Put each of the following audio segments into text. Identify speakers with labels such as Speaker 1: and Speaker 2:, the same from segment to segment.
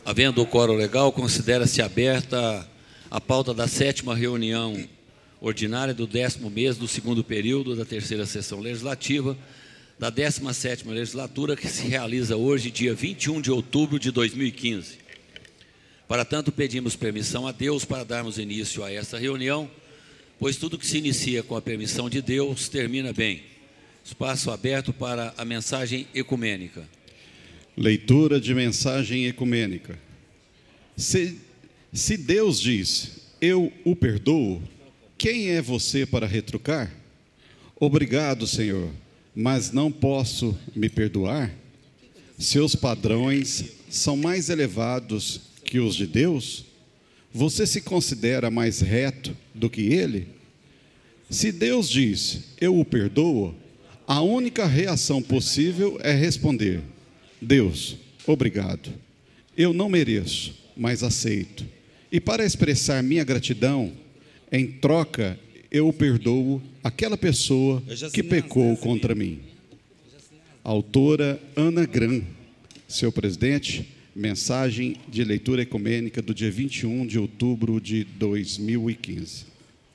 Speaker 1: Havendo o quórum legal, considera-se aberta a pauta da 7ª reunião ordinária do 10º mês do 2º período da 3ª sessão legislativa da 17ª legislatura, que se realiza hoje, dia 21 de outubro de 2015. Para tanto, pedimos permissão a Deus para darmos início a esta reunião, pois tudo que se inicia com a permissão de Deus termina bem. Espaço aberto para a mensagem ecumênica.
Speaker 2: Leitura de mensagem ecumênica. Se Deus diz, eu o perdoo, quem é você para retrucar? Obrigado, Senhor, mas não posso me perdoar? Seus padrões são mais elevados que os de Deus? Você se considera mais reto do que Ele? Se Deus diz, eu o perdoo, a única reação possível é responder, Deus, obrigado. Eu não mereço, mas aceito. E para expressar minha gratidão, em troca, eu perdoo aquela pessoa que pecou contra mim. Autora Ana Gran. Senhor presidente, mensagem de leitura ecumênica do dia 21 de outubro de 2015.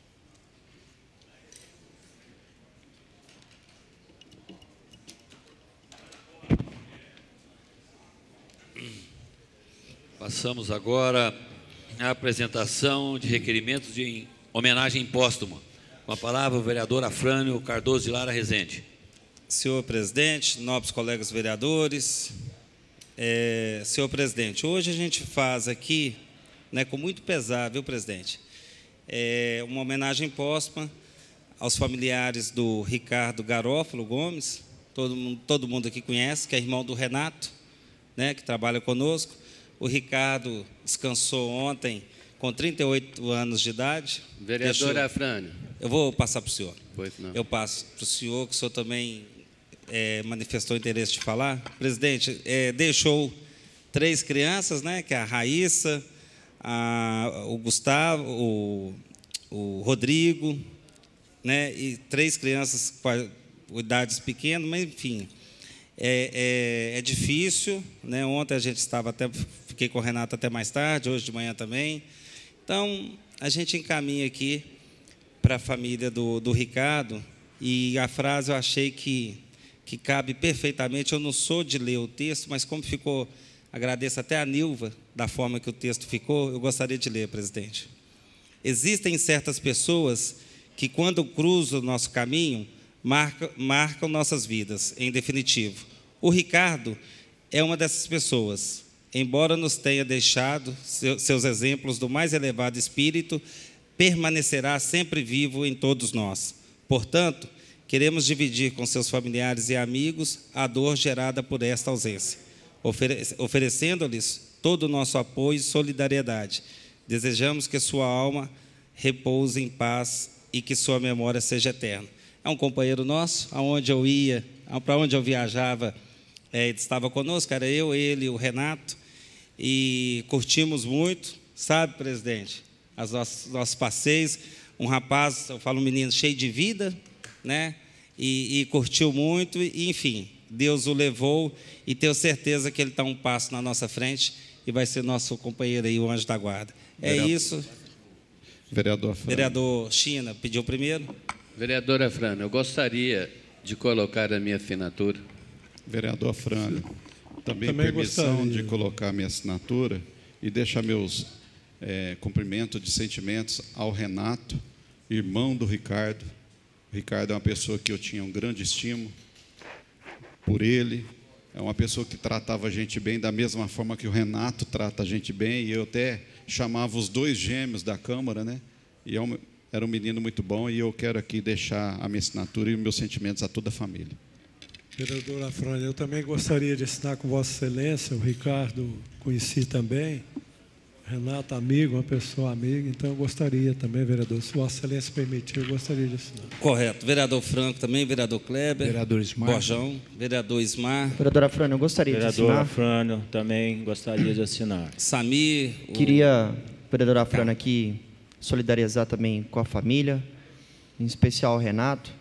Speaker 1: Passamos agora à apresentação de requerimentos de homenagem póstuma. Com a palavra o vereador Afrânio Cardoso de Lara Rezende.
Speaker 3: Senhor presidente, nobres colegas vereadores, senhor presidente, hoje a gente faz aqui, com muito pesar, viu, presidente, uma homenagem póstuma aos familiares do Ricardo Garófalo Gomes, todo mundo aqui conhece, que é irmão do Renato, que trabalha conosco. O Ricardo descansou ontem com 38 anos de idade.
Speaker 4: Vereador Afrânio.
Speaker 3: Eu vou passar para o senhor.
Speaker 4: Pois não.
Speaker 3: Eu passo para o senhor, que o senhor também manifestou interesse de falar. Presidente, deixou 3 crianças, que é a Raíssa, o Gustavo, o Rodrigo, e 3 crianças com idades pequenas, mas enfim... É difícil, Ontem a gente fiquei com o Renato até mais tarde, hoje de manhã também. Então, a gente encaminha aqui para a família do Ricardo, e a frase eu achei que cabe perfeitamente. Eu não sou de ler o texto, mas como ficou, agradeço até a Nilva, da forma que o texto ficou, eu gostaria de ler, presidente. Existem certas pessoas que, quando cruzam o nosso caminho, marcam nossas vidas, em definitivo. O Ricardo é uma dessas pessoas. Embora nos tenha deixado seus exemplos do mais elevado espírito, permanecerá sempre vivo em todos nós. Portanto, queremos dividir com seus familiares e amigos a dor gerada por esta ausência, oferecendo-lhes todo o nosso apoio e solidariedade. Desejamos que sua alma repouse em paz e que sua memória seja eterna. É um companheiro nosso, aonde eu ia, para onde eu viajava, estava conosco, era eu, ele, o Renato, e curtimos muito, sabe, presidente, nossos passeios. Um rapaz, eu falo um menino cheio de vida, e curtiu muito, e enfim, Deus o levou, e tenho certeza que ele está um passo na nossa frente, e vai ser nosso companheiro aí, o anjo da guarda.
Speaker 2: Vereador,
Speaker 3: isso. Vereador China, pediu primeiro.
Speaker 4: Vereador Afrânio, eu gostaria de colocar a minha assinatura.
Speaker 2: Vereador Afrânio, também permissão
Speaker 5: gostaria
Speaker 2: de colocar a minha assinatura e deixar meus cumprimentos de sentimentos ao Renato, irmão do Ricardo. O Ricardo é uma pessoa que eu tinha um grande estima por ele, é uma pessoa que tratava a gente bem da mesma forma que o Renato trata a gente bem, e eu até chamava os 2 gêmeos da Câmara, e era um menino muito bom, e eu quero aqui deixar a minha assinatura e meus sentimentos a toda a família.
Speaker 5: Vereador Afrânio, eu também gostaria de assinar com Vossa Excelência. O Ricardo conheci também, Renato amigo, uma pessoa amiga, então eu gostaria também, vereador, se Vossa Excelência permitir, eu gostaria de assinar.
Speaker 3: Correto. Vereador Franco também, vereador Kleber.
Speaker 6: Vereador Ismar.
Speaker 3: Borjão, vereador Ismar.
Speaker 7: Vereador Afrânio, eu gostaria de assinar.
Speaker 6: Vereador Afrânio, também gostaria de assinar.
Speaker 3: Samir.
Speaker 7: Queria, vereador Afrânio, aqui solidarizar também com a família, em especial o Renato.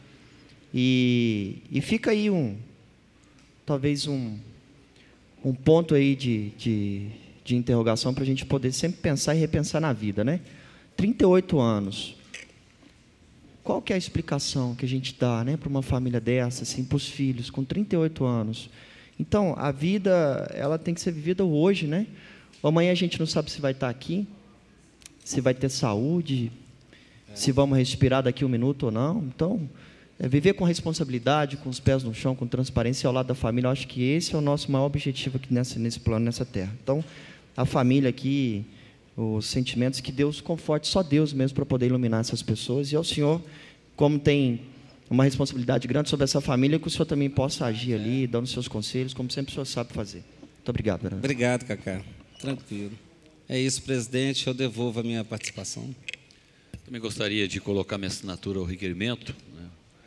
Speaker 7: E fica aí talvez um ponto aí de de interrogação para a gente poder sempre pensar e repensar na vida, né? 38 anos. Qual que é a explicação que a gente dá, né, para uma família dessa, assim, para os filhos, com 38 anos? Então, a vida, ela tem que ser vivida hoje, né? Amanhã a gente não sabe se vai estar aqui, se vai ter saúde, se vamos respirar daqui um minuto ou não. Então, viver com responsabilidade, com os pés no chão, com transparência ao lado da família, eu acho que esse é o nosso maior objetivo aqui nesse plano, nessa terra. Então, a família aqui, os sentimentos, que Deus conforte, só Deus mesmo para poder iluminar essas pessoas. E ao Senhor, como tem uma responsabilidade grande sobre essa família, que o Senhor também possa agir ali, dando seus conselhos, como sempre o Senhor sabe fazer. Muito obrigado, vereador.
Speaker 3: Obrigado, Cacá. Tranquilo. É isso, presidente. Eu devolvo a minha participação.
Speaker 1: Também gostaria de colocar minha assinatura ao requerimento, né,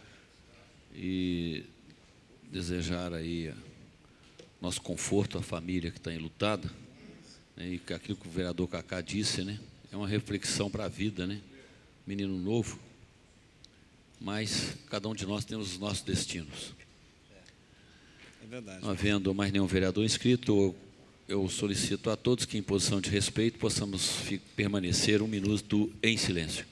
Speaker 1: e desejar aí nosso conforto à família que está enlutada, né, e aquilo que o vereador Cacá disse, né, é uma reflexão para a vida, né, menino novo, mas cada um de nós temos os nossos destinos.
Speaker 3: É verdade.
Speaker 1: Não havendo mais nenhum vereador inscrito, eu solicito a todos que, em posição de respeito, possamos permanecer 1 minuto em silêncio.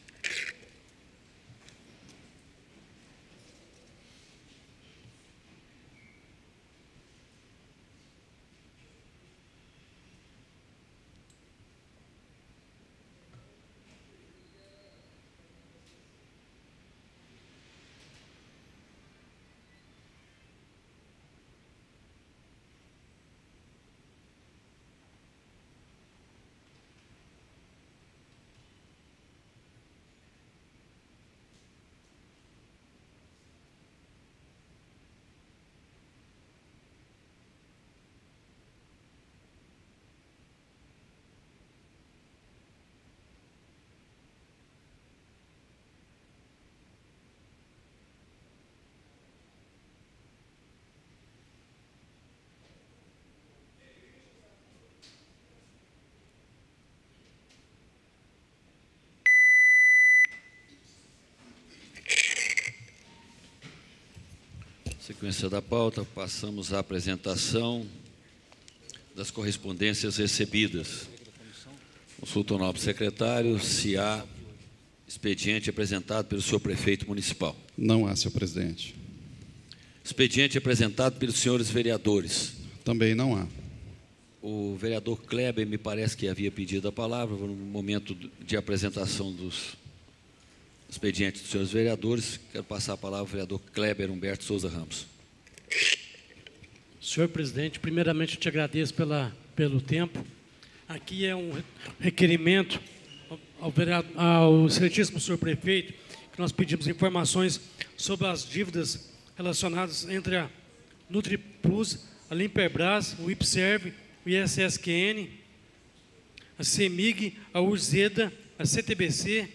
Speaker 1: Sequência da pauta, passamos à apresentação das correspondências recebidas. Consulta o nobre secretário se há expediente apresentado pelo senhor prefeito municipal.
Speaker 2: Não há, senhor presidente.
Speaker 1: Expediente apresentado pelos senhores vereadores.
Speaker 2: Também não há.
Speaker 1: O vereador Kleber me parece que havia pedido a palavra no momento de apresentação dos expedientes dos senhores vereadores. Quero passar a palavra ao vereador Kleber Humberto Souza Ramos.
Speaker 8: Senhor presidente, primeiramente eu te agradeço pelo tempo. Aqui é um requerimento ao excelentíssimo senhor prefeito, que nós pedimos informações sobre as dívidas relacionadas entre a NutriPlus, a Limperbras, o IPSERV, o ISSQN, a CEMIG, a Urzeda, a CTBC,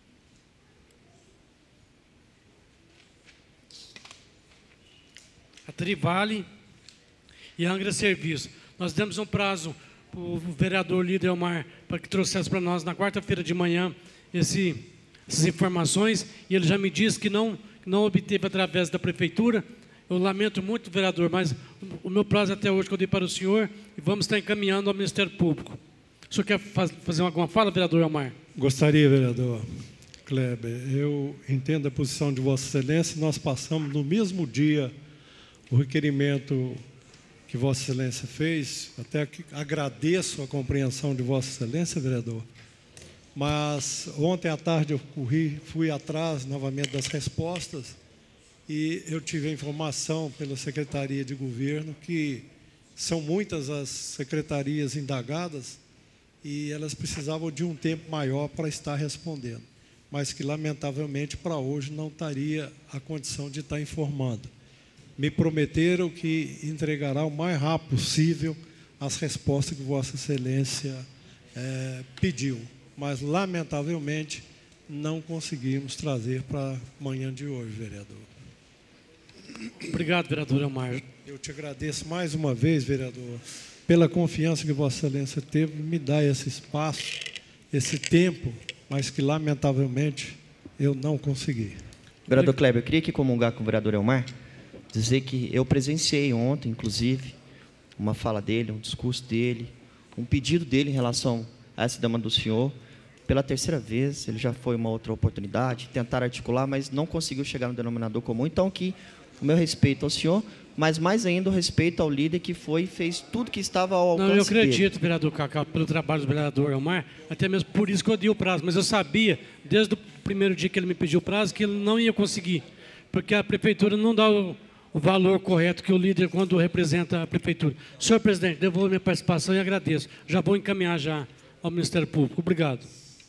Speaker 8: a Trivale e a Angra Serviço. Nós demos um prazo para o vereador líder Elmar para que trouxesse para nós na quarta-feira de manhã essas informações, e ele já me disse que não obteve através da prefeitura. Eu lamento muito, vereador, mas o meu prazo até hoje que eu dei para o senhor, e vamos estar encaminhando ao Ministério Público. O senhor quer fazer alguma fala, vereador Elmar?
Speaker 5: Gostaria, vereador Kleber. Eu entendo a posição de Vossa Excelência. Nós passamos no mesmo dia o requerimento que Vossa Excelência fez. Até que agradeço a compreensão de Vossa Excelência, vereador. Mas ontem à tarde eu fui atrás novamente das respostas e eu tive a informação pela Secretaria de Governo que são muitas as secretarias indagadas e elas precisavam de um tempo maior para estar respondendo, mas que lamentavelmente para hoje não estaria a condição de estar informando. Me prometeram que entregará o mais rápido possível as respostas que Vossa Excelência pediu, mas lamentavelmente não conseguimos trazer para amanhã de hoje, vereador.
Speaker 8: Obrigado, vereador Elmar.
Speaker 5: Eu te agradeço mais uma vez, vereador, pela confiança que Vossa Excelência teve em me dar esse espaço, esse tempo, mas que lamentavelmente eu não consegui.
Speaker 7: Vereador Kleber, eu queria aqui comungar com o vereador Elmar, dizer que eu presenciei ontem, inclusive, uma fala dele, um discurso dele, um pedido dele em relação a essa demanda do senhor. Pela terceira vez, ele já foi uma outra oportunidade, tentar articular, mas não conseguiu chegar no denominador comum. Então, aqui, o meu respeito ao senhor, mas mais ainda o respeito ao líder que foi e fez tudo que estava ao alcance
Speaker 8: dele. Não, eu acredito,
Speaker 7: dele.
Speaker 8: vereador Cacau, pelo trabalho do vereador Elmar, até mesmo por isso que eu dei o prazo, mas eu sabia, desde o primeiro dia que ele me pediu o prazo, que ele não ia conseguir, porque a prefeitura não dá o valor correto que o líder quando representa a prefeitura. Senhor presidente, devolvo minha participação e agradeço. Já vou encaminhar já ao Ministério Público. Obrigado.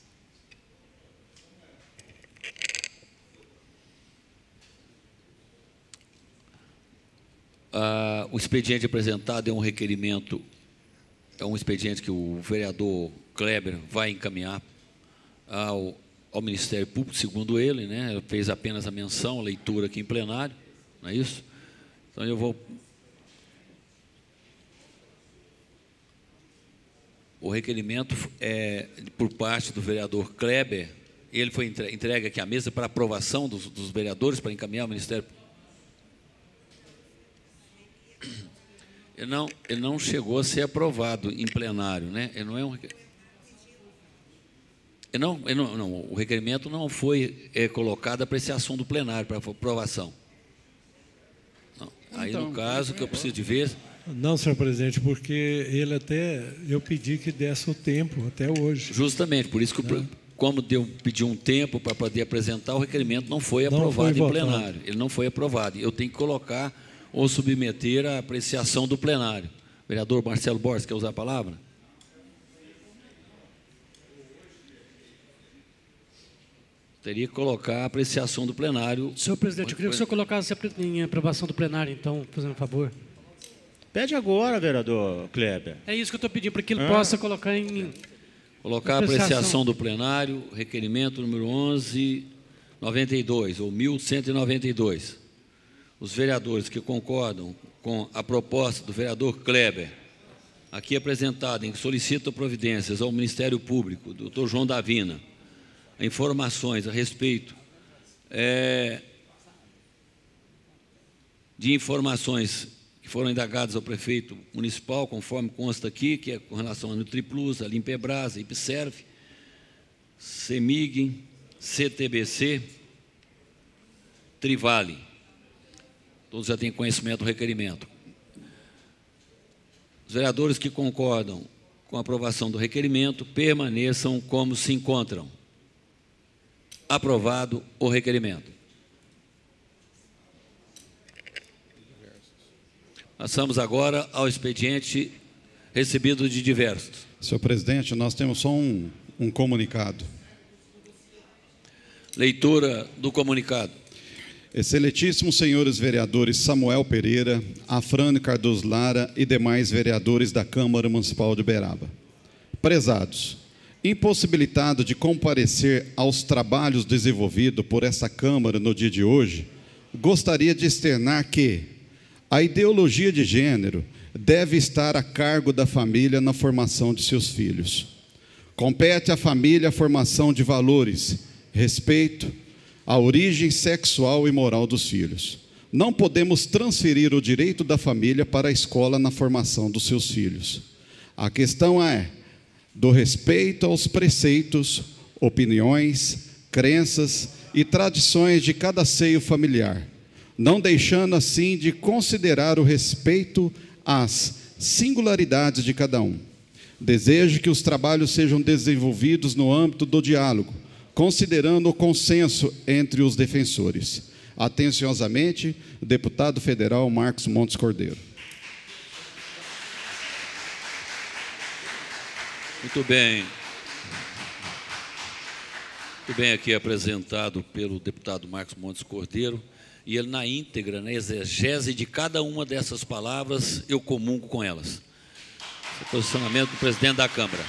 Speaker 1: O expediente apresentado é um requerimento, é um expediente que o vereador Kleber vai encaminhar ao Ministério Público, segundo ele, né? Ele fez apenas a menção, a leitura aqui em plenário, não é isso? Então, eu vou... O requerimento é por parte do vereador Kleber, ele foi entregue aqui à mesa para aprovação dos vereadores, para encaminhar ao Ministério Público. Ele não chegou a ser aprovado em plenário, né? Ele não é um... o requerimento não foi colocado a apreciação do plenário para aprovação. Não. Aí,
Speaker 2: Então,
Speaker 1: no caso, que eu preciso de ver...
Speaker 5: Não, senhor presidente, porque ele até... Eu pedi que desse o tempo, até hoje.
Speaker 1: Justamente, por isso que, como pedi um tempo para poder apresentar, o requerimento não foi
Speaker 5: Não
Speaker 1: aprovado
Speaker 5: foi
Speaker 1: em
Speaker 5: votado.
Speaker 1: plenário. Ele não foi aprovado. Eu tenho que colocar ou submeter à apreciação do plenário. Vereador Marcelo Borges, quer usar a palavra? Teria que colocar a apreciação do plenário.
Speaker 8: Senhor presidente, eu queria que o senhor colocasse em aprovação do plenário, então, fazendo um favor.
Speaker 6: Pede agora, vereador Kleber.
Speaker 8: É isso que eu estou pedindo, para que ele possa colocar em...
Speaker 1: Colocar a apreciação do plenário, requerimento número 1192, ou 1192. Os vereadores que concordam com a proposta do vereador Kleber, aqui apresentada, em que solicita providências ao Ministério Público, doutor João Davina, informações a respeito de informações que foram indagadas ao prefeito municipal, conforme consta aqui, que é com relação à Nutriplus, a Limpebras, a Ipserv, CEMIG, CTBC, Trivale. Todos já têm conhecimento do requerimento. Os vereadores que concordam com a aprovação do requerimento permaneçam como se encontram. Aprovado o requerimento. Passamos agora ao expediente recebido de diversos.
Speaker 2: Senhor presidente, nós temos só um comunicado.
Speaker 1: Leitura do comunicado.
Speaker 2: Excelentíssimos senhores vereadores Samuel Pereira, Afrânio Cardoso Lara e demais vereadores da Câmara Municipal de Uberaba. Prezados, impossibilitado de comparecer aos trabalhos desenvolvidos por essa Câmara no dia de hoje, gostaria de externar que a ideologia de gênero deve estar a cargo da família na formação de seus filhos. Compete à família a formação de valores, respeito, a origem sexual e moral dos filhos. Não podemos transferir o direito da família para a escola na formação dos seus filhos. A questão é do respeito aos preceitos, opiniões, crenças e tradições de cada seio familiar, não deixando assim de considerar o respeito às singularidades de cada um. Desejo que os trabalhos sejam desenvolvidos no âmbito do diálogo, considerando o consenso entre os defensores. Atenciosamente, o deputado federal Marcos Montes Cordeiro.
Speaker 1: Muito bem. Muito bem, aqui apresentado pelo deputado Marcos Montes Cordeiro, e ele na íntegra, na exegese de cada uma dessas palavras, eu comungo com elas. Esse é o posicionamento do presidente da Câmara.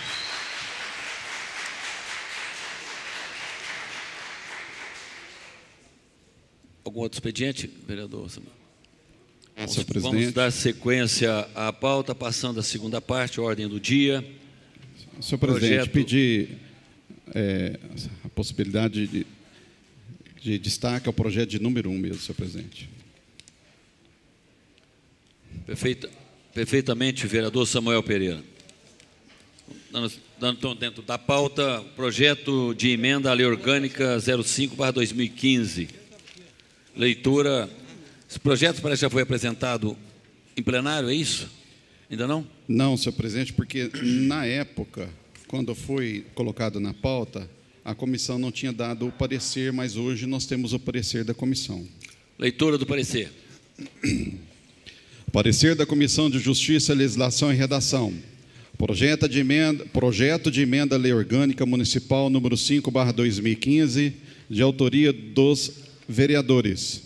Speaker 1: Algum outro expediente, vereador?
Speaker 2: Senhor
Speaker 1: Vamos
Speaker 2: presidente.
Speaker 1: dar sequência à pauta, passando a segunda parte, ordem do dia.
Speaker 2: Senhor presidente,
Speaker 1: Projeto...
Speaker 2: pedir a possibilidade de destaque ao projeto de número 1 mesmo, senhor presidente.
Speaker 1: Perfeitamente, vereador Samuel Pereira. dando dentro da pauta, projeto de emenda à Lei Orgânica 05/2015. Leitura. Esse projeto parece que já foi apresentado em plenário, é isso? Ainda não?
Speaker 2: Não, senhor presidente, porque na época, quando foi colocado na pauta, a comissão não tinha dado o parecer, mas hoje nós temos o parecer da comissão.
Speaker 1: Leitura do parecer.
Speaker 2: Parecer da Comissão de Justiça, Legislação e Redação. Projeto de emenda à Lei Orgânica Municipal número 5/2015, de autoria dos vereadores.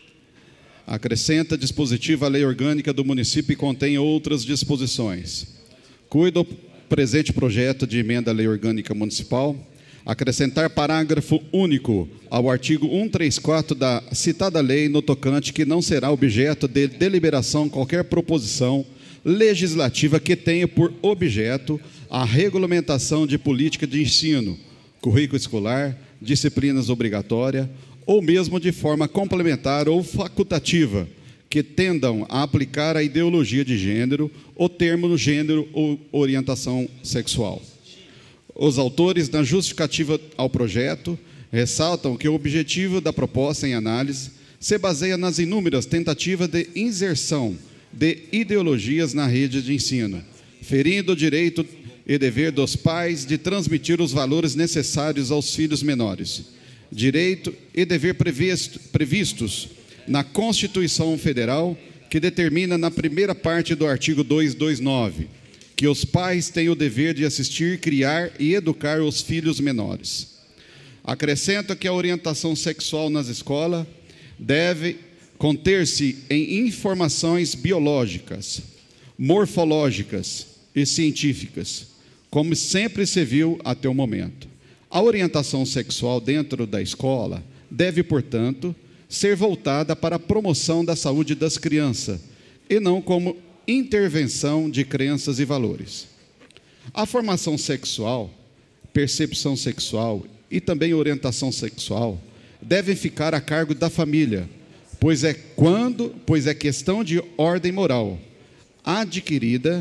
Speaker 2: Acrescenta dispositivo à Lei Orgânica do município e contém outras disposições. Cuida o presente projeto de emenda à Lei Orgânica Municipal acrescentar parágrafo único ao artigo 134 da citada lei no tocante que não será objeto de deliberação qualquer proposição legislativa que tenha por objeto a regulamentação de política de ensino, currículo escolar, disciplinas obrigatórias ou mesmo de forma complementar ou facultativa que tendam a aplicar a ideologia de gênero, o termo gênero ou orientação sexual. Os autores, na justificativa ao projeto, ressaltam que o objetivo da proposta em análise se baseia nas inúmeras tentativas de inserção de ideologias na rede de ensino, ferindo o direito e dever dos pais de transmitir os valores necessários aos filhos menores, direito e dever previstos na Constituição Federal, que determina na primeira parte do artigo 229, que os pais têm o dever de assistir, criar e educar os filhos menores. Acrescenta que a orientação sexual nas escolas deve conter-se em informações biológicas, morfológicas e científicas, como sempre se viu até o momento. A orientação sexual dentro da escola deve, portanto, ser voltada para a promoção da saúde das crianças e não como intervenção de crenças e valores. A formação sexual, percepção sexual e também orientação sexual devem ficar a cargo da família, pois é questão de ordem moral, adquirida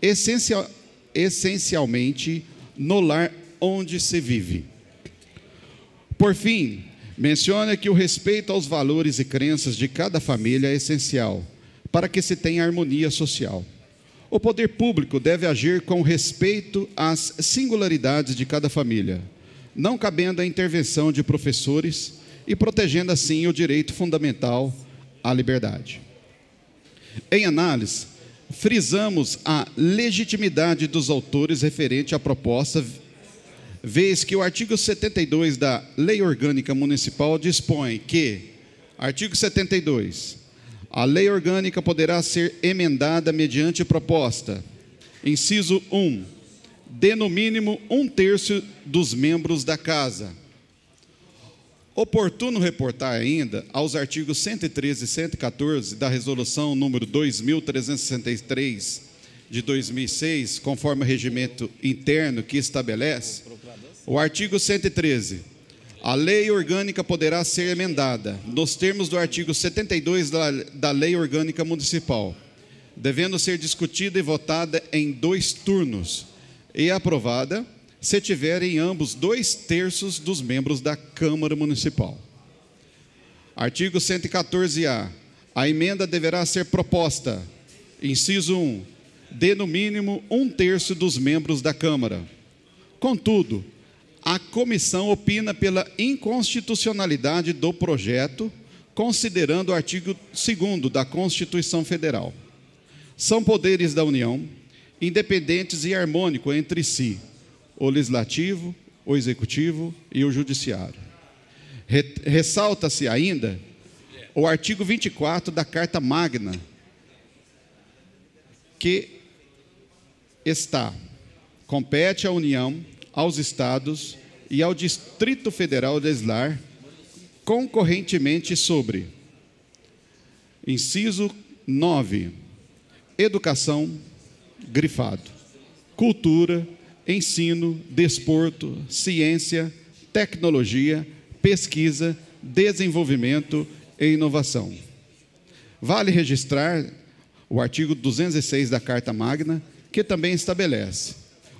Speaker 2: essencialmente no lar onde se vive. Por fim, menciona que o respeito aos valores e crenças de cada família é essencial para que se tenha harmonia social. O poder público deve agir com respeito às singularidades de cada família, não cabendo a intervenção de professores e protegendo assim o direito fundamental à liberdade. Em análise, frisamos a legitimidade dos autores referente à proposta, vez que o artigo 72 da Lei Orgânica Municipal dispõe que, artigo 72, a lei orgânica poderá ser emendada mediante proposta. Inciso 1. De no mínimo 1/3 dos membros da Casa. Oportuno reportar ainda aos artigos 113 e 114 da Resolução número 2363 de 2006, conforme o regimento interno que estabelece, o artigo 113. A lei orgânica poderá ser emendada nos termos do artigo 72 da Lei Orgânica Municipal, devendo ser discutida e votada em 2 turnos e aprovada se tiverem ambos 2/3 dos membros da Câmara Municipal. Artigo 114-A. A emenda deverá ser proposta, inciso 1, de no mínimo 1/3 dos membros da Câmara. Contudo, a comissão opina pela inconstitucionalidade do projeto, considerando o artigo 2º da Constituição Federal. São poderes da União, independentes e harmônicos entre si, o Legislativo, o Executivo e o Judiciário. Ressalta-se ainda o artigo 24 da Carta Magna, que compete à União, aos Estados e ao Distrito Federal legislar concorrentemente sobre, inciso 9, educação, grifado, cultura, ensino, desporto, ciência, tecnologia, pesquisa, desenvolvimento e inovação. Vale registrar o artigo 206 da Carta Magna, que também estabelece: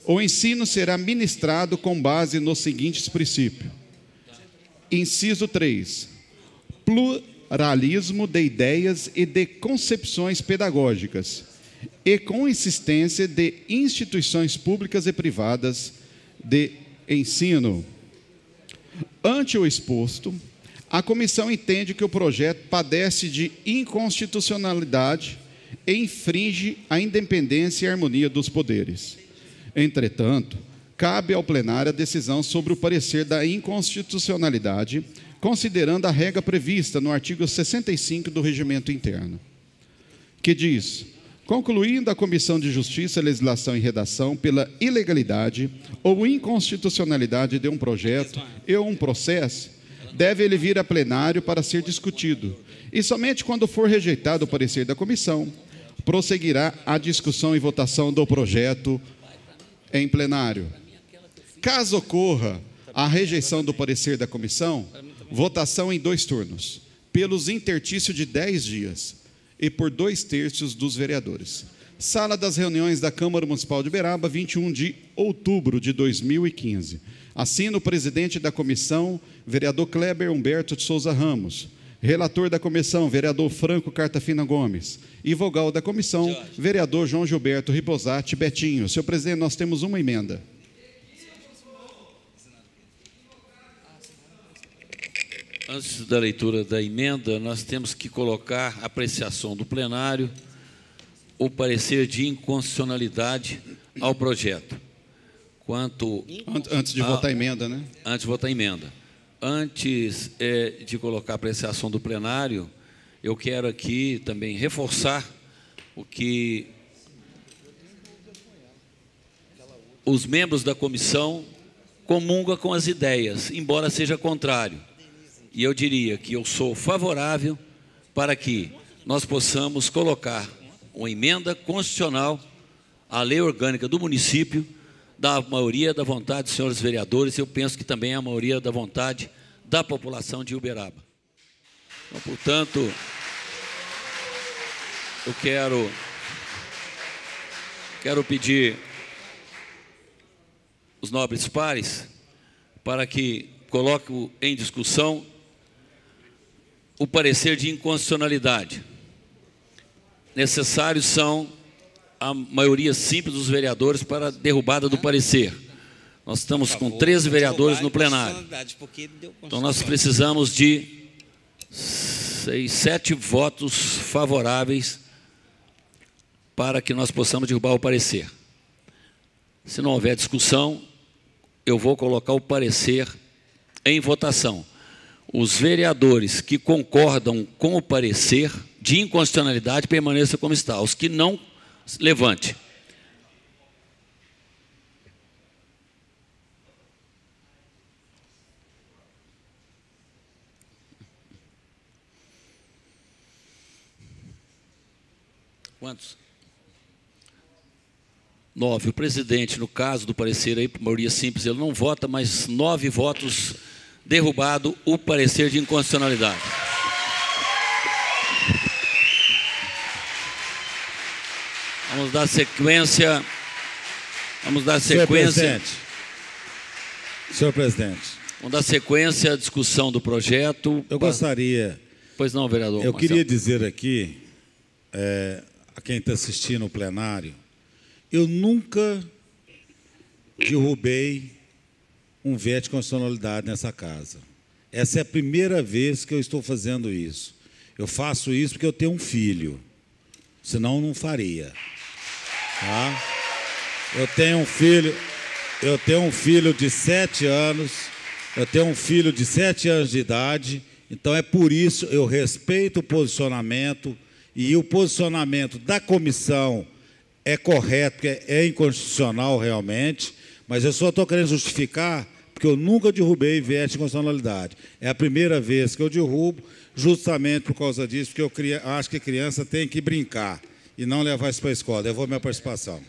Speaker 2: O ensino será ministrado com base nos seguintes princípios. Inciso 3. Pluralismo de ideias e de concepções pedagógicas, e com insistência de instituições públicas e privadas de ensino. Ante o exposto, a comissão entende que o projeto padece de inconstitucionalidade e infringe a independência e a harmonia dos poderes. Entretanto, cabe ao plenário a decisão sobre o parecer da inconstitucionalidade, considerando a regra prevista no artigo 65 do Regimento Interno, que diz: concluindo a Comissão de Justiça, Legislação e Redação pela ilegalidade ou inconstitucionalidade de um projeto e um processo, deve ele vir a plenário para ser discutido, e somente quando for rejeitado o parecer da comissão, prosseguirá a discussão e votação do projeto em plenário. Caso ocorra a rejeição do parecer da comissão, votação em 2 turnos, pelos intertícios de 10 dias e por 2/3 dos vereadores. Sala das reuniões da Câmara Municipal de Uberaba, 21 de outubro de 2015. Assina o presidente da comissão, vereador Kleber Humberto de Souza Ramos. Relator da comissão, vereador Franco Cartafina Gomes. E vogal da comissão, vereador João Gilberto Riposati Betinho. Senhor presidente, nós temos uma emenda.
Speaker 1: Antes da leitura da emenda, nós temos que colocar a apreciação do plenário, o parecer de inconstitucionalidade ao projeto.
Speaker 2: Antes de votar a emenda, né?
Speaker 1: Antes de votar a emenda. Antes de colocar a apreciação do plenário, eu quero aqui também reforçar o que os membros da comissão comungam com as ideias, embora seja contrário. E eu diria que eu sou favorável para que nós possamos colocar uma emenda constitucional à lei orgânica do município, da maioria da vontade dos senhores vereadores, eu penso que também é a maioria da vontade da população de Uberaba. Então, portanto, eu quero pedir os nobres pares para que coloquem em discussão o parecer de inconstitucionalidade. Necessários são a maioria simples dos vereadores para a derrubada do parecer. Nós estamos com 13 vereadores no plenário. Então, nós precisamos de 7 votos favoráveis para que nós possamos derrubar o parecer. Se não houver discussão, eu vou colocar o parecer em votação. Os vereadores que concordam com o parecer de inconstitucionalidade permaneçam como está. Os que não, levante. Quantos? 9. O presidente, no caso do parecer aí, por maioria simples, ele não vota, mas 9 votos derrubado o parecer de inconstitucionalidade. Vamos dar sequência.
Speaker 9: Senhor presidente.
Speaker 1: Vamos dar sequência à discussão do projeto.
Speaker 9: Eu gostaria...
Speaker 1: Pois não, vereador
Speaker 9: Eu
Speaker 1: Marcelo.
Speaker 9: queria dizer aqui, a quem está assistindo o plenário, eu nunca derrubei um veto de constitucionalidade nessa casa. Essa é a primeira vez que eu estou fazendo isso. Eu faço isso porque eu tenho um filho, senão eu não faria. Tá? Eu tenho um filho de 7 anos, de idade, então é por isso eu respeito o posicionamento, e o posicionamento da comissão é correto, porque é inconstitucional realmente, mas eu só estou querendo justificar porque eu nunca derrubei veto de constitucionalidade. É a primeira vez que eu derrubo, justamente por causa disso, porque eu acho que a criança tem que brincar e não levar isso para a escola. Eu vou minha participação.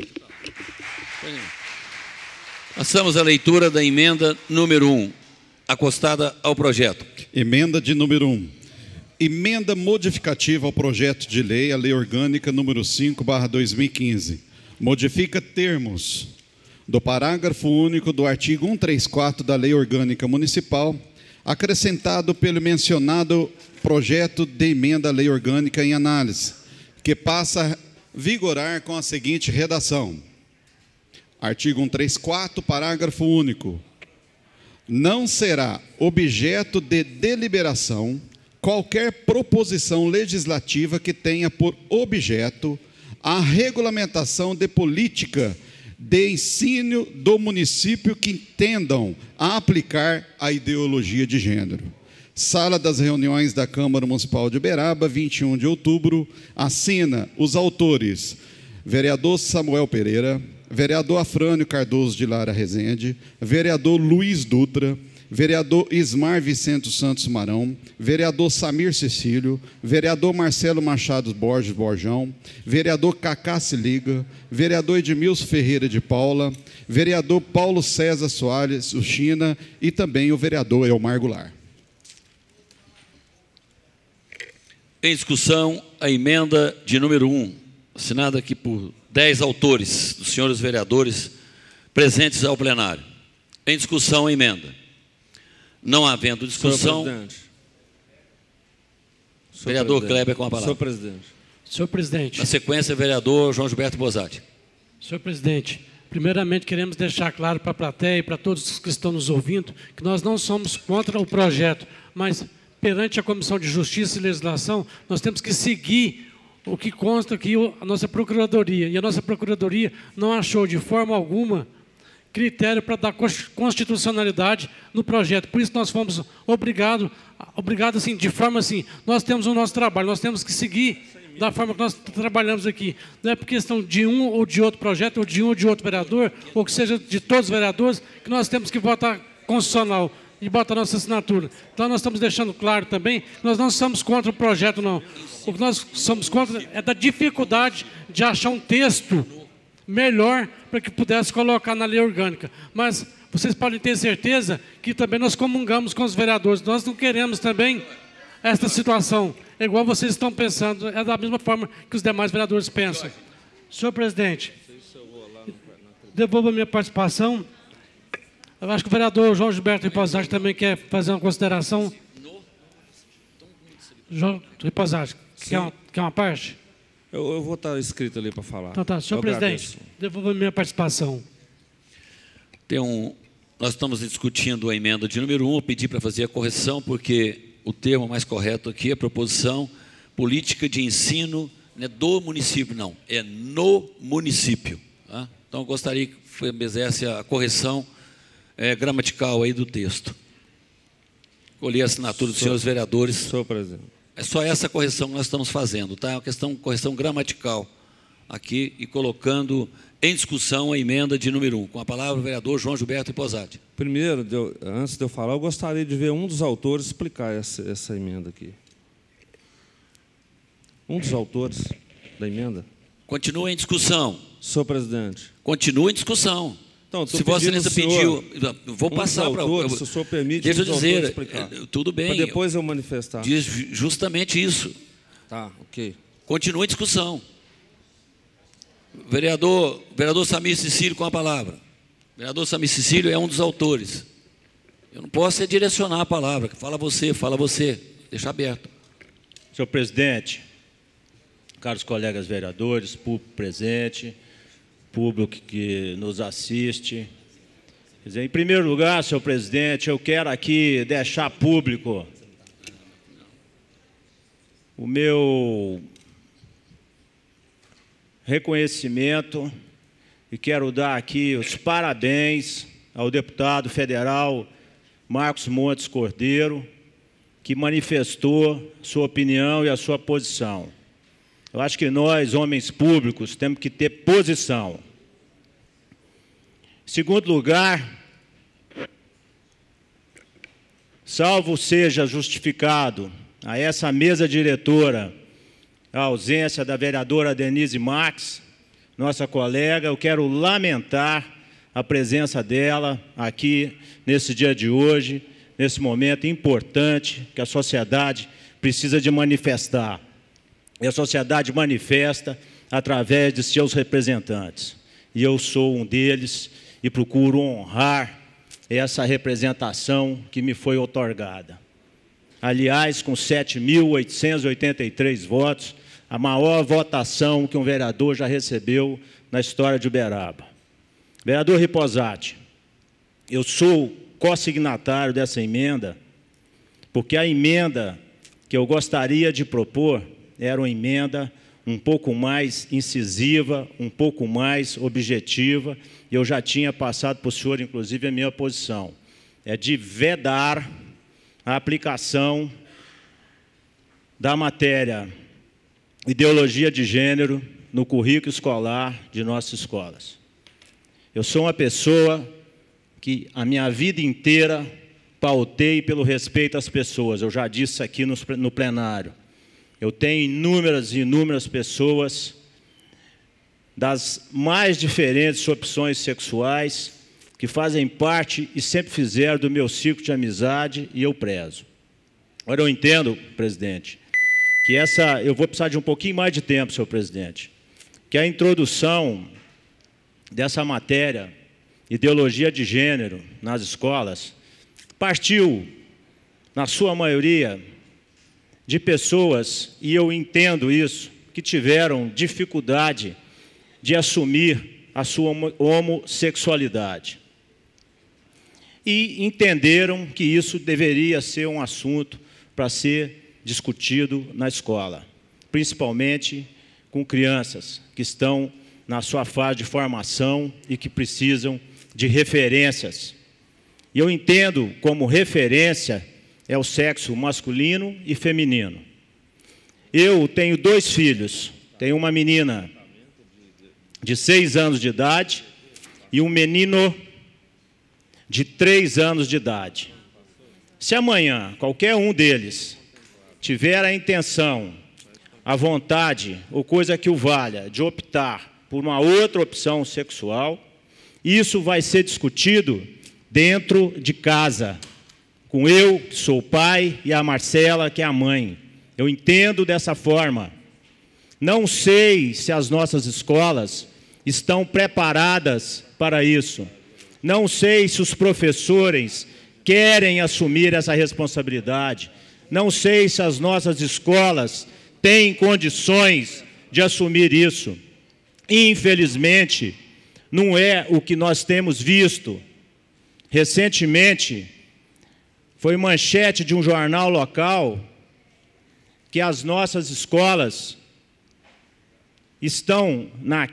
Speaker 1: Passamos à leitura da emenda número 1, acostada ao projeto.
Speaker 2: Emenda de número 1. Emenda modificativa ao projeto de lei, a Lei Orgânica número 5/2015. Modifica termos. do parágrafo único do artigo 134 da Lei Orgânica Municipal, acrescentado pelo mencionado projeto de emenda à Lei Orgânica em análise, que passa a vigorar com a seguinte redação. Artigo 134, parágrafo único. Não será objeto de deliberação qualquer proposição legislativa que tenha por objeto a regulamentação de política de ensino do município que tendam a aplicar a ideologia de gênero. Sala das reuniões da Câmara Municipal de Uberaba, 21 de outubro, assina os autores, vereador Samuel Pereira, vereador Afrânio Cardoso de Lara Rezende, vereador Luiz Dutra, vereador Ismar Vicente Santos Marão, vereador Samir Cecílio, vereador Marcelo Machado Borges Borjão, vereador Cacá Se Liga, vereador Edmilson Ferreira de Paula, vereador Paulo César Soares Uchina e também o vereador Elmar Goulart.
Speaker 1: Em discussão, a emenda de número 1, assinada aqui por 10 autores, dos senhores vereadores presentes ao plenário. Em discussão, a emenda. Não havendo discussão, vereador Kleber com a palavra.
Speaker 8: Senhor presidente. Senhor presidente.
Speaker 1: Na sequência, vereador João Gilberto Bosatti.
Speaker 8: Senhor presidente, primeiramente queremos deixar claro para a plateia e para todos que estão nos ouvindo que nós não somos contra o projeto, mas perante a Comissão de Justiça e Legislação, nós temos que seguir o que consta aqui a nossa Procuradoria. E a nossa Procuradoria não achou de forma alguma critério para dar constitucionalidade no projeto. Por isso nós fomos obrigados assim, de forma assim, nós temos o nosso trabalho, nós temos que seguir da forma que nós trabalhamos aqui. Não é por questão de um ou de outro projeto, ou de um ou de outro vereador, ou que seja de todos os vereadores, que nós temos que votar constitucional e botar a nossa assinatura. Então nós estamos deixando claro também que nós não somos contra o projeto, não. O que nós somos contra é da dificuldade de achar um texto melhor para que pudesse colocar na lei orgânica. Mas vocês podem ter certeza que também nós comungamos com os vereadores. Nós não queremos também esta situação. É igual vocês estão pensando, é da mesma forma que os demais vereadores pensam. Senhor presidente, devolvo a minha participação. Eu acho que o vereador João Gilberto Riposati também quer fazer uma consideração. João Riposati, quer uma parte?
Speaker 10: Eu vou estar escrito ali para falar.
Speaker 8: Então tá, senhor presidente, devolvo a minha participação.
Speaker 1: Nós estamos discutindo a emenda de número 1, eu pedi para fazer a correção, porque o termo mais correto aqui é proposição política de ensino, não é do município, não, é no município. Tá? Então, eu gostaria que fizesse a correção gramatical aí do texto. Colhi a assinatura dos senhores vereadores.
Speaker 10: Senhor presidente.
Speaker 1: É só essa correção que nós estamos fazendo, tá? É uma correção gramatical aqui e colocando em discussão a emenda de número 1. Com a palavra o vereador João Gilberto Riposati.
Speaker 10: Primeiro, antes de eu falar, eu gostaria de ver um dos autores explicar essa emenda aqui. Um dos autores da emenda.
Speaker 1: Continua em discussão.
Speaker 10: Senhor presidente.
Speaker 1: Continua em discussão.
Speaker 10: Então,
Speaker 1: se Vossa Excelência pediu, vou passar para o...
Speaker 10: Se o senhor permite,
Speaker 1: deixa eu dizer, tudo bem.
Speaker 10: Para depois eu manifestar.
Speaker 1: Diz justamente isso.
Speaker 10: Tá, ok.
Speaker 1: Continua em discussão. Vereador Samir Cecílio com a palavra. Vereador Samir Cecílio é um dos autores. Eu não posso direcionar a palavra. Fala você. Deixa aberto.
Speaker 6: Senhor presidente, caros colegas vereadores, público presente, público que nos assiste. Quer dizer, em primeiro lugar, senhor presidente, eu quero aqui deixar público o meu reconhecimento e quero dar aqui os parabéns ao deputado federal Marcos Montes Cordeiro, que manifestou sua opinião e a sua posição. Eu acho que nós, homens públicos, temos que ter posição. Em segundo lugar, salvo seja justificado a essa mesa diretora a ausência da vereadora Denise Max, nossa colega, eu quero lamentar a presença dela aqui nesse dia de hoje, nesse momento importante que a sociedade precisa de manifestar. E a sociedade manifesta através de seus representantes. E eu sou um deles e procuro honrar essa representação que me foi outorgada. Aliás, com 7.883 votos, a maior votação que um vereador já recebeu na história de Uberaba. Vereador Riposati, eu sou co-signatário dessa emenda, porque a emenda que eu gostaria de propor era uma emenda um pouco mais incisiva, um pouco mais objetiva, e eu já tinha passado para o senhor, inclusive, a minha posição. É de vedar a aplicação da matéria Ideologia de Gênero no currículo escolar de nossas escolas. Eu sou uma pessoa que a minha vida inteira pautei pelo respeito às pessoas. Eu já disse aqui no plenário. Eu tenho inúmeras e inúmeras pessoas das mais diferentes opções sexuais que fazem parte e sempre fizeram do meu ciclo de amizade e eu prezo. Agora eu entendo, presidente, que eu vou precisar de um pouquinho mais de tempo, senhor presidente, que a introdução dessa matéria, ideologia de gênero, nas escolas, partiu, na sua maioria, de pessoas, e eu entendo isso, que tiveram dificuldade de assumir a sua homossexualidade. E entenderam que isso deveria ser um assunto para ser discutido na escola, principalmente com crianças que estão na sua fase de formação e que precisam de referências. E eu entendo como referência é o sexo masculino e feminino. Eu tenho 2 filhos, tenho uma menina de 6 anos de idade e um menino de 3 anos de idade. Se amanhã qualquer um deles tiver a intenção, a vontade, ou coisa que o valha, de optar por uma outra opção sexual, isso vai ser discutido dentro de casa, com eu, que sou o pai, e a Marcela, que é a mãe. Eu entendo dessa forma. Não sei se as nossas escolas estão preparadas para isso. Não sei se os professores querem assumir essa responsabilidade. Não sei se as nossas escolas têm condições de assumir isso. Infelizmente, não é o que nós temos visto. Recentemente, foi manchete de um jornal local que as nossas escolas estão na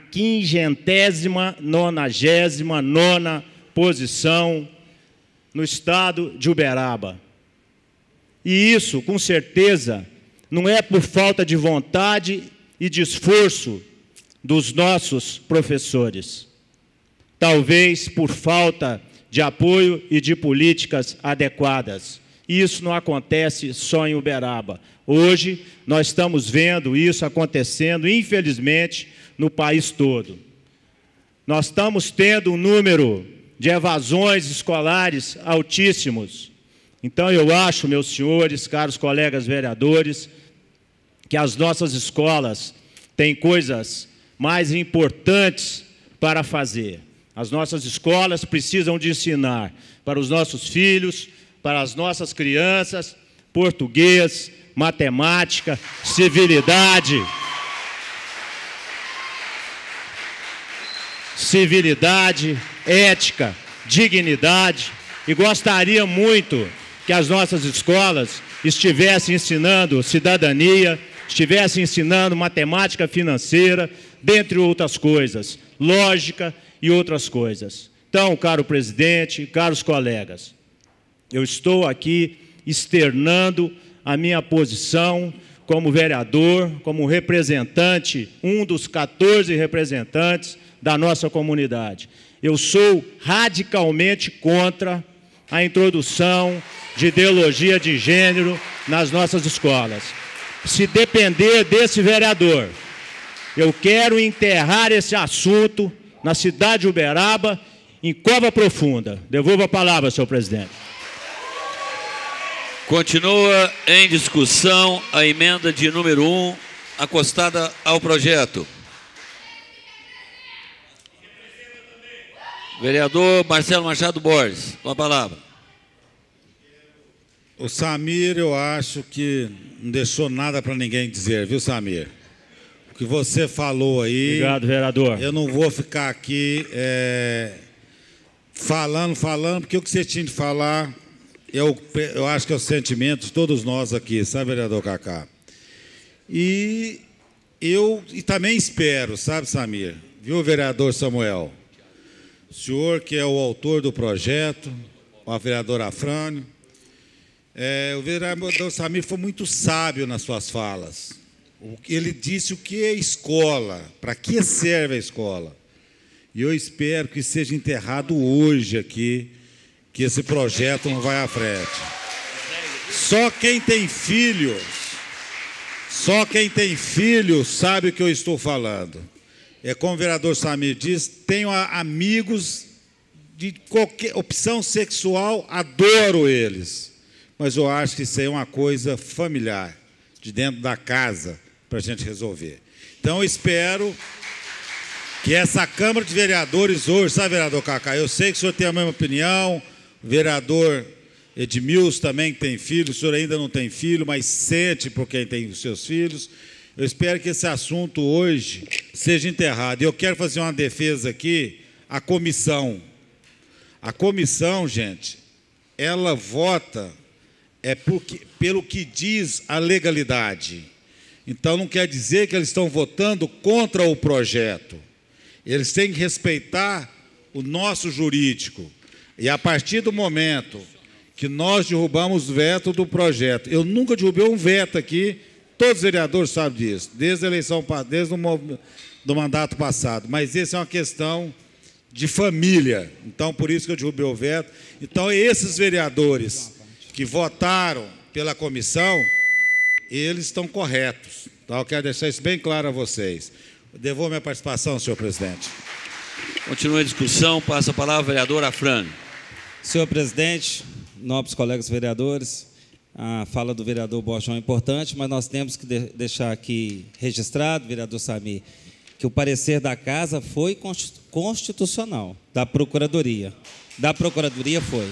Speaker 6: 599ª posição no estado de Uberaba. E isso, com certeza, não é por falta de vontade e de esforço dos nossos professores. Talvez por falta de apoio e de políticas adequadas. Isso não acontece só em Uberaba. Hoje, nós estamos vendo isso acontecendo, infelizmente, no país todo. Nós estamos tendo um número de evasões escolares altíssimos. Então, eu acho, meus senhores, caros colegas vereadores, que as nossas escolas têm coisas mais importantes para fazer. As nossas escolas precisam de ensinar para os nossos filhos, para as nossas crianças, português, matemática, civilidade, ética, dignidade. E gostaria muito que as nossas escolas estivessem ensinando cidadania, estivessem ensinando matemática financeira, dentre outras coisas, lógica e outras coisas. Então, caro presidente, caros colegas, eu estou aqui externando a minha posição como vereador, como representante, um dos 14 representantes da nossa comunidade. Eu sou radicalmente contra a introdução de ideologia de gênero nas nossas escolas. Se depender desse vereador, eu quero enterrar esse assunto na cidade de Uberaba, em cova profunda. Devolvo a palavra, senhor presidente.
Speaker 1: Continua em discussão a emenda de número 1, acostada ao projeto. Vereador Marcelo Machado Borges, com a palavra.
Speaker 9: O Samir, eu acho que não deixou nada para ninguém dizer, viu, Samir? O que você falou aí...
Speaker 6: Obrigado, vereador.
Speaker 9: Eu não vou ficar aqui falando, porque o que você tinha de falar, eu acho que é o sentimento de todos nós aqui, sabe, vereador Cacá? E também espero, sabe, Samir, viu, vereador Samuel? O senhor que é o autor do projeto, a vereadora Afrânio, o vereador Samir foi muito sábio nas suas falas. Ele disse o que é escola, para que serve a escola. E eu espero que seja enterrado hoje aqui, que esse projeto não vai à frente. Só quem tem filhos sabe o que eu estou falando. É como o vereador Samir diz, tenho amigos de qualquer opção sexual, adoro eles. Mas eu acho que isso aí é uma coisa familiar, de dentro da casa, para a gente resolver. Então, eu espero que essa Câmara de Vereadores hoje, sabe, vereador Cacá, eu sei que o senhor tem a mesma opinião, o vereador Edmilson também tem filho, o senhor ainda não tem filho, mas sente por quem tem os seus filhos. Eu espero que esse assunto hoje seja enterrado. E eu quero fazer uma defesa aqui, a comissão. A comissão, gente, ela vota pelo que diz a legalidade. Então, não quer dizer que eles estão votando contra o projeto. Eles têm que respeitar o nosso jurídico. E a partir do momento que nós derrubamos o veto do projeto, eu nunca derrubei um veto aqui, todos os vereadores sabem disso, desde a eleição, desde o mandato passado. Mas essa é uma questão de família. Então, por isso que eu derrubei o veto. Então, esses vereadores que votaram pela comissão, eles estão corretos. Então, eu quero deixar isso bem claro a vocês. Eu devolvo minha participação, senhor presidente.
Speaker 1: Continua a discussão, passa a palavra ao vereador Afrânio.
Speaker 3: Senhor presidente, nobres colegas vereadores, a fala do vereador Borjão é importante, mas nós temos que deixar aqui registrado, vereador Samir, que o parecer da casa foi constitucional, da Procuradoria. Da Procuradoria foi.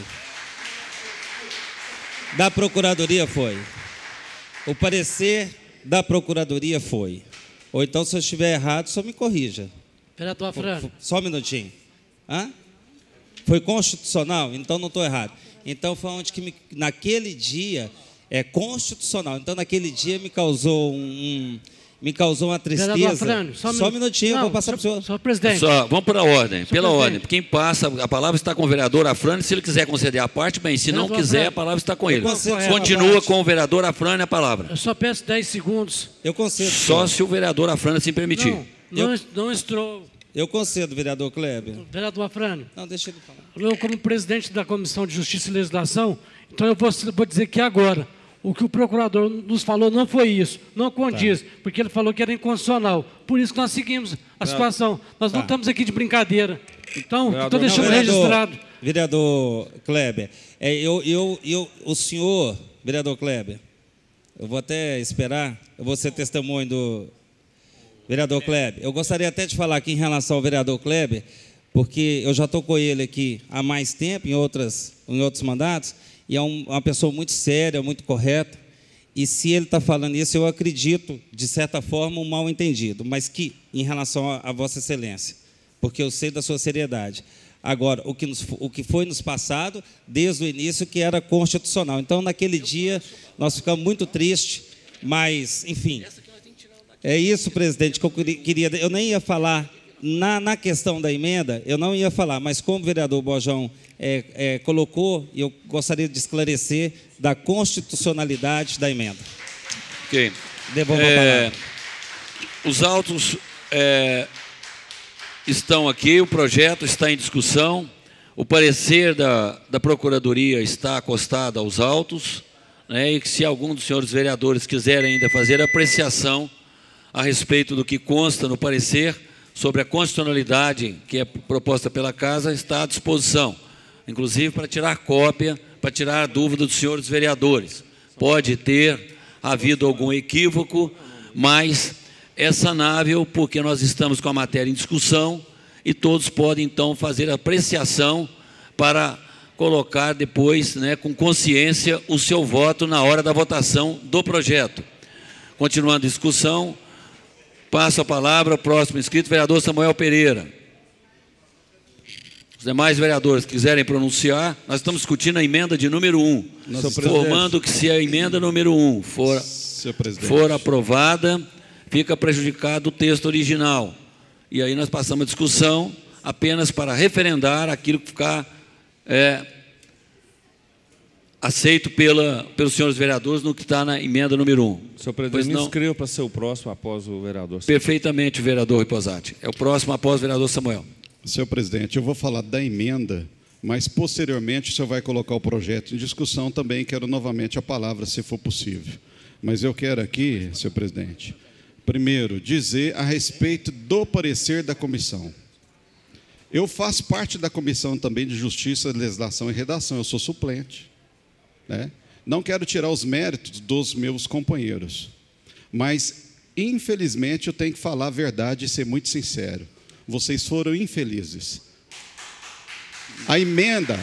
Speaker 3: Da Procuradoria foi. O parecer da Procuradoria foi. Ou então, se eu estiver errado, só me corrija.
Speaker 8: Vereador Afrânio.
Speaker 3: Só um minutinho. Hã? Foi constitucional? Então não estou errado. Então foi onde que naquele dia é constitucional. Então naquele dia me causou uma tristeza.
Speaker 8: Vereador Afrânio,
Speaker 3: só um minutinho, eu vou passar para o senhor.
Speaker 8: Senhor presidente.
Speaker 1: Vamos pela ordem, pela
Speaker 8: presidente.
Speaker 1: ordem. Quem passa, a palavra está com o vereador Afrânio. Se ele quiser conceder a parte, bem. Se não
Speaker 8: Vereador
Speaker 1: quiser,
Speaker 8: Afrânio.
Speaker 1: a palavra está com ele.
Speaker 3: concedo
Speaker 1: Continua
Speaker 3: parte.
Speaker 1: com o vereador Afrânio a palavra.
Speaker 8: Eu só peço 10 segundos.
Speaker 3: Eu concedo.
Speaker 1: Só se o vereador Afrânio assim permitir.
Speaker 8: Não estou...
Speaker 3: Eu concedo, vereador Kleber.
Speaker 8: Vereador Afrânio.
Speaker 3: Não, deixa ele falar.
Speaker 8: Eu, como presidente da Comissão de Justiça e Legislação, então eu vou dizer que agora, o que o procurador nos falou não foi isso, não condiz, porque ele falou que era inconstitucional. Por isso que nós seguimos a situação. Nós não estamos aqui de brincadeira. Então, estou deixando registrado.
Speaker 3: Vereador Kleber, o senhor, vereador Kleber, eu vou até esperar, eu vou ser testemunho do vereador Kleber. Eu gostaria até de falar aqui em relação ao vereador Kleber, porque eu já estou com ele aqui há mais tempo, em outros mandatos, e é uma pessoa muito séria, muito correta, e se ele está falando isso, eu acredito, de certa forma, um mal entendido, mas que, em relação a Vossa Excelência, porque eu sei da sua seriedade. Agora, o que foi nos passado, desde o início, que era constitucional. Então, naquele dia, nós ficamos muito tristes, mas, enfim, é isso, presidente, que eu queria... Eu nem ia falar na questão da emenda, eu não ia falar, mas como o vereador Borjão colocou, eu gostaria de esclarecer da constitucionalidade da emenda.
Speaker 1: Ok.
Speaker 3: Devolvo a palavra.
Speaker 1: Os autos estão aqui, o projeto está em discussão, o parecer da Procuradoria está acostado aos autos, né, e que se algum dos senhores vereadores quiserem ainda fazer apreciação a respeito do que consta no parecer sobre a constitucionalidade que é proposta pela Casa, está à disposição, inclusive para tirar cópia, para tirar a dúvida dos senhores vereadores. Pode ter havido algum equívoco, mas é sanável porque nós estamos com a matéria em discussão e todos podem, então, fazer apreciação para colocar depois, né, com consciência, o seu voto na hora da votação do projeto. Continuando a discussão, passo a palavra ao próximo inscrito, vereador Samuel Pereira. Os demais vereadores que quiserem pronunciar, nós estamos discutindo a emenda de número 1, informando que se a emenda número 1 for aprovada, fica prejudicado o texto original. E aí nós passamos a discussão apenas para referendar aquilo que ficar aceito pelos senhores vereadores no que está na emenda número 1.
Speaker 10: Senhor presidente, me inscreva para ser o próximo após o vereador.
Speaker 1: Perfeitamente, vereador Riposati. É o próximo após o vereador Samuel.
Speaker 2: Senhor presidente, eu vou falar da emenda, mas posteriormente o senhor vai colocar o projeto em discussão também. Quero novamente a palavra, se for possível. Mas eu quero aqui, senhor presidente, primeiro, dizer a respeito do parecer da comissão. Eu faço parte da comissão também de Justiça, Legislação e Redação, eu sou suplente, né? Não quero tirar os méritos dos meus companheiros, mas, infelizmente, eu tenho que falar a verdade e ser muito sincero. Vocês foram infelizes. A emenda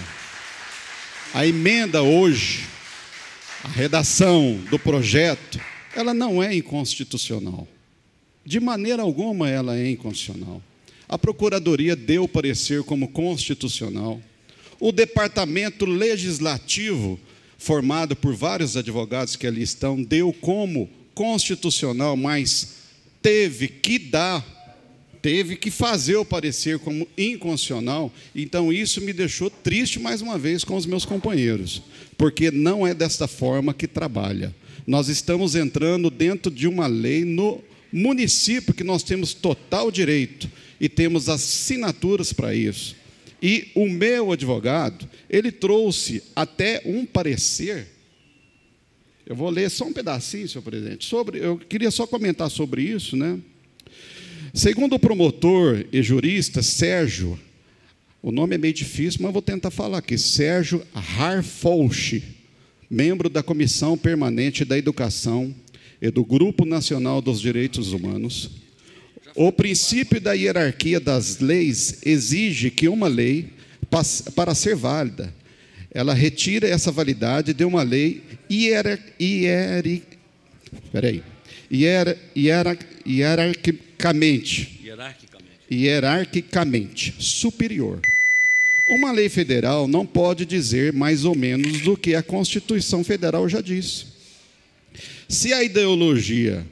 Speaker 2: hoje, a redação do projeto, ela não é inconstitucional. De maneira alguma ela é inconstitucional. A Procuradoria deu o parecer como constitucional. O Departamento Legislativo, formado por vários advogados que ali estão, deu como constitucional, mas teve que fazer o parecer como inconstitucional. Então, isso me deixou triste, mais uma vez, com os meus companheiros, porque não é desta forma que trabalha. Nós estamos entrando dentro de uma lei no município que nós temos total direito e temos assinaturas para isso. E o meu advogado, ele trouxe até um parecer. Eu vou ler só um pedacinho, senhor presidente. Eu queria só comentar sobre isso, né? Segundo o promotor e jurista Sérgio, o nome é meio difícil, mas vou tentar falar aqui, Sérgio Harfolch, membro da Comissão Permanente da Educação e do Grupo Nacional dos Direitos Humanos, o princípio da hierarquia das leis exige que uma lei, para ser válida, ela retira essa validade de uma lei hierarquicamente superior. Uma lei federal não pode dizer mais ou menos do que a Constituição Federal já disse. Se a ideologia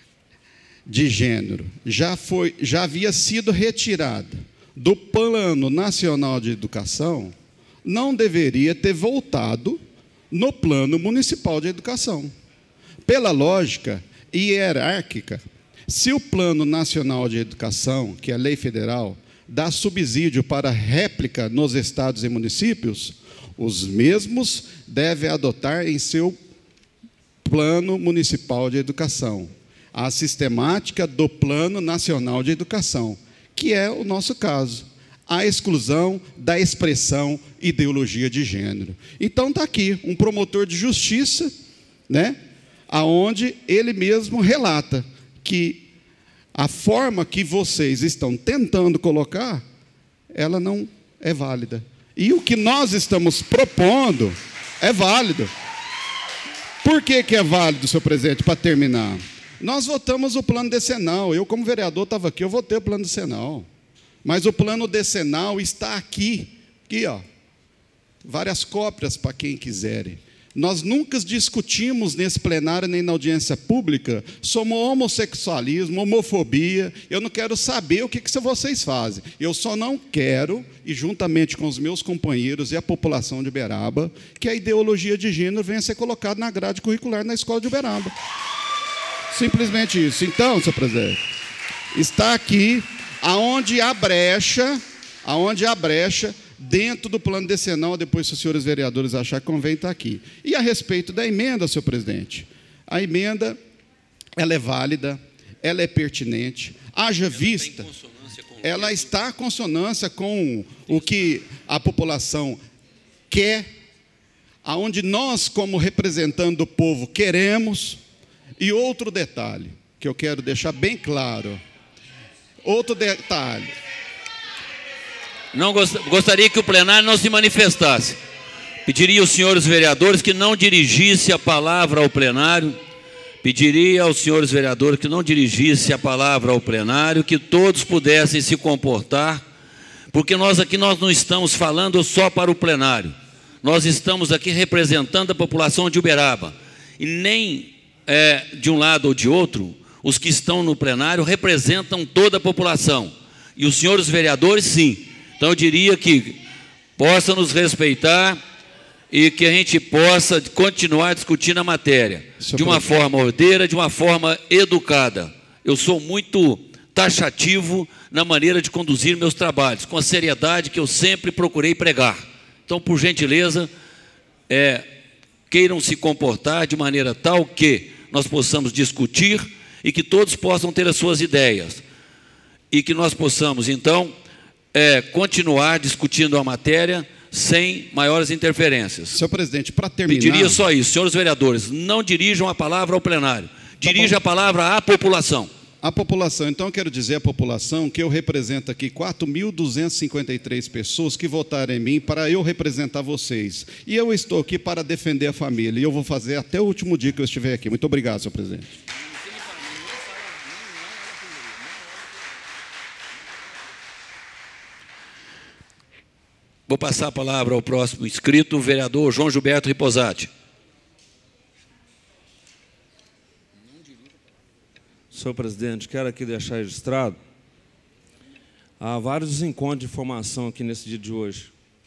Speaker 2: de gênero já havia sido retirada do Plano Nacional de Educação, não deveria ter voltado no Plano Municipal de Educação. Pela lógica hierárquica, se o Plano Nacional de Educação, que é a lei federal, dá subsídio para réplica nos estados e municípios, os mesmos devem adotar em seu Plano Municipal de Educação a sistemática do Plano Nacional de Educação, que é o nosso caso, a exclusão da expressão ideologia de gênero. Então está aqui um promotor de justiça, né, aonde ele mesmo relata que a forma que vocês estão tentando colocar, ela não é válida. E o que nós estamos propondo é válido. Por que é válido, senhor presidente, para terminar? Nós votamos o plano decenal. Eu, como vereador, estava aqui, eu votei o plano decenal. Mas o plano decenal está aqui, ó, várias cópias para quem quiserem. Nós nunca discutimos nesse plenário, nem na audiência pública, sobre homossexualismo, homofobia. Eu não quero saber o que vocês fazem. Eu só não quero, e juntamente com os meus companheiros e a população de Uberaba, que a ideologia de gênero venha a ser colocada na grade curricular na escola de Uberaba. Simplesmente isso. Então, senhor presidente, está aqui aonde há brecha, dentro do plano decenal, depois, se os senhores vereadores acharem que convém, está aqui. E a respeito da emenda, senhor presidente, a emenda, ela é válida, ela é pertinente, haja vista, ela está em consonância com o que a população quer, aonde nós, como representando do povo, queremos. E outro detalhe, que eu quero deixar bem claro, outro detalhe,
Speaker 1: Gostaria que o plenário não se manifestasse. Pediria aos senhores vereadores que não dirigisse a palavra ao plenário. Pediria aos senhores vereadores que não dirigisse a palavra ao plenário, que todos pudessem se comportar, porque nós aqui não estamos falando só para o plenário. Nós estamos aqui representando a população de Uberaba. E nem de um lado ou de outro, os que estão no plenário representam toda a população. E os senhores vereadores, sim. Então, eu diria que possa nos respeitar e que a gente possa continuar discutindo a matéria de uma forma ordeira, de uma forma educada. Eu sou muito taxativo na maneira de conduzir meus trabalhos, com a seriedade que eu sempre procurei pregar. Então, por gentileza, queiram se comportar de maneira tal que nós possamos discutir e que todos possam ter as suas ideias. E que nós possamos, então, continuar discutindo a matéria sem maiores interferências.
Speaker 2: Senhor presidente, para terminar...
Speaker 1: Pediria só isso, senhores vereadores, não dirijam a palavra ao plenário, dirija a palavra à população.
Speaker 2: A população, então eu quero dizer à população que eu represento aqui 4.253 pessoas que votaram em mim para eu representar vocês. E eu estou aqui para defender a família, e eu vou fazer até o último dia que eu estiver aqui. Muito obrigado, senhor presidente.
Speaker 1: Vou passar a palavra ao próximo inscrito, o vereador João Gilberto Riposati.
Speaker 10: Senhor presidente, quero aqui deixar registrado, há vários desencontros de informação aqui nesse dia de hoje.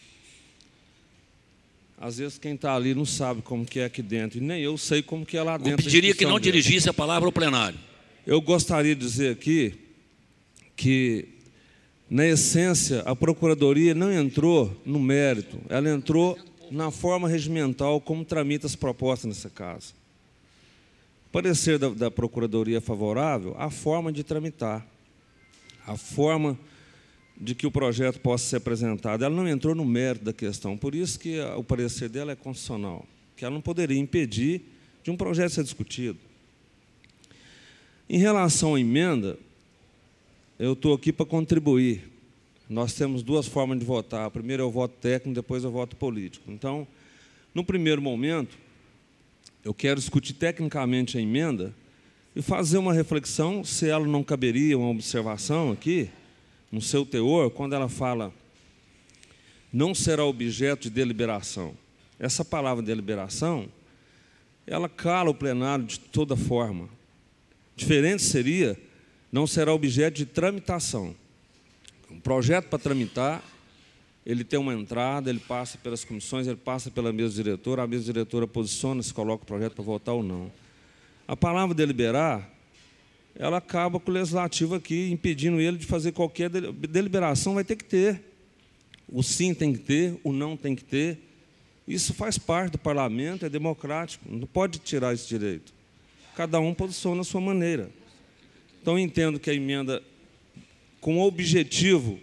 Speaker 10: Às vezes quem está ali não sabe como que é aqui dentro, e nem eu sei como que é lá dentro.
Speaker 1: Eu pediria que não dirigisse a palavra ao plenário.
Speaker 10: Eu gostaria de dizer aqui que, na essência, a Procuradoria não entrou no mérito, ela entrou na forma regimental como tramita as propostas nessa casa. O parecer da Procuradoria favorável, a forma de tramitar, a forma de que o projeto possa ser apresentado. Ela não entrou no mérito da questão, por isso que o parecer dela é constitucional, que ela não poderia impedir de um projeto ser discutido. Em relação à emenda, eu estou aqui para contribuir. Nós temos duas formas de votar. Primeiro é o voto técnico, depois é o voto político. Então, no primeiro momento, eu quero discutir tecnicamente a emenda e fazer uma reflexão se ela não caberia uma observação aqui, no seu teor, quando ela fala não será objeto de deliberação. Essa palavra deliberação, ela cala o plenário de toda forma. Diferente seria não será objeto de tramitação. Um projeto para tramitar, ele tem uma entrada, ele passa pelas comissões, ele passa pela mesa diretora, a mesa diretora posiciona se coloca o projeto para votar ou não. A palavra deliberar, ela acaba com o legislativo aqui, impedindo ele de fazer qualquer deliberação, vai ter que ter. O sim tem que ter, o não tem que ter. Isso faz parte do parlamento, é democrático, não pode tirar esse direito. Cada um posiciona a sua maneira. Então, eu entendo que a emenda, com o objetivo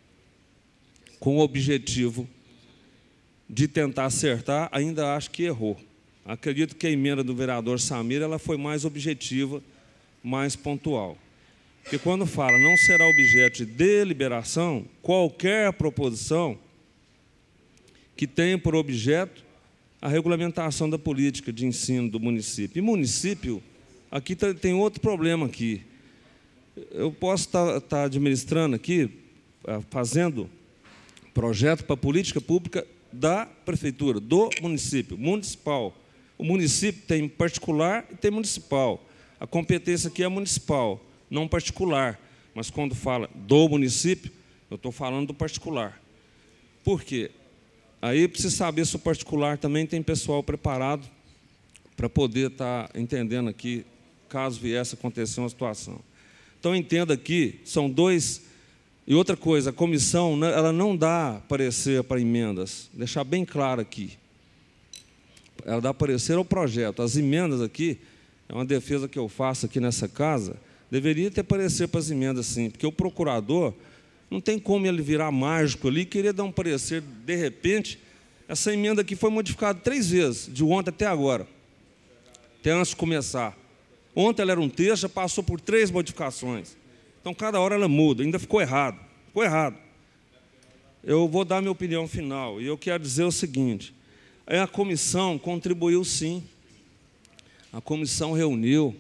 Speaker 10: de tentar acertar, ainda acho que errou. Acredito que a emenda do vereador Samir ela foi mais objetiva, mais pontual. Porque quando fala não será objeto de deliberação, qualquer proposição que tenha por objeto a regulamentação da política de ensino do município. E município, aqui tem outro problema aqui. Eu posso estar administrando aqui, fazendo projeto para política pública da prefeitura, do município, municipal. O município tem particular e tem municipal. A competência aqui é municipal, não particular. Mas quando fala do município, eu estou falando do particular. Por quê? Aí precisa saber se o particular também tem pessoal preparado para poder estar entendendo aqui, caso viesse a acontecer uma situação. Então, entenda aqui, são dois... E outra coisa, a comissão ela não dá parecer para emendas, deixar bem claro aqui. Ela dá parecer ao projeto. As emendas aqui, é uma defesa que eu faço aqui nessa casa, deveria ter parecer para as emendas, sim, porque o procurador não tem como ele virar mágico ali e querer dar um parecer, de repente, essa emenda aqui foi modificada 3 vezes, de ontem até agora, até antes de começar. Ontem ela era um texto, já passou por 3 modificações. Então, cada hora ela muda, ainda ficou errado. Ficou errado. eu vou dar minha opinião final, e eu quero dizer o seguinte: a comissão contribuiu sim, a comissão reuniu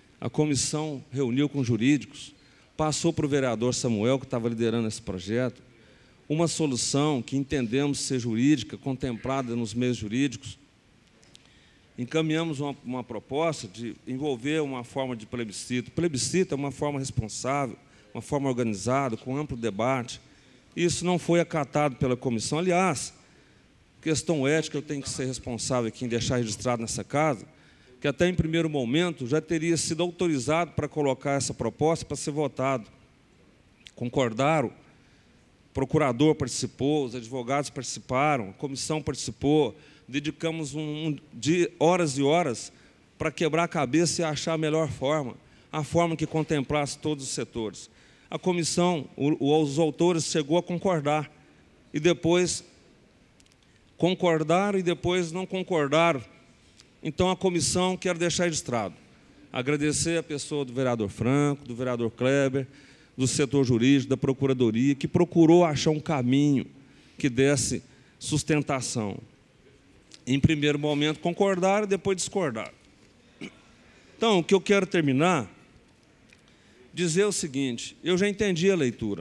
Speaker 10: com jurídicos, passou para o vereador Samuel, que estava liderando esse projeto, uma solução que entendemos ser jurídica, contemplada nos meios jurídicos. Encaminhamos uma proposta de envolver uma forma de plebiscito. Plebiscito é uma forma responsável, uma forma organizada, com amplo debate. Isso não foi acatado pela comissão. Aliás, questão ética, eu tenho que ser responsável aqui em deixar registrado nessa casa, que até em primeiro momento já teria sido autorizado para colocar essa proposta para ser votado. Concordaram, o procurador participou, os advogados participaram, a comissão participou, dedicamos horas e horas para quebrar a cabeça e achar a melhor forma, a forma que contemplasse todos os setores. A comissão, os autores chegou a concordar, e depois concordaram e depois não concordaram. Então, a comissão, quero deixar registrado, agradecer a pessoa do vereador Franco, do vereador Kleber, do setor jurídico, da Procuradoria, que procurou achar um caminho que desse sustentação. Em primeiro momento concordaram, depois discordaram. Então, o que eu quero terminar, dizer o seguinte: eu já entendi a leitura.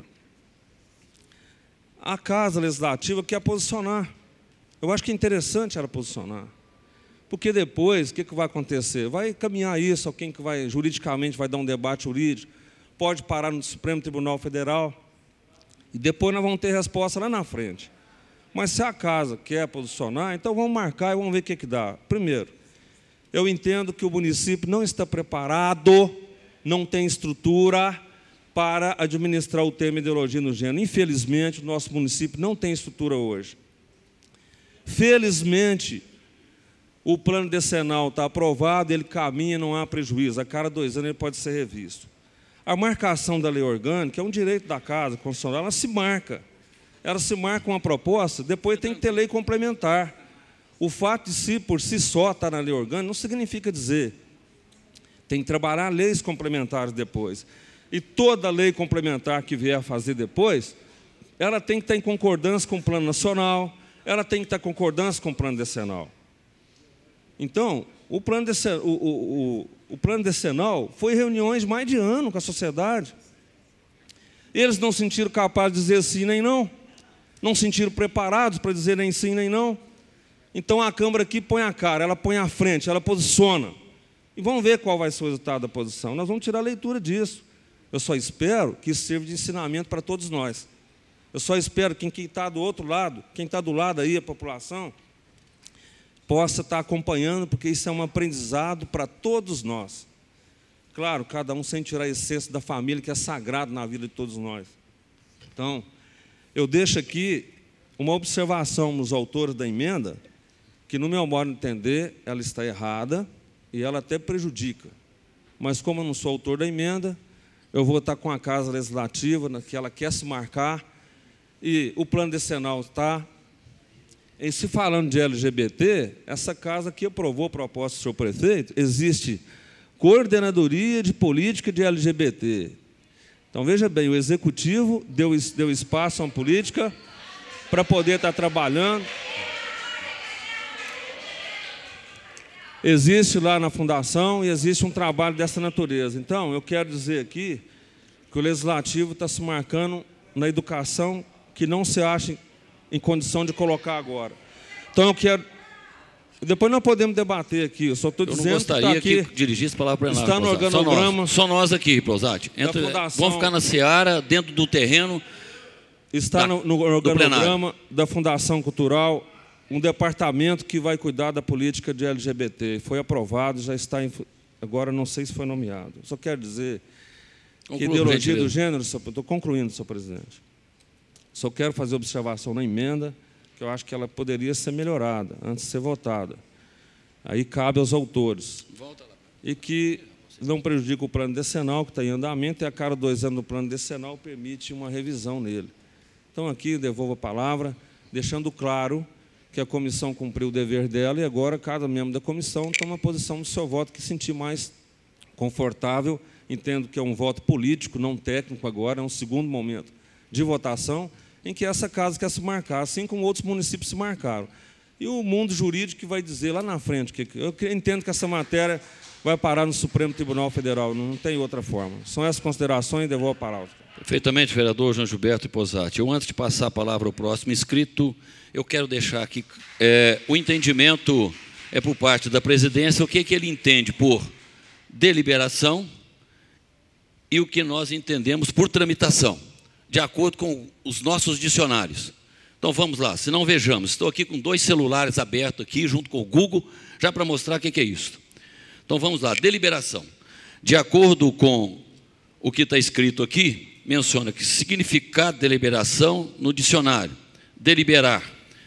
Speaker 10: A Casa Legislativa quer posicionar. Eu acho que é interessante ela posicionar. Porque depois, o que vai acontecer? Vai caminhar isso, alguém que vai, juridicamente, vai dar um debate jurídico, pode parar no Supremo Tribunal Federal, e depois nós vamos ter resposta lá na frente. Mas se a casa quer posicionar, então vamos marcar e vamos ver o que dá. Primeiro, eu entendo que o município não está preparado, não tem estrutura para administrar o tema ideologia no gênero. Infelizmente, o nosso município não tem estrutura hoje. Felizmente, o plano decenal está aprovado, ele caminha, não há prejuízo. A cada 2 anos ele pode ser revisto. A marcação da lei orgânica é um direito da Casa Constitucional, ela se marca. Ela se marca uma proposta, depois tem que ter lei complementar. O fato de si, por si só, estar na lei orgânica, não significa dizer. Tem que trabalhar leis complementares depois. E toda lei complementar que vier a fazer depois, ela tem que estar em concordância com o plano nacional, ela tem que estar em concordância com o plano decenal. Então, o plano decenal foi reuniões de mais de ano com a sociedade. Eles não se sentiram capazes de dizer sim nem não. Não se sentiram preparados para dizer nem sim nem não. Então, a Câmara aqui põe a cara, ela põe à frente, ela posiciona. E vamos ver qual vai ser o resultado da posição. Nós vamos tirar a leitura disso. Eu só espero que isso sirva de ensinamento para todos nós. Eu só espero que quem está do outro lado, quem está do lado aí, a população, possa estar acompanhando, porque isso é um aprendizado para todos nós. Claro, cada um sem tirar a essência da família, que é sagrado na vida de todos nós. Então, eu deixo aqui uma observação nos autores da emenda, que, no meu modo de entender, ela está errada e ela até prejudica. Mas, como eu não sou autor da emenda, eu vou estar com a Casa Legislativa, que ela quer se marcar, e o plano decenal está. E se falando de LGBT, essa casa aqui aprovou a proposta do senhor prefeito, existe Coordenadoria de Política de LGBT. Então, veja bem, o Executivo deu espaço a uma política para poder estar trabalhando. Existe lá na Fundação e existe um trabalho dessa natureza. Então, eu quero dizer aqui que o Legislativo está se marcando na educação que não se acha em condição de colocar agora. Então, eu quero... Depois nós podemos debater aqui, eu só estou dizendo que está aqui...
Speaker 1: que dirigisse a palavra para nós.
Speaker 10: Está no organograma...
Speaker 1: Só nós aqui, Rosati. Vamos ficar na seara, dentro do terreno.
Speaker 10: Está no organograma da Fundação Cultural um departamento que vai cuidar da política de LGBT. Foi aprovado, já está... Agora, não sei se foi nomeado. Só quero dizer que ideologia do gênero... Estou concluindo, senhor presidente. Só quero fazer observação na emenda, que eu acho que ela poderia ser melhorada antes de ser votada. Aí cabe aos autores. E que não prejudica o plano decenal, que está em andamento, e a cada 2 anos do plano decenal permite uma revisão nele. Então, aqui, devolvo a palavra, deixando claro que a comissão cumpriu o dever dela, e agora cada membro da comissão toma a posição do seu voto que sentir mais confortável. Entendo que é um voto político, não técnico agora, é um segundo momento de votação, em que essa casa quer se marcar, assim como outros municípios se marcaram. E o mundo jurídico que vai dizer lá na frente, que eu entendo que essa matéria vai parar no Supremo Tribunal Federal, não tem outra forma. São essas considerações e devolvo a palavra.
Speaker 1: Perfeitamente, vereador João Gilberto Posati. Eu, antes de passar a palavra ao próximo inscrito, eu quero deixar aqui o entendimento por parte da presidência, o que ele entende por deliberação e o que nós entendemos por tramitação, de acordo com os nossos dicionários. Então vamos lá, se não vejamos, estou aqui com 2 celulares abertos aqui, junto com o Google, já para mostrar o que é isso. Então vamos lá, deliberação. De acordo com o que está escrito aqui, menciona que significado de deliberação no dicionário. Deliberar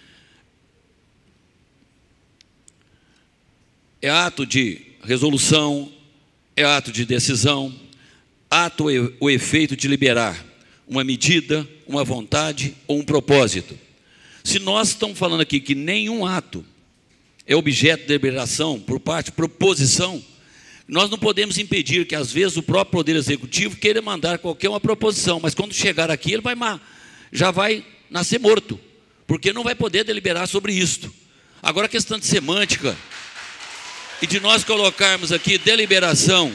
Speaker 1: é ato de resolução, é ato de decisão, ato ou efeito de liberar uma medida, uma vontade ou um propósito. Se nós estamos falando aqui que nenhum ato é objeto de deliberação por parte de proposição, nós não podemos impedir que, às vezes, o próprio Poder Executivo queira mandar qualquer uma proposição, mas quando chegar aqui, ele já vai nascer morto, porque não vai poder deliberar sobre isto. Agora, a questão de semântica e de nós colocarmos aqui deliberação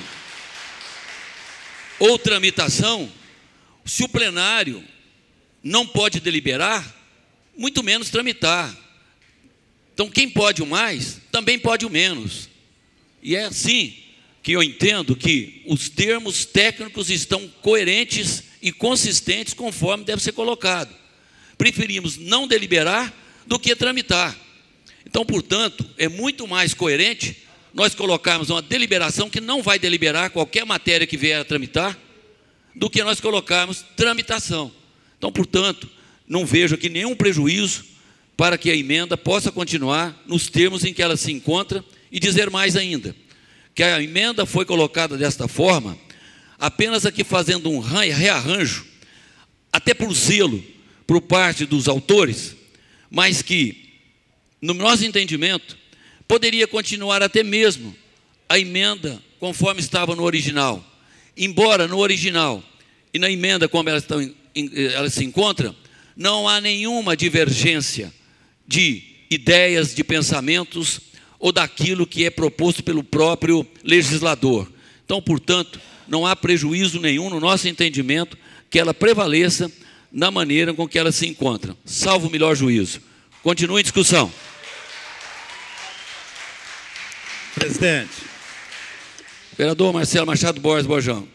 Speaker 1: ou tramitação, se o plenário não pode deliberar, muito menos tramitar. Então, quem pode o mais, também pode o menos. E é assim que eu entendo que os termos técnicos estão coerentes e consistentes conforme deve ser colocado. Preferimos não deliberar do que tramitar. Então, portanto, é muito mais coerente nós colocarmos uma deliberação que não vai deliberar qualquer matéria que vier a tramitar, do que nós colocarmos tramitação. Então, portanto, não vejo aqui nenhum prejuízo para que a emenda possa continuar nos termos em que ela se encontra, e dizer mais ainda, que a emenda foi colocada desta forma, apenas aqui fazendo um rearranjo, até por zelo, por parte dos autores, mas que, no nosso entendimento, poderia continuar até mesmo a emenda conforme estava no original. Embora no original e na emenda como ela se encontra, não há nenhuma divergência de ideias, de pensamentos ou daquilo que é proposto pelo próprio legislador. Então, portanto, não há prejuízo nenhum no nosso entendimento que ela prevaleça na maneira com que ela se encontra, salvo o melhor juízo. Continue em discussão.
Speaker 9: Presidente.
Speaker 1: Vereador Marcelo Machado Borges Bojão.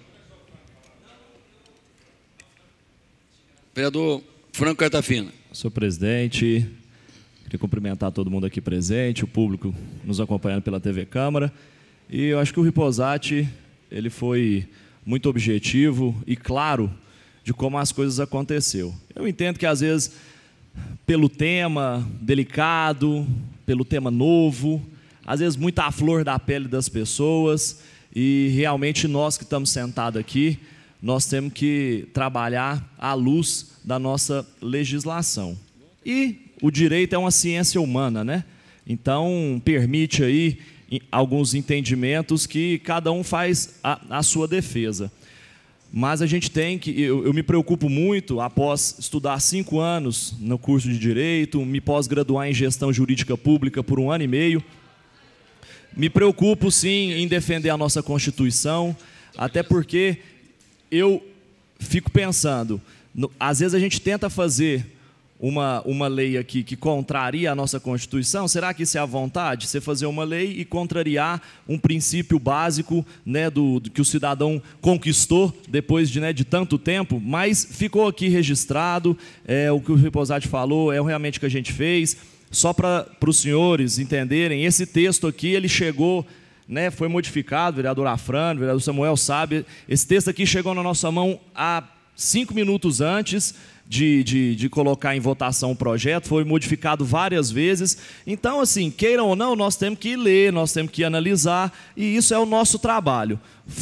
Speaker 1: Vereador Franco Cartafina.
Speaker 11: Senhor presidente, queria cumprimentar todo mundo aqui presente, o público nos acompanhando pela TV Câmara. E eu acho que o Rui Posati, ele foi muito objetivo e claro de como as coisas aconteceram. Eu entendo que, às vezes, pelo tema delicado, pelo tema novo, às vezes muito à flor da pele das pessoas, e realmente nós que estamos sentados aqui, nós temos que trabalhar à luz da nossa legislação. E o direito é uma ciência humana, né? Então, permite aí alguns entendimentos que cada um faz a sua defesa. Mas a gente tem que... Eu me preocupo muito, após estudar 5 anos no curso de Direito, me pós-graduar em Gestão Jurídica Pública por 1 ano e meio, me preocupo, sim, em defender a nossa Constituição, até porque eu fico pensando, às vezes a gente tenta fazer uma lei aqui que contraria a nossa Constituição. Será que isso é a vontade? Você fazer uma lei e contrariar um princípio básico, né, do que o cidadão conquistou depois de tanto tempo, mas ficou aqui registrado, o que o Rui Posati falou é realmente o que a gente fez. Só para os senhores entenderem, esse texto aqui, ele chegou, né, foi modificado, o vereador Afrânio, o vereador Samuel sabe, esse texto aqui chegou na nossa mão há 5 minutos antes de colocar em votação o projeto, foi modificado várias vezes. Então, assim, queiram ou não, nós temos que ler, nós temos que analisar, e isso é o nosso trabalho.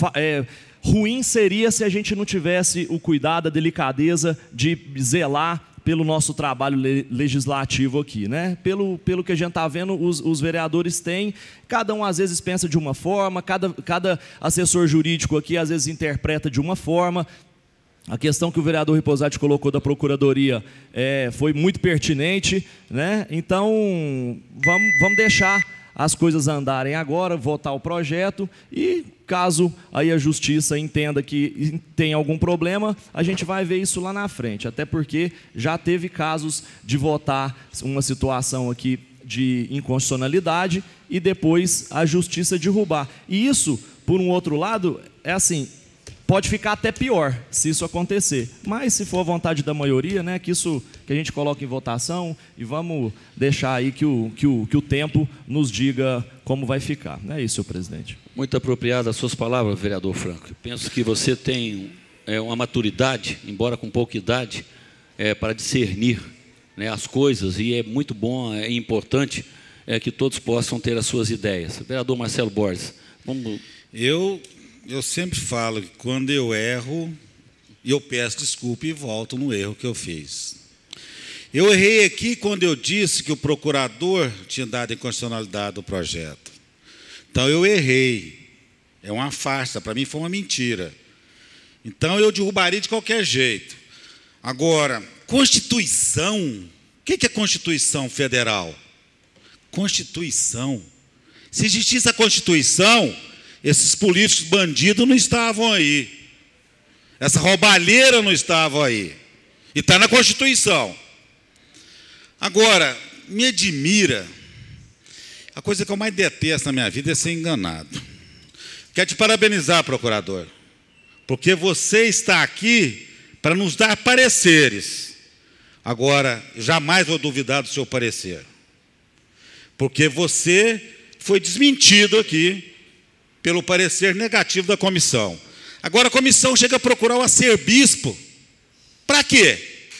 Speaker 11: Ruim seria se a gente não tivesse o cuidado, a delicadeza de zelar pelo nosso trabalho legislativo aqui, né? Pelo que a gente está vendo, os vereadores têm, cada um às vezes pensa de uma forma, cada assessor jurídico aqui às vezes interpreta de uma forma, A questão que o vereador Riposati colocou da Procuradoria foi muito pertinente, né? Então, vamos deixar as coisas andarem agora, votar o projeto e, caso aí a Justiça entenda que tem algum problema, a gente vai ver isso lá na frente. Até porque já teve casos de votar uma situação aqui de inconstitucionalidade e depois a Justiça derrubar. E isso, por um outro lado, é assim... Pode ficar até pior se isso acontecer. Mas se for a vontade da maioria, né, que a gente coloque em votação e vamos deixar aí que o tempo nos diga como vai ficar. É isso, senhor presidente.
Speaker 1: Muito apropriadas as suas palavras, vereador Franco. Eu penso que você tem uma maturidade, embora com pouca idade, para discernir, né, as coisas, e é muito bom, é importante que todos possam ter as suas ideias. Vereador Marcelo Borges, vamos...
Speaker 9: Eu sempre falo que quando eu erro, eu peço desculpa e volto no erro que eu fiz. Eu errei aqui quando eu disse que o procurador tinha dado inconstitucionalidade do projeto. Então, eu errei. É uma farsa, para mim foi uma mentira. Então, eu derrubaria de qualquer jeito. Agora, Constituição, o que é Constituição Federal? Constituição. Se existisse a Constituição... Esses políticos bandidos não estavam aí. Essa roubalheira não estava aí. E está na Constituição. Agora, me admira, a coisa que eu mais detesto na minha vida é ser enganado. Quero te parabenizar, procurador, porque você está aqui para nos dar pareceres. Agora, jamais vou duvidar do seu parecer, porque você foi desmentido aqui pelo parecer negativo da comissão. Agora a comissão chega a procurar o arcebispo. Para quê?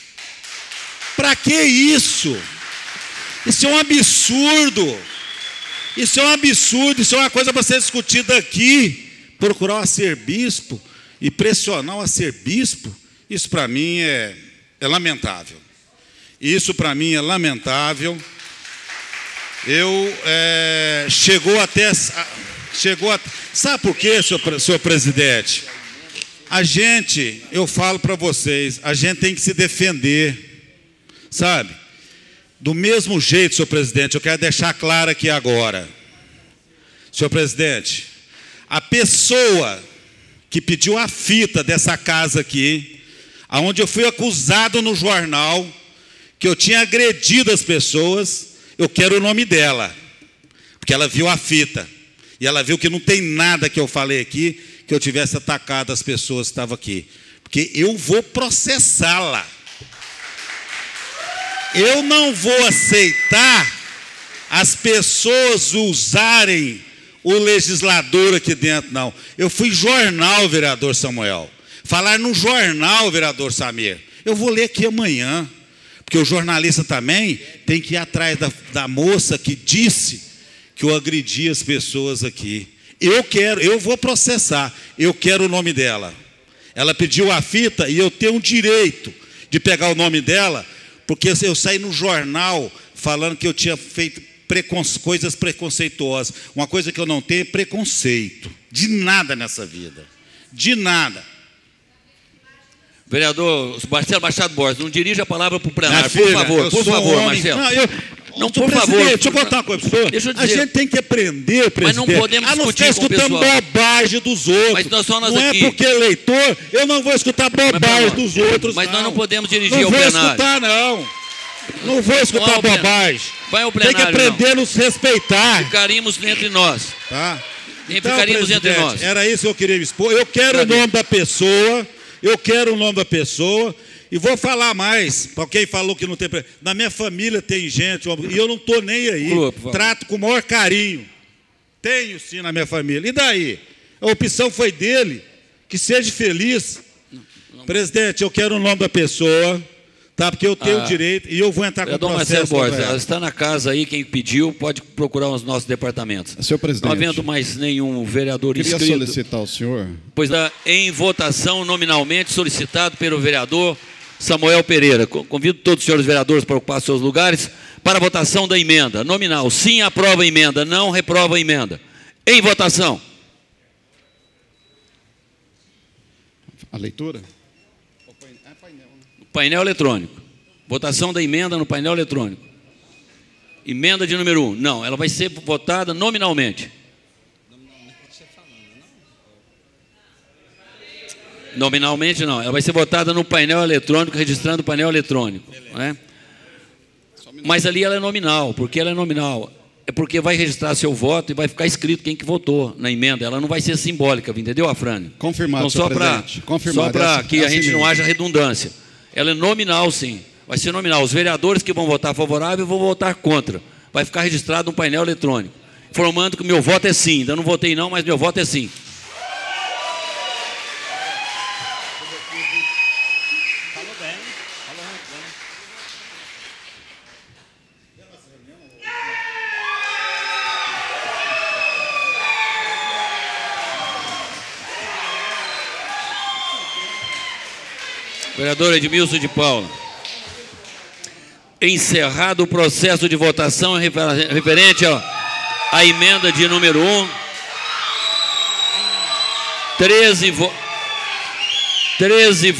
Speaker 9: Para que isso? Isso é um absurdo. Isso é um absurdo, isso é uma coisa para ser discutida aqui. Procurar o arcebispo e pressionar o arcebispo, isso para mim é lamentável. Isso para mim é lamentável. Sabe por quê, senhor presidente? Eu falo para vocês, a gente tem que se defender, sabe? Do mesmo jeito, senhor presidente, eu quero deixar claro aqui agora. Senhor presidente, a pessoa que pediu a fita dessa casa aqui, aonde eu fui acusado no jornal, que eu tinha agredido as pessoas, eu quero o nome dela, porque ela viu a fita. E ela viu que não tem nada que eu falei aqui que eu tivesse atacado as pessoas que estavam aqui. Porque eu vou processá-la. Eu não vou aceitar as pessoas usarem o legislador aqui dentro, não. Eu fui jornal, vereador Samuel. Falar no jornal, vereador Samir. Eu vou ler aqui amanhã. Porque o jornalista também tem que ir atrás da moça que disse que eu agredi as pessoas aqui. Eu vou processar, eu quero o nome dela. Ela pediu a fita e eu tenho o direito de pegar o nome dela, porque eu saí no jornal falando que eu tinha feito coisas preconceituosas. Uma coisa que eu não tenho é preconceito. De nada nessa vida. De nada.
Speaker 1: Vereador Marcelo Machado Borges, não dirija a palavra para o plenário, por favor, Marcelo.
Speaker 9: Não, por favor. Deixa eu contar uma coisa para o senhor. A gente tem que aprender, presidente.
Speaker 1: Mas não podemos discutir com o pessoal.
Speaker 9: Não ficar escutando bobagem dos outros.
Speaker 1: Mas nós só
Speaker 9: não aqui. É porque eleitor, eu não vou escutar bobagem dos outros,
Speaker 1: mas
Speaker 9: não.
Speaker 1: Nós não podemos dirigir ao plenário.
Speaker 9: Não vou escutar, não. Não vou escutar bobagem.
Speaker 1: Vai ao plenário,
Speaker 9: tem que aprender a nos respeitar.
Speaker 1: Ficaríamos entre nós.
Speaker 9: Tá?
Speaker 1: Então, ficaríamos entre nós.
Speaker 9: Era isso que eu queria expor. Eu quero o nome da pessoa. E vou falar mais, para quem falou que não tem... Na minha família tem gente, e eu não estou nem aí. Trato com o maior carinho. Tenho sim na minha família. E daí? A opção foi dele. Que seja feliz. Presidente, eu quero o nome da pessoa, tá? Porque eu tenho o direito e eu vou entrar com o processo.
Speaker 1: Marcelo Borges, está na casa aí, quem pediu pode procurar os nossos departamentos.
Speaker 2: Senhor presidente.
Speaker 1: Não havendo mais nenhum vereador inscrito.
Speaker 2: Queria solicitar ao senhor.
Speaker 1: Pois em votação nominalmente solicitado pelo vereador Samuel Pereira. Convido todos os senhores vereadores para ocupar seus lugares para a votação da emenda. Nominal, sim, aprova a emenda, não reprova a emenda. Em votação.
Speaker 2: A leitura?
Speaker 1: Painel eletrônico. Votação da emenda no painel eletrônico. Emenda de número 1. Não, ela vai ser votada nominalmente. Nominalmente não, ela vai ser votada no painel eletrônico, registrando o painel eletrônico. Não é? Mas ali ela é nominal. Por que ela é nominal? É porque vai registrar seu voto e vai ficar escrito quem que votou na emenda. Ela não vai ser simbólica, entendeu, Afrânio?
Speaker 2: Confirmado,
Speaker 1: então, só para que a gente não haja redundância. Ela é nominal, sim. Vai ser nominal. Os vereadores que vão votar favorável vão votar contra. Vai ficar registrado no painel eletrônico, informando que o meu voto é sim. Ainda não votei não, mas meu voto é sim. Vereador Edmilson de Paula. Encerrado o processo de votação referente à emenda de número 1. 13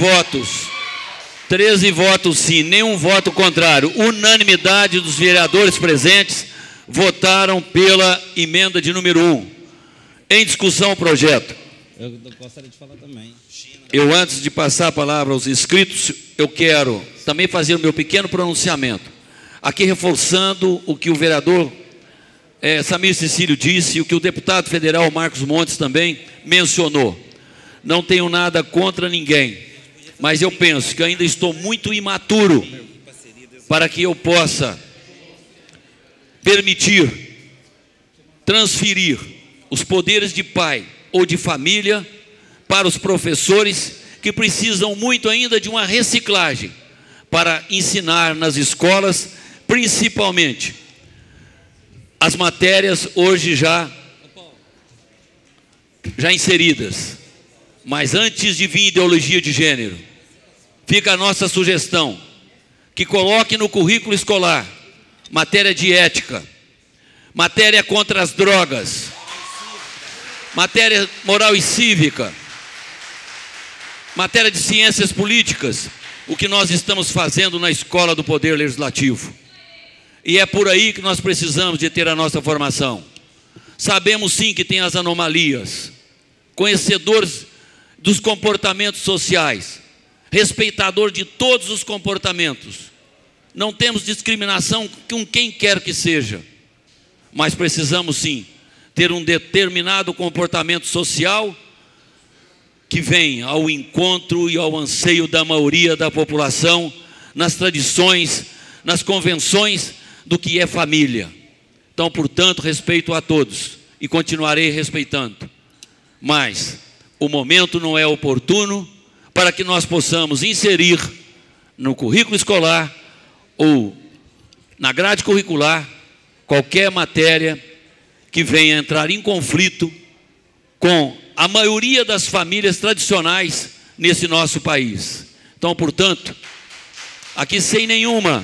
Speaker 1: votos sim, nenhum voto contrário. Unanimidade dos vereadores presentes votaram pela emenda de número 1. Em discussão o projeto.
Speaker 3: Eu gostaria de falar também.
Speaker 1: Eu, antes de passar a palavra aos inscritos, eu quero também fazer o meu pequeno pronunciamento. Aqui reforçando o que o vereador Samir Cecílio disse e o que o deputado federal Marcos Montes também mencionou. Não tenho nada contra ninguém, mas eu penso que ainda estou muito imaturo para que eu possa permitir transferir os poderes de pai ou de família para os professores que precisam muito ainda de uma reciclagem para ensinar nas escolas, principalmente as matérias hoje já inseridas. Mas antes de vir ideologia de gênero, fica a nossa sugestão, que coloque no currículo escolar matéria de ética, matéria contra as drogas, matéria moral e cívica, matéria de ciências políticas, o que nós estamos fazendo na escola do Poder Legislativo. E é por aí que nós precisamos de ter a nossa formação. Sabemos sim que tem as anomalias, conhecedores dos comportamentos sociais, respeitador de todos os comportamentos. Não temos discriminação com quem quer que seja, mas precisamos sim ter um determinado comportamento social que vem ao encontro e ao anseio da maioria da população, nas tradições, nas convenções do que é família. Então, portanto, respeito a todos e continuarei respeitando. Mas o momento não é oportuno para que nós possamos inserir no currículo escolar ou na grade curricular qualquer matéria que venha entrar em conflito com a maioria das famílias tradicionais nesse nosso país. Então, portanto, aqui sem nenhuma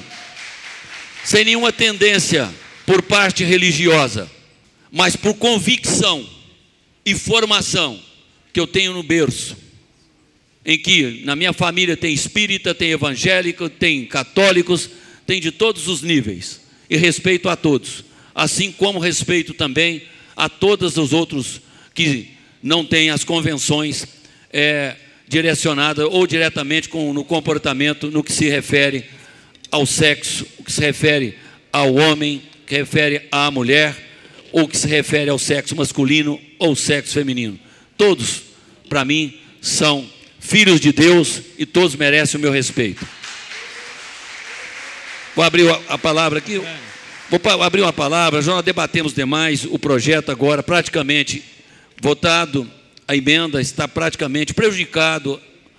Speaker 1: tendência por parte religiosa, mas por convicção e formação que eu tenho no berço, em que na minha família tem espírita, tem evangélico, tem católicos, tem de todos os níveis, e respeito a todos, assim como respeito também a todos os outros que não têm as convenções direcionadas ou diretamente no comportamento no que se refere ao sexo, o que se refere ao homem, que refere à mulher, ou que se refere ao sexo masculino ou sexo feminino. Todos, para mim, são filhos de Deus e todos merecem o meu respeito. Vou abrir a palavra aqui. Vou abrir uma palavra, já debatemos demais o projeto agora, praticamente votado, a emenda está praticamente prejudicado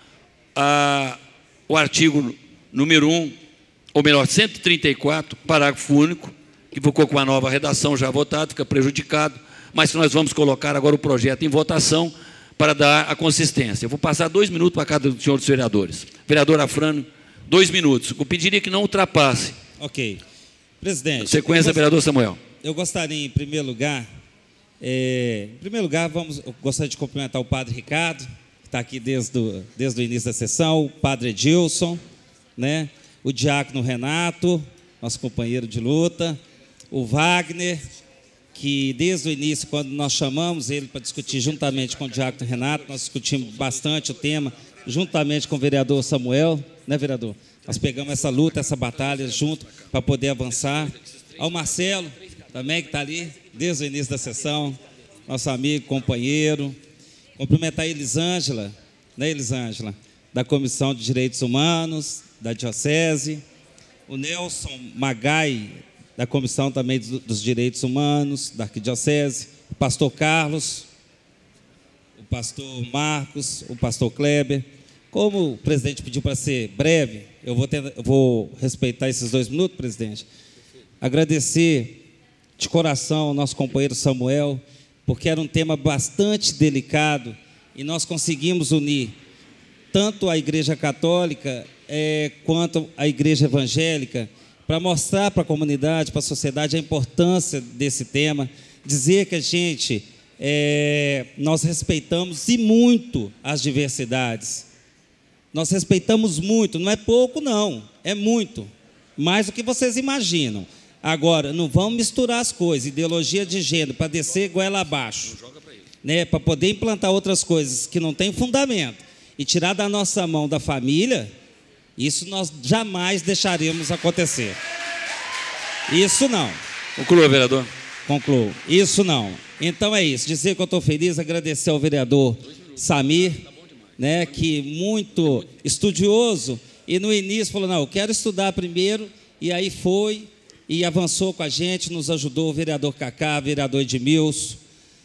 Speaker 1: o artigo número 1, ou melhor, 134, parágrafo único, que ficou com a nova redação já votada, fica prejudicado, mas nós vamos colocar agora o projeto em votação para dar a consistência. Eu vou passar 2 minutos para cada dos senhores vereadores. Vereador Afrânio, 2 minutos. Eu pediria que não ultrapasse.
Speaker 3: Ok. Presidente.
Speaker 1: Sequência, vereador Samuel.
Speaker 3: Eu gostaria, em primeiro lugar, eu gostaria de cumprimentar o padre Ricardo, que está aqui desde o início da sessão, o padre Edilson, né? O diácono Renato, nosso companheiro de luta, o Wagner, que desde o início, quando nós chamamos ele para discutir juntamente com o diácono Renato, nós discutimos bastante o tema, juntamente com o vereador Samuel, né, vereador? Nós pegamos essa luta, essa batalha junto para poder avançar. Ao Marcelo, também, que está ali desde o início da sessão, nosso amigo, companheiro. Cumprimentar a Elisângela, né, Elisângela, da Comissão de Direitos Humanos, da Diocese. O Nelson Magai, da Comissão também dos Direitos Humanos, da Arquidiocese. O pastor Carlos, o pastor Marcos, o pastor Kleber. Como o presidente pediu para ser breve, eu vou respeitar esses 2 minutos, presidente. Agradecer de coração ao nosso companheiro Samuel, porque era um tema bastante delicado e nós conseguimos unir tanto a Igreja Católica quanto a Igreja Evangélica para mostrar para a comunidade, para a sociedade a importância desse tema, dizer que a gente, nós respeitamos e muito as diversidades. Nós respeitamos muito, não é pouco não, é muito, mais do que vocês imaginam. Agora, não vamos misturar as coisas, ideologia de gênero, para descer goela abaixo, né, para poder implantar outras coisas que não têm fundamento e tirar da nossa mão da família, isso nós jamais deixaremos acontecer. Isso não.
Speaker 1: Conclua, vereador.
Speaker 3: Concluo. Isso não. Então é isso, dizer que eu estou feliz, agradecer ao vereador Samir, né, que muito estudioso, e no início falou, não, eu quero estudar primeiro, e aí foi, e avançou com a gente, nos ajudou o vereador Cacá, vereador Edmilson,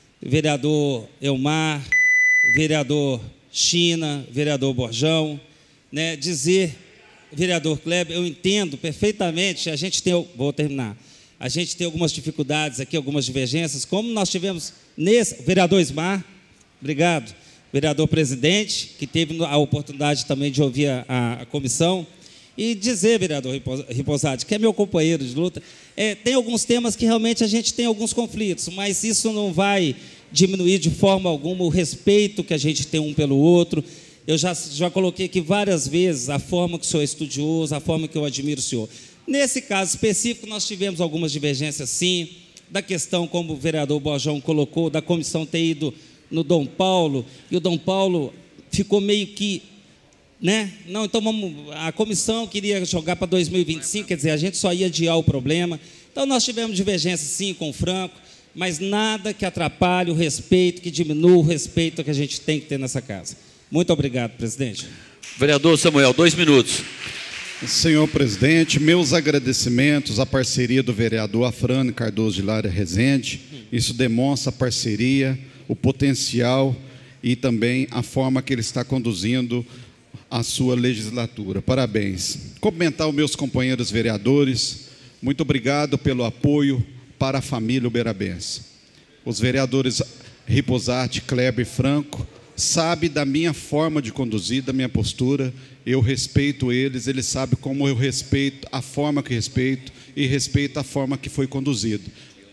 Speaker 3: vereador Elmar, vereador China, vereador Borjão, né, dizer, vereador Kleber, eu entendo perfeitamente, a gente tem, vou terminar, a gente tem algumas dificuldades aqui, algumas divergências, como nós tivemos nesse, vereador Ismar, obrigado, vereador presidente, que teve a oportunidade também de ouvir a comissão, e dizer, vereador Riposati, que é meu companheiro de luta, tem alguns temas que realmente a gente tem alguns conflitos, mas isso não vai diminuir de forma alguma o respeito que a gente tem um pelo outro. Eu já coloquei aqui várias vezes a forma que o senhor é estudioso, a forma que eu admiro o senhor. Nesse caso específico, nós tivemos algumas divergências, sim, da questão, como o vereador Borjão colocou, da comissão ter ido no Dom Paulo, e o Dom Paulo ficou meio que, né? Não, então a comissão queria jogar para 2025, quer dizer, a gente só ia adiar o problema. Então nós tivemos divergências, sim, com o Franco, mas nada que atrapalhe o respeito, que diminua o respeito que a gente tem que ter nessa casa. Muito obrigado, presidente.
Speaker 1: Vereador Samuel, 2 minutos.
Speaker 2: Senhor presidente, meus agradecimentos à parceria do vereador Afrânio Cardoso de Lara Rezende. Isso demonstra a parceria, o potencial e também a forma que ele está conduzindo a sua legislatura. Parabéns. Cumprimentar os meus companheiros vereadores, muito obrigado pelo apoio para a família uberabense. Os vereadores Riposati, Kleber e Franco sabem da minha forma de conduzir, da minha postura, eu respeito eles, eles sabem como eu respeito, a forma que respeito e respeito a forma que foi conduzido.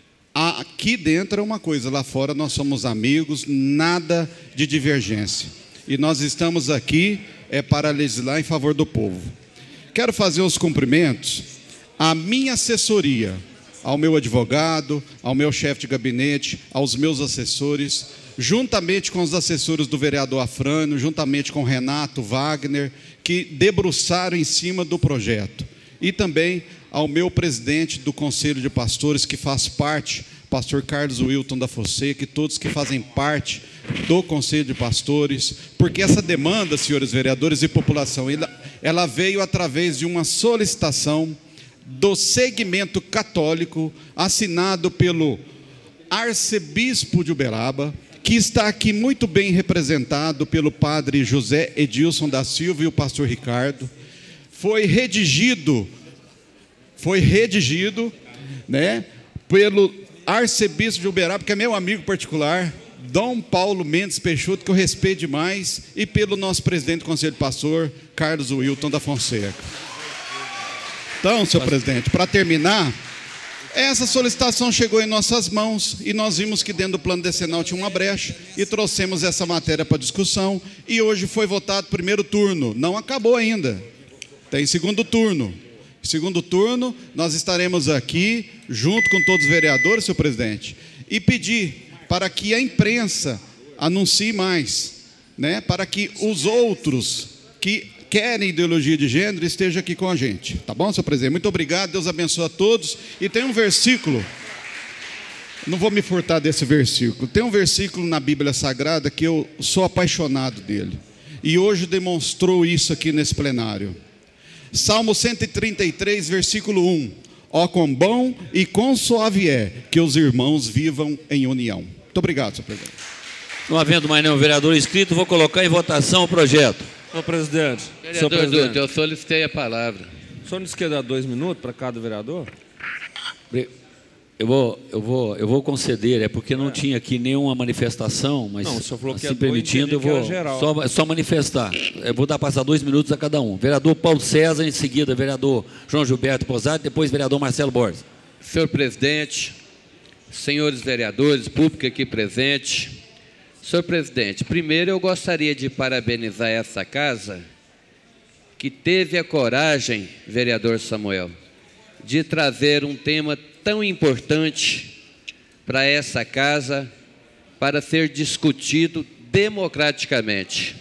Speaker 2: Aqui dentro é uma coisa, lá fora nós somos amigos, nada de divergência. E nós estamos aqui para legislar em favor do povo. Quero fazer os cumprimentos à minha assessoria, ao meu advogado, ao meu chefe de gabinete, aos meus assessores, juntamente com os assessores do vereador Afrânio, juntamente com Renato, Wagner, que debruçaram em cima do projeto. E também ao meu presidente do Conselho de Pastores, que faz parte, pastor Carlos Wilton da Fonseca, e todos que fazem parte do Conselho de Pastores, porque essa demanda, senhores vereadores e população, ela veio através de uma solicitação do segmento católico, assinado pelo arcebispo de Uberaba, que está aqui muito bem representado pelo padre José Edilson da Silva e o pastor Ricardo. Foi redigido, né, pelo arcebispo de Uberaba, que é meu amigo particular, Dom Paulo Mendes Peixoto, que eu respeito demais, e pelo nosso presidente do Conselho de Pastor, Carlos Wilton da Fonseca. Então, senhor presidente, para terminar, Essa solicitação chegou em nossas mãos e nós vimos que dentro do plano decenal tinha uma brecha e trouxemos essa matéria para discussão e hoje foi votado primeiro turno, não acabou ainda, tem segundo turno. Segundo turno, nós estaremos aqui junto com todos os vereadores, senhor presidente, e pedir para que a imprensa anuncie mais, né, para que os outros que querem ideologia de gênero estejam aqui com a gente. Tá bom, senhor presidente? Muito obrigado, Deus abençoe a todos. E tem um versículo, não vou me furtar desse versículo, tem um versículo na Bíblia Sagrada que eu sou apaixonado dele. E hoje demonstrou isso aqui nesse plenário. Salmo 133, versículo 1. Ó, quão bom e quão suave é que os irmãos vivam em união. Muito obrigado, senhor presidente.
Speaker 1: Não havendo mais nenhum vereador inscrito, vou colocar em votação o projeto.
Speaker 10: Senhor presidente.
Speaker 4: Vereador Dutra, eu solicitei a palavra.
Speaker 10: O senhor não quer dar 2 minutos para cada vereador?
Speaker 1: Eu vou conceder, é porque não tinha aqui nenhuma manifestação, mas
Speaker 10: não, o senhor falou que
Speaker 1: assim permitindo, eu vou só manifestar. Eu vou passar 2 minutos a cada um. Vereador Paulo César, em seguida, vereador João Gilberto Posati, depois vereador Marcelo Borges.
Speaker 4: Senhor presidente, senhores vereadores, público aqui presente. Senhor presidente, primeiro eu gostaria de parabenizar essa casa que teve a coragem, vereador Samuel, de trazer um tema tão importante para essa casa, para ser discutido democraticamente.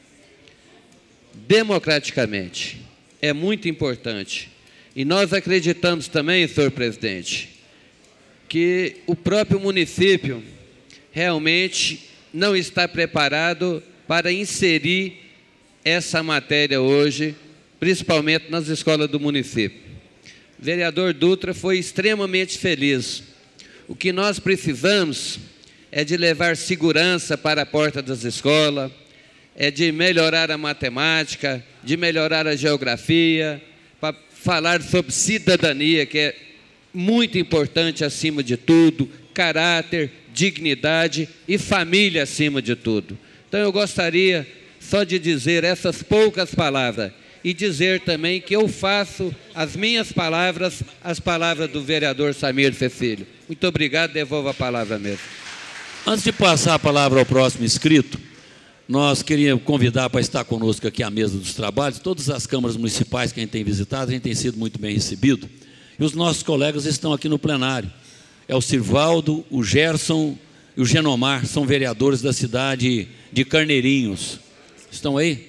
Speaker 4: Democraticamente. É muito importante. E nós acreditamos também, senhor presidente, que o próprio município realmente não está preparado para inserir essa matéria hoje, principalmente nas escolas do município. O vereador Dutra foi extremamente feliz. O que nós precisamos é de levar segurança para a porta das escolas, é de melhorar a matemática, de melhorar a geografia, para falar sobre cidadania, que é muito importante acima de tudo, caráter, dignidade e família acima de tudo. Então eu gostaria só de dizer essas poucas palavras e dizer também que eu faço as minhas palavras, as palavras do vereador Samir Cecílio. Muito obrigado, devolvo a palavra mesmo.
Speaker 1: Antes de passar a palavra ao próximo inscrito, nós queríamos convidar para estar conosco aqui à mesa dos trabalhos, todas as câmaras municipais que a gente tem visitado, a gente tem sido muito bem recebido, e os nossos colegas estão aqui no plenário. É o Sirvaldo, o Gerson e o Genomar, são vereadores da cidade de Carneirinhos. Estão aí?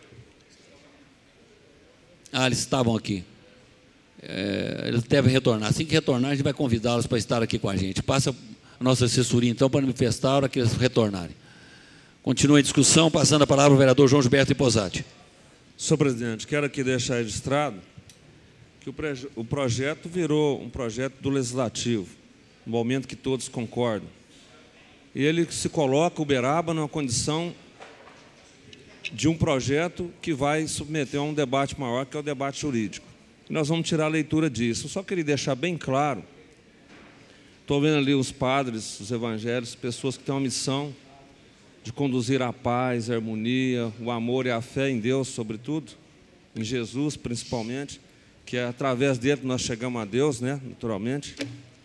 Speaker 1: Ah, eles estavam aqui. Eles devem retornar. Assim que retornar, a gente vai convidá-los para estar aqui com a gente. Passa a nossa assessoria, então, para manifestar a hora que eles retornarem. Continua a discussão, passando a palavra ao vereador João Gilberto Posati.
Speaker 10: Senhor presidente, quero aqui deixar registrado que o projeto virou um projeto do Legislativo, no momento que todos concordam. E ele se coloca, Uberaba, numa condição de um projeto que vai submeter a um debate maior, que é o debate jurídico. E nós vamos tirar a leitura disso. Eu só queria deixar bem claro, estou vendo ali os padres, os evangélicos, pessoas que têm uma missão de conduzir a paz, a harmonia, o amor e a fé em Deus, sobretudo, em Jesus, principalmente, que é através dele que nós chegamos a Deus, né, naturalmente.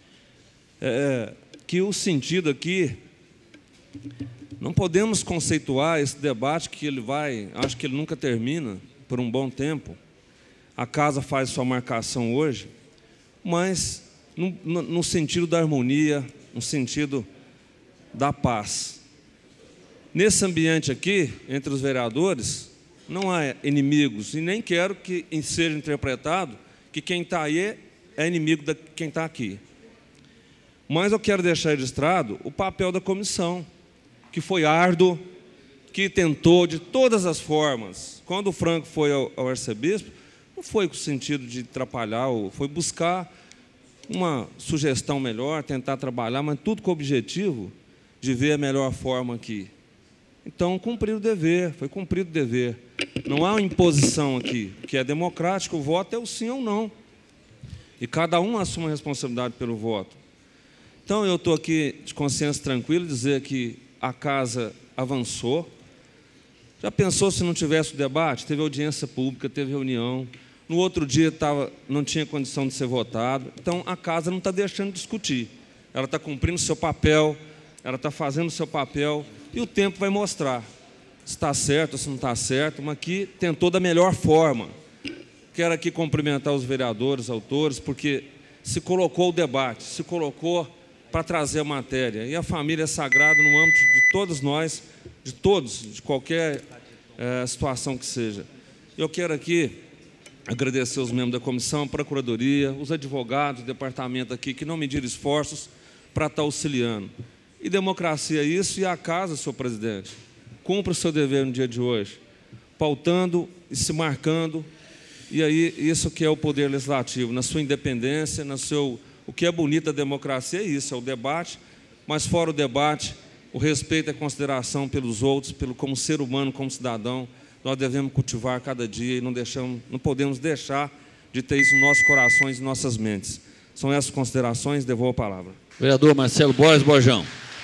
Speaker 10: Que o sentido aqui, não podemos conceituar esse debate que ele vai, acho que ele nunca termina, por um bom tempo. A casa faz sua marcação hoje, mas no sentido da harmonia, no sentido da paz. Nesse ambiente aqui, entre os vereadores, não há inimigos, e nem quero que seja interpretado que quem está aí é inimigo de quem está aqui. Mas eu quero deixar registrado o papel da comissão, que foi árduo, que tentou de todas as formas. Quando o Franco foi ao arcebispo, não foi com o sentido de atrapalhar, foi buscar uma sugestão melhor, tentar trabalhar, mas tudo com o objetivo de ver a melhor forma aqui. Então, cumprir o dever, foi cumprido o dever. Não há uma imposição aqui, que é democrático, o voto é o sim ou não. E cada um assume a responsabilidade pelo voto. Então, eu estou aqui de consciência tranquila, dizer que a casa avançou. Já pensou se não tivesse o debate? Teve audiência pública, teve reunião. no outro dia não tinha condição de ser votado. Então, a casa não está deixando de discutir. Ela está cumprindo o seu papel, ela está fazendo o seu papel, e o tempo vai mostrar se está certo ou se não está certo, mas que tentou da melhor forma. Quero aqui cumprimentar os vereadores, autores, porque se colocou o debate, se colocou para trazer a matéria. E a família é sagrada no âmbito de todos nós, de todos, de qualquer situação que seja. Eu quero aqui agradecer os membros da comissão, a procuradoria, os advogados, o departamento aqui, que não mediram esforços para estar auxiliando. E democracia é isso, e a casa, senhor presidente, cumpra o seu dever no dia de hoje, pautando e se marcando. E aí, isso que é o poder legislativo, na sua independência, o que é bonito da democracia é isso, é o debate, mas fora o debate, o respeito e a consideração pelos outros, como ser humano, como cidadão, nós devemos cultivar cada dia e não podemos deixar de ter isso nos nossos corações e nossas mentes. São essas considerações, devolvo a palavra.
Speaker 1: Vereador Marcelo Borges Borjão.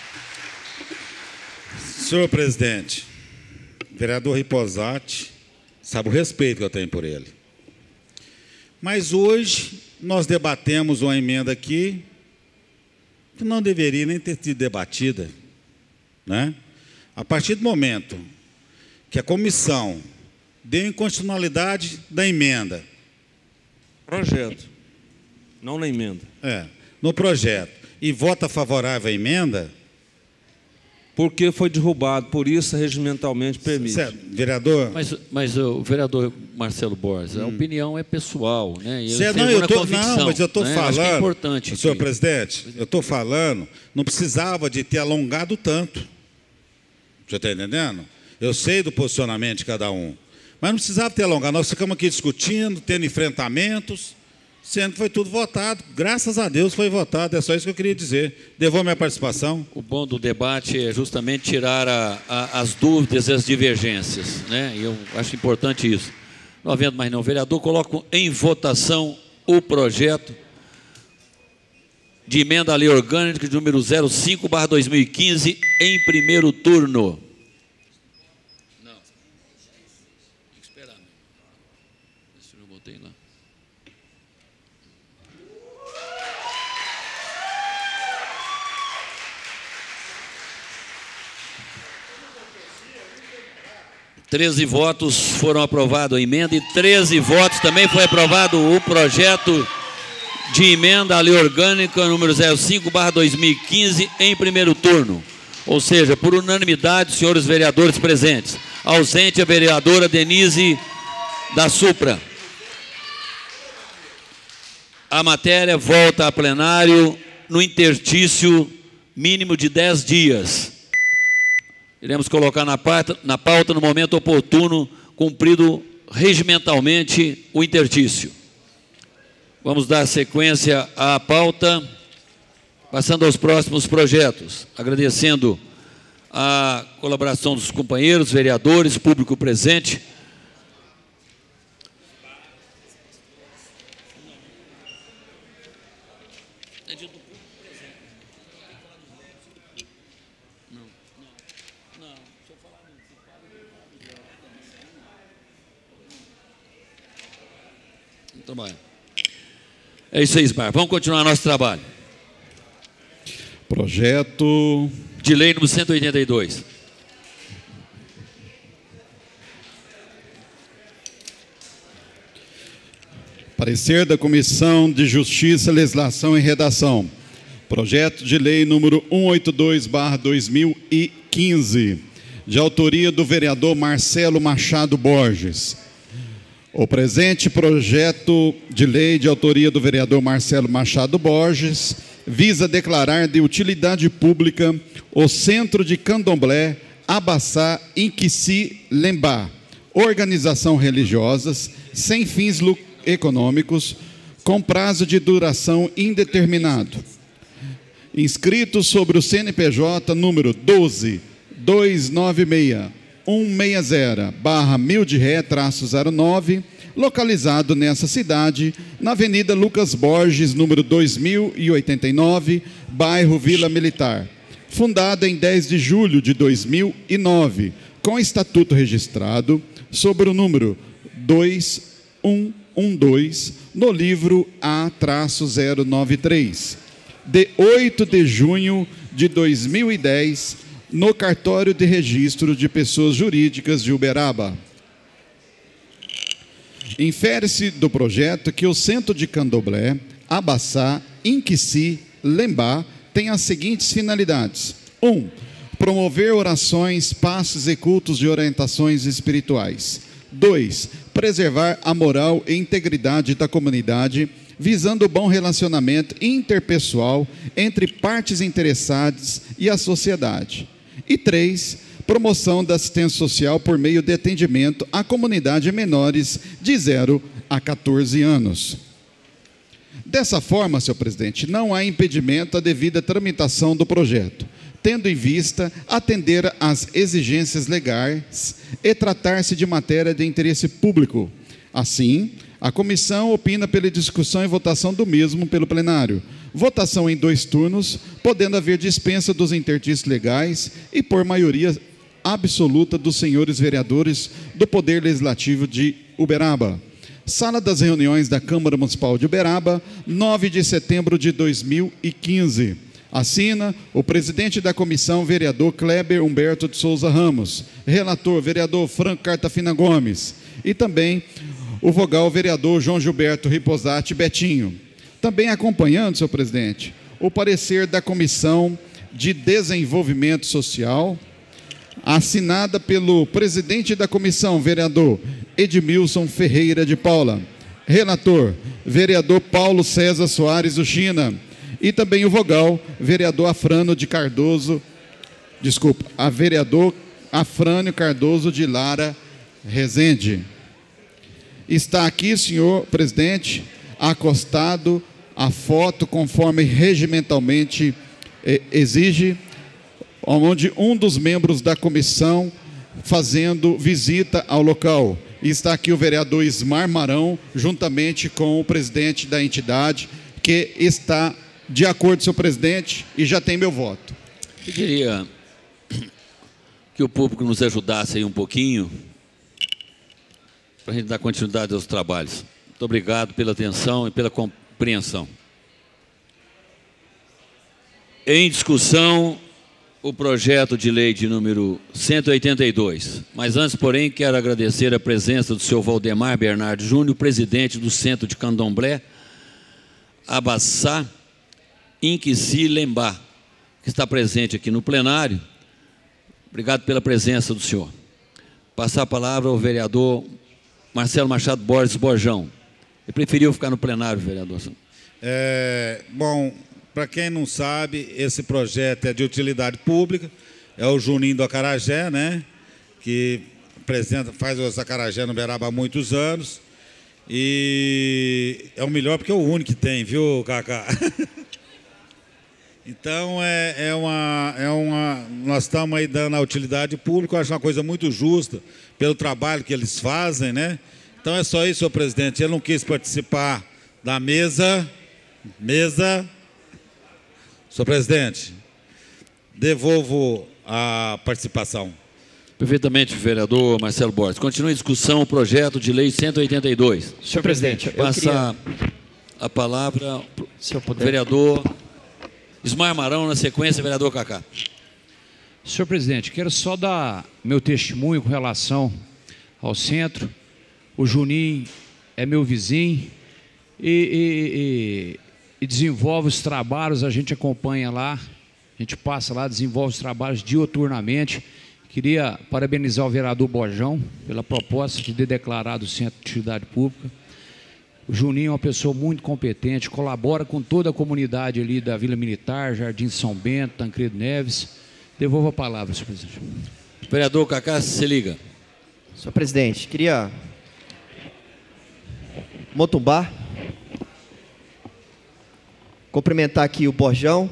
Speaker 9: Senhor presidente, vereador Riposati, sabe o respeito que eu tenho por ele. Mas hoje nós debatemos uma emenda aqui que não deveria nem ter sido debatida, né? A partir do momento que a comissão deu inconstitucionalidade da emenda.
Speaker 10: Projeto, não na emenda.
Speaker 9: No projeto. E vota favorável à emenda.
Speaker 10: Porque foi derrubado, por isso regimentalmente permite.
Speaker 9: Certo, vereador.
Speaker 1: Mas o vereador Marcelo Borges, a opinião é pessoal, né? E
Speaker 9: certo, mas eu estou falando. Acho que é importante. Senhor presidente, eu estou falando, não precisava de ter alongado tanto. Você está entendendo? Eu sei do posicionamento de cada um. Mas não precisava ter alongado. Nós ficamos aqui discutindo, tendo enfrentamentos, sendo que foi tudo votado. Graças a Deus foi votado. É só isso que eu queria dizer. Devolvo minha participação.
Speaker 1: O bom do debate é justamente tirar as dúvidas e as divergências, né? E eu acho importante isso. Não havendo mais não, vereador, coloco em votação o projeto de emenda à lei orgânica de número 05/2015 em primeiro turno. Não. Tem que esperar. Deixa eu botei lá. Treze votos foram aprovados a emenda e 13 votos também foi aprovado o projeto de emenda à lei orgânica número 05/2015 em primeiro turno. Ou seja, por unanimidade, os senhores vereadores presentes. Ausente a vereadora Denise da Supra. A matéria volta a plenário no interstício mínimo de 10 dias. Iremos colocar na pauta no momento oportuno, cumprido regimentalmente o interstício. Vamos dar sequência à pauta, passando aos próximos projetos, agradecendo a colaboração dos companheiros, vereadores, público presente. É isso aí, Ismar. Vamos continuar nosso trabalho.
Speaker 2: Projeto
Speaker 1: de lei número 182.
Speaker 2: Parecer da Comissão de Justiça, Legislação e Redação. Projeto de lei número 182/2015, de autoria do vereador Marcelo Machado Borges. O presente projeto de lei de autoria do vereador Marcelo Machado Borges visa declarar de utilidade pública o Centro de Candomblé Abaçá Inquici Lembá, organização religiosa sem fins econômicos, com prazo de duração indeterminado. Inscrito sobre o CNPJ número 12.296.160/1000-09, localizado nessa cidade, na Avenida Lucas Borges, número 2089, bairro Vila Militar. Fundada em 10 de julho de 2009, com estatuto registrado sobre o número 21 12, no livro A-093, de 8 de junho de 2010, no cartório de registro de pessoas jurídicas de Uberaba. Infere-se do projeto que o Centro de Candomblé, Abaçá, Inquici, Lembá, tem as seguintes finalidades. 1. Promover orações, passes e cultos de orientações espirituais. 2. Preservar a moral e integridade da comunidade, visando o bom relacionamento interpessoal entre partes interessadas e a sociedade. E 3. Promoção da assistência social por meio de atendimento à comunidade menores de 0 a 14 anos. Dessa forma, senhor presidente, não há impedimento à devida tramitação do projeto, tendo em vista atender às exigências legais e tratar-se de matéria de interesse público. Assim, a comissão opina pela discussão e votação do mesmo pelo plenário. Votação em 2 turnos, podendo haver dispensa dos intertícios legais e por maioria absoluta dos senhores vereadores do Poder Legislativo de Uberaba. Sala das reuniões da Câmara Municipal de Uberaba, 9 de setembro de 2015. Assina o presidente da comissão, vereador Kleber Humberto de Souza Ramos. Relator, vereador Franco Cartafina Gomes. E também o vogal, vereador João Gilberto Riposati Betinho. Também acompanhando, senhor presidente, o parecer da Comissão de Desenvolvimento Social, assinada pelo presidente da comissão, vereador Edmilson Ferreira de Paula. Relator, vereador Paulo César Soares Uchina. E também o vogal, vereador vereador Afrânio Cardoso de Lara Rezende. Está aqui, senhor presidente, acostado a foto conforme regimentalmente exige, onde um dos membros da comissão fazendo visita ao local. E está aqui o vereador Ismar Marão, juntamente com o presidente da entidade, que está de acordo, senhor presidente, e já tem meu voto.
Speaker 1: Eu queria que o público nos ajudasse aí um pouquinho, para a gente dar continuidade aos trabalhos. Muito obrigado pela atenção e pela compreensão. Em discussão, o projeto de lei de número 182. Mas antes, porém, quero agradecer a presença do senhor Valdemar Bernardo Júnior, presidente do Centro de Candomblé, Abaçá, Inquici, Lembá, que está presente aqui no plenário. Obrigado pela presença do senhor. Passar a palavra ao vereador Marcelo Machado Borges Borjão. Ele preferiu ficar no plenário, vereador.
Speaker 9: Bom, para quem não sabe, esse projeto é de utilidade pública, é o Juninho do Acarajé, né? Que faz o acarajé no Uberaba há muitos anos. E é o melhor porque é o único que tem, viu, Cacá? Então, nós estamos aí dando a utilidade pública, eu acho uma coisa muito justa pelo trabalho que eles fazem, né? Então é só isso, senhor presidente. Ele não quis participar da mesa. Senhor presidente, devolvo a participação.
Speaker 1: Perfeitamente, vereador Marcelo Borges. Continua em discussão o projeto de lei 182.
Speaker 7: Senhor presidente,
Speaker 1: Passar a palavra ao vereador Ismar Marão, na sequência, vereador Cacá.
Speaker 12: Senhor presidente, quero só dar meu testemunho com relação ao centro. O Juninho é meu vizinho e desenvolve os trabalhos, a gente acompanha lá, a gente passa lá, desenvolve os trabalhos diuturnamente. Queria parabenizar o vereador Borjão pela proposta de ter declarado o centro de utilidade pública. O Juninho é uma pessoa muito competente, colabora com toda a comunidade ali da Vila Militar, Jardim São Bento, Tancredo Neves. Devolvo a palavra, senhor presidente.
Speaker 1: Vereador Cacá, se liga.
Speaker 7: Senhor presidente, queria motumbar, cumprimentar aqui o Borjão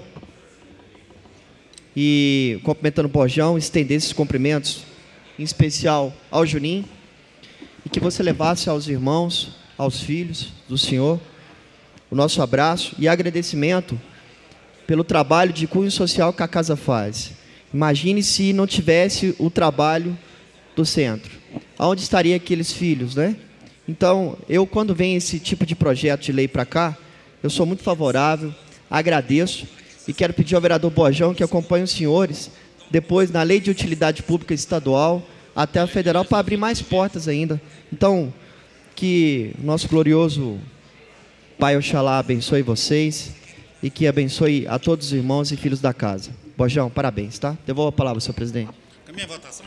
Speaker 7: e, cumprimentando o Borjão, estender esses cumprimentos, em especial ao Juninho, e que você levasse aos irmãos, aos filhos do senhor, o nosso abraço e agradecimento pelo trabalho de cunho social que a casa faz. Imagine se não tivesse o trabalho do centro. Aonde estariam aqueles filhos, né? Então, eu, quando vem esse tipo de projeto de lei para cá, eu sou muito favorável, agradeço, e quero pedir ao vereador Bojão que acompanhe os senhores, depois na Lei de Utilidade Pública Estadual, até a federal, para abrir mais portas ainda. Então, que nosso glorioso Pai Oxalá abençoe vocês, e que abençoe a todos os irmãos e filhos da casa. Bojão, parabéns, tá? Devolvo a palavra, senhor presidente.
Speaker 9: Caminha a votação.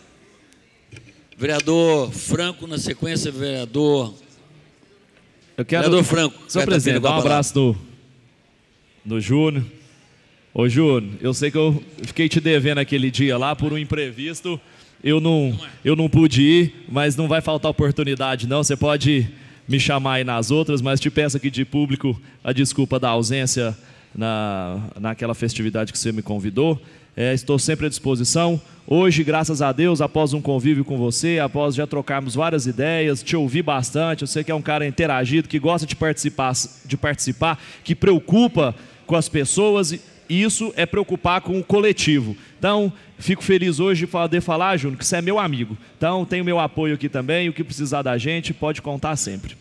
Speaker 1: Vereador Franco, na sequência, vereador...
Speaker 11: Vereador
Speaker 1: Franco.
Speaker 11: Senhor presidente, dá um abraço no Júnior. Ô, Júnior, eu sei que eu fiquei te devendo aquele dia lá por um imprevisto. Eu não pude ir, mas não vai faltar oportunidade, não. Você pode me chamar aí nas outras, mas te peço aqui de público a desculpa da ausência naquela festividade que você me convidou. Estou sempre à disposição. Hoje, graças a Deus, após um convívio com você, após já trocarmos várias ideias, te ouvir bastante, eu sei que é um cara interagido, que gosta de participar, que preocupa com as pessoas, e isso é preocupar com o coletivo. Então, fico feliz hoje de poder falar, Júnior, que você é meu amigo. Então, tem o meu apoio aqui também, o que precisar da gente, pode contar sempre.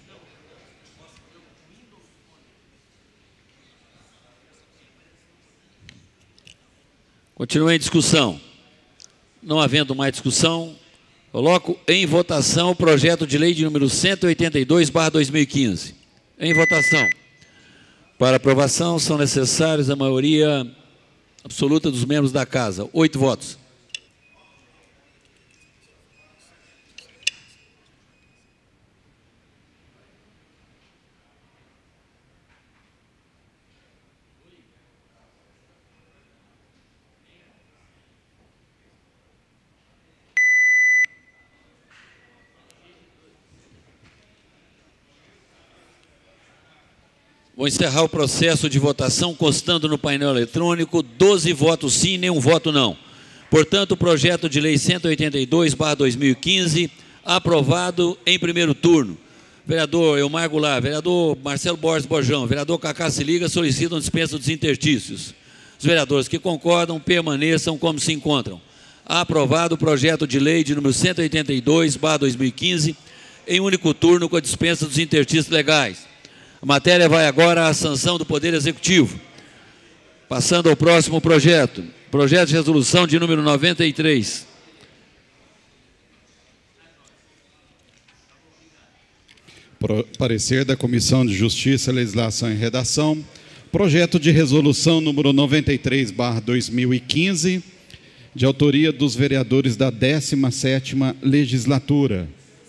Speaker 1: Continua em discussão. Não havendo mais discussão, coloco em votação o projeto de lei de número 182/2015. Em votação. Para aprovação, são necessários a maioria absoluta dos membros da Casa. 8 votos. Vou encerrar o processo de votação, constando no painel eletrônico 12 votos sim, nenhum voto não. Portanto, o projeto de lei 182/2015, aprovado em primeiro turno. Vereador Elmar Goulart, vereador Marcelo Borges Bojão, vereador Cacá se liga, solicitam dispensa dos interstícios. Os vereadores que concordam permaneçam como se encontram. Aprovado o projeto de lei de número 182/2015, em único turno com a dispensa dos interstícios legais. A matéria vai agora à sanção do Poder Executivo. Passando ao próximo projeto. Projeto de resolução de número 93.
Speaker 2: Parecer da Comissão de Justiça, Legislação e Redação. Projeto de resolução número 93/2015, de autoria dos vereadores da 17ª Legislatura.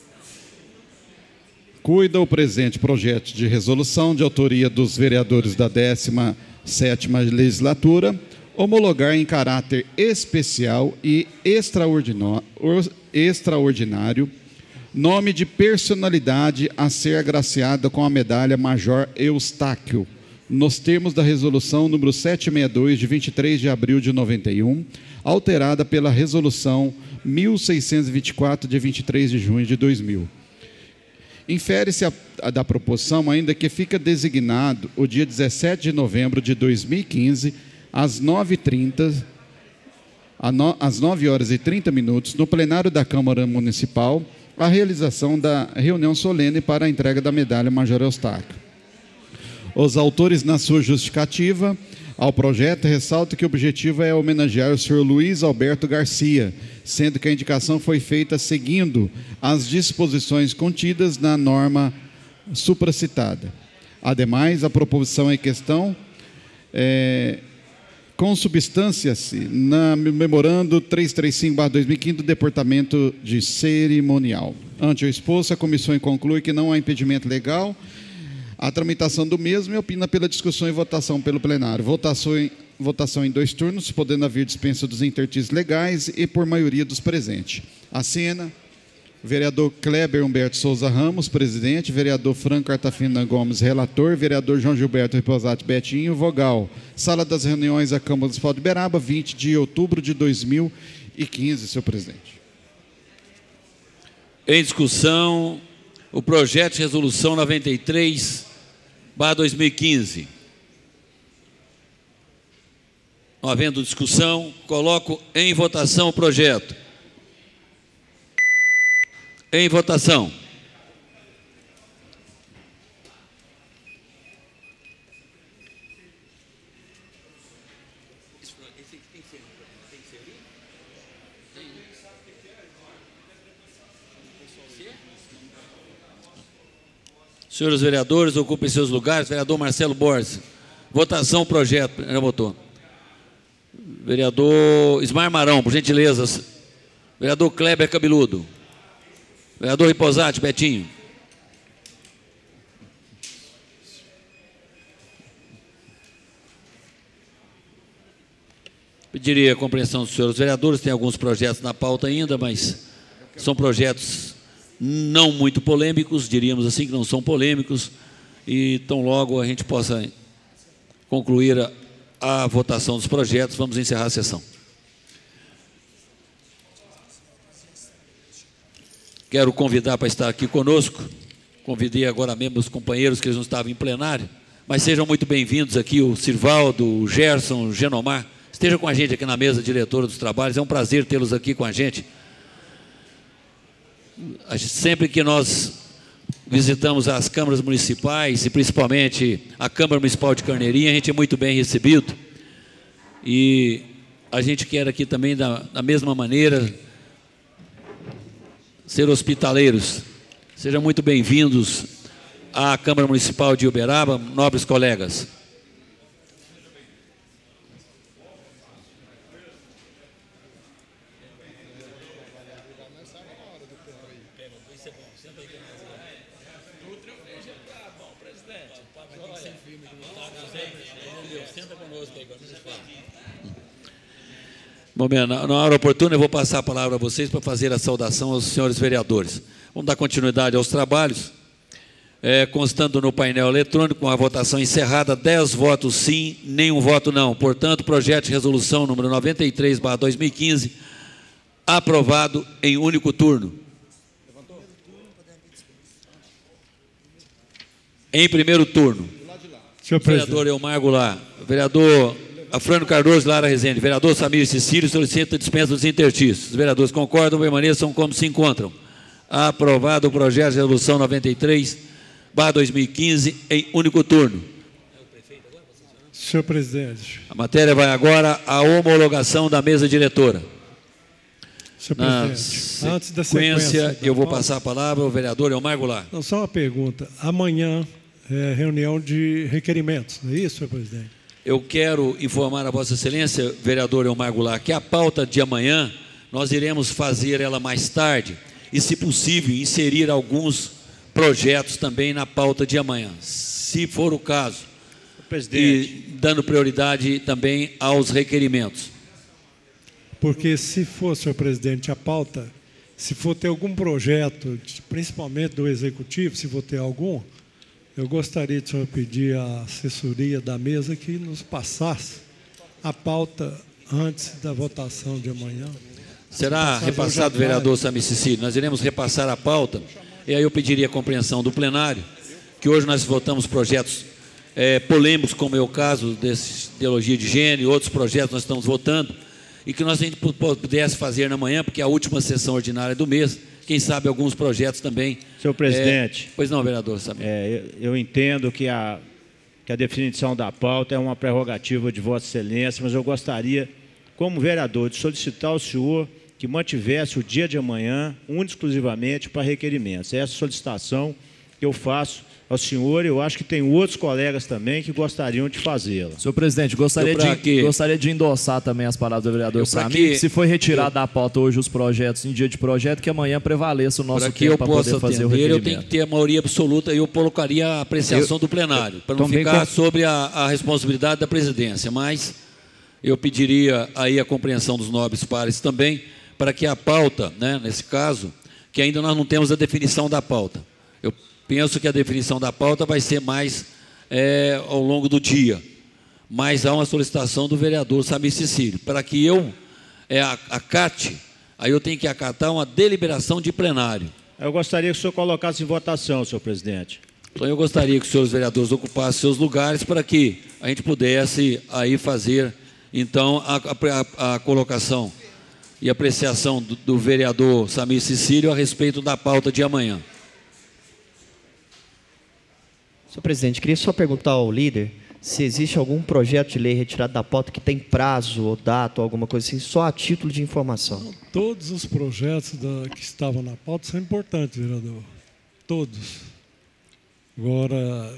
Speaker 2: Cuida o presente projeto de resolução, de autoria dos vereadores da 17ª Legislatura, homologar em caráter especial e extraordinário nome de personalidade a ser agraciada com a medalha Major Eustáquio, nos termos da resolução número 762, de 23 de abril de 91, alterada pela resolução 1624, de 23 de junho de 2000. Infere-se da proposição ainda que fica designado o dia 17 de novembro de 2015, às 9h30, às 9h30, no plenário da Câmara Municipal, a realização da reunião solene para a entrega da medalha Major Eustáquio. Os autores, na sua justificativa ao projeto, ressaltam que o objetivo é homenagear o senhor Luiz Alberto Garcia, sendo que a indicação foi feita seguindo as disposições contidas na norma supracitada. Ademais, a proposição em questão consubstância-se na memorando 335/2015 do Departamento de Cerimonial. Ante o exposto, a comissão conclui que não há impedimento legal a tramitação do mesmo e opina pela discussão e votação pelo plenário. Votação em 2 turnos, podendo haver dispensa dos interstícios legais e por maioria dos presentes. Assina vereador Kleber Humberto Souza Ramos, presidente, vereador Franco Artafina Gomes, relator, vereador João Gilberto Riposati Betinho, vogal. Sala das reuniões da Câmara Municipal de Uberaba, 20 de outubro de 2015, senhor presidente.
Speaker 1: Em discussão, o projeto de resolução 93/2015. Não havendo discussão, coloco em votação o projeto. Em votação. Senhores vereadores, ocupem seus lugares. Vereador Marcelo Borges. Votação, projeto. Já votou. Vereador Ismar Marão, por gentileza. Vereador Kleber Cabeludo. Vereador Riposati, Betinho. Pediria a compreensão dos senhores vereadores. Tem alguns projetos na pauta ainda, mas são projetos não muito polêmicos, diríamos assim, que não são polêmicos, e tão logo a gente possa concluir a votação dos projetos, vamos encerrar a sessão. Quero convidar para estar aqui conosco, convidei agora mesmo os companheiros que eles não estavam em plenário, mas sejam muito bem-vindos aqui, o Sirvaldo, o Gerson, o Genomar, estejam com a gente aqui na mesa diretora dos trabalhos, é um prazer tê-los aqui com a gente. Sempre que nós visitamos as câmaras municipais, e principalmente a Câmara Municipal de Carneirinha, a gente é muito bem recebido, e a gente quer aqui também, da mesma maneira, ser hospitaleiros. Sejam muito bem-vindos à Câmara Municipal de Uberaba, nobres colegas. Bom, bem, na hora oportuna eu vou passar a palavra a vocês para fazer a saudação aos senhores vereadores. Vamos dar continuidade aos trabalhos, constando no painel eletrônico, com a votação encerrada, 10 votos sim, nenhum voto não. Portanto, projeto de resolução número 93/2015, aprovado em único turno. Em primeiro turno, vereador Elmar Goulart, vereador Afrânio Cardoso Lara Rezende, vereador Samir Cecílio, solicita dispensa dos interstícios. Os vereadores concordam, permaneçam como se encontram. Aprovado o projeto de resolução 93/2015 em único turno.
Speaker 5: Senhor presidente.
Speaker 1: A matéria vai agora à homologação da mesa diretora.
Speaker 5: Senhor presidente, antes da sequência
Speaker 1: eu vou passar a palavra ao vereador Elmar Goulart.
Speaker 5: Não, só uma pergunta. Amanhã é reunião de requerimentos, não é isso, senhor presidente?
Speaker 1: Eu quero informar a Vossa Excelência, vereador Elmar Goulart, que a pauta de amanhã, nós iremos fazer ela mais tarde e, se possível, inserir alguns projetos também na pauta de amanhã, se for o caso, presidente, e dando prioridade também aos requerimentos.
Speaker 5: Porque se for, senhor presidente, a pauta, se for ter algum projeto, principalmente do Executivo, se for ter algum, eu gostaria de senhor pedir à assessoria da mesa que nos passasse a pauta antes da votação de amanhã.
Speaker 1: Será repassado, vereador Samir Cecílio. Nós iremos repassar a pauta, e aí eu pediria a compreensão do plenário, que hoje nós votamos projetos polêmicos, como é o caso desse ideologia de gênero e outros projetos nós estamos votando, e que nós a gente pudesse fazer na manhã, porque é a última sessão ordinária do mês, quem sabe alguns projetos também.
Speaker 6: Senhor presidente.
Speaker 1: Pois não, vereador Samir.
Speaker 6: Eu entendo que a definição da pauta é uma prerrogativa de Vossa Excelência, mas eu gostaria, como vereador, de solicitar ao senhor que mantivesse o dia de amanhã exclusivamente para requerimentos. É essa solicitação que eu faço ao senhor, eu acho que tem outros colegas também que gostariam de fazê-la.
Speaker 11: Senhor presidente, gostaria de endossar também as palavras do vereador Samir, que se foi retirado da pauta hoje os projetos em dia de projeto, que amanhã prevaleça o nosso tempo para poder fazer o requerimento.
Speaker 1: Eu tenho que ter a maioria absoluta e eu colocaria a apreciação do plenário, para não ficar sobre a responsabilidade da presidência, mas eu pediria aí a compreensão dos nobres pares também, para que a pauta, né, nesse caso, que ainda nós não temos a definição da pauta. Eu penso que a definição da pauta vai ser mais ao longo do dia, mas há uma solicitação do vereador Samir Cecílio, para que eu acate, aí eu tenho que acatar uma deliberação de plenário.
Speaker 6: Eu gostaria que o senhor colocasse em votação, senhor presidente.
Speaker 1: Então eu gostaria que os senhores vereadores ocupassem seus lugares para que a gente pudesse aí fazer, então, a colocação e apreciação do vereador Samir Cecílio a respeito da pauta de amanhã.
Speaker 7: Senhor presidente, queria só perguntar ao líder se existe algum projeto de lei retirado da pauta que tem prazo ou data ou alguma coisa assim, só a título de informação.
Speaker 5: Todos os projetos que estavam na pauta são importantes, vereador. Todos. Agora,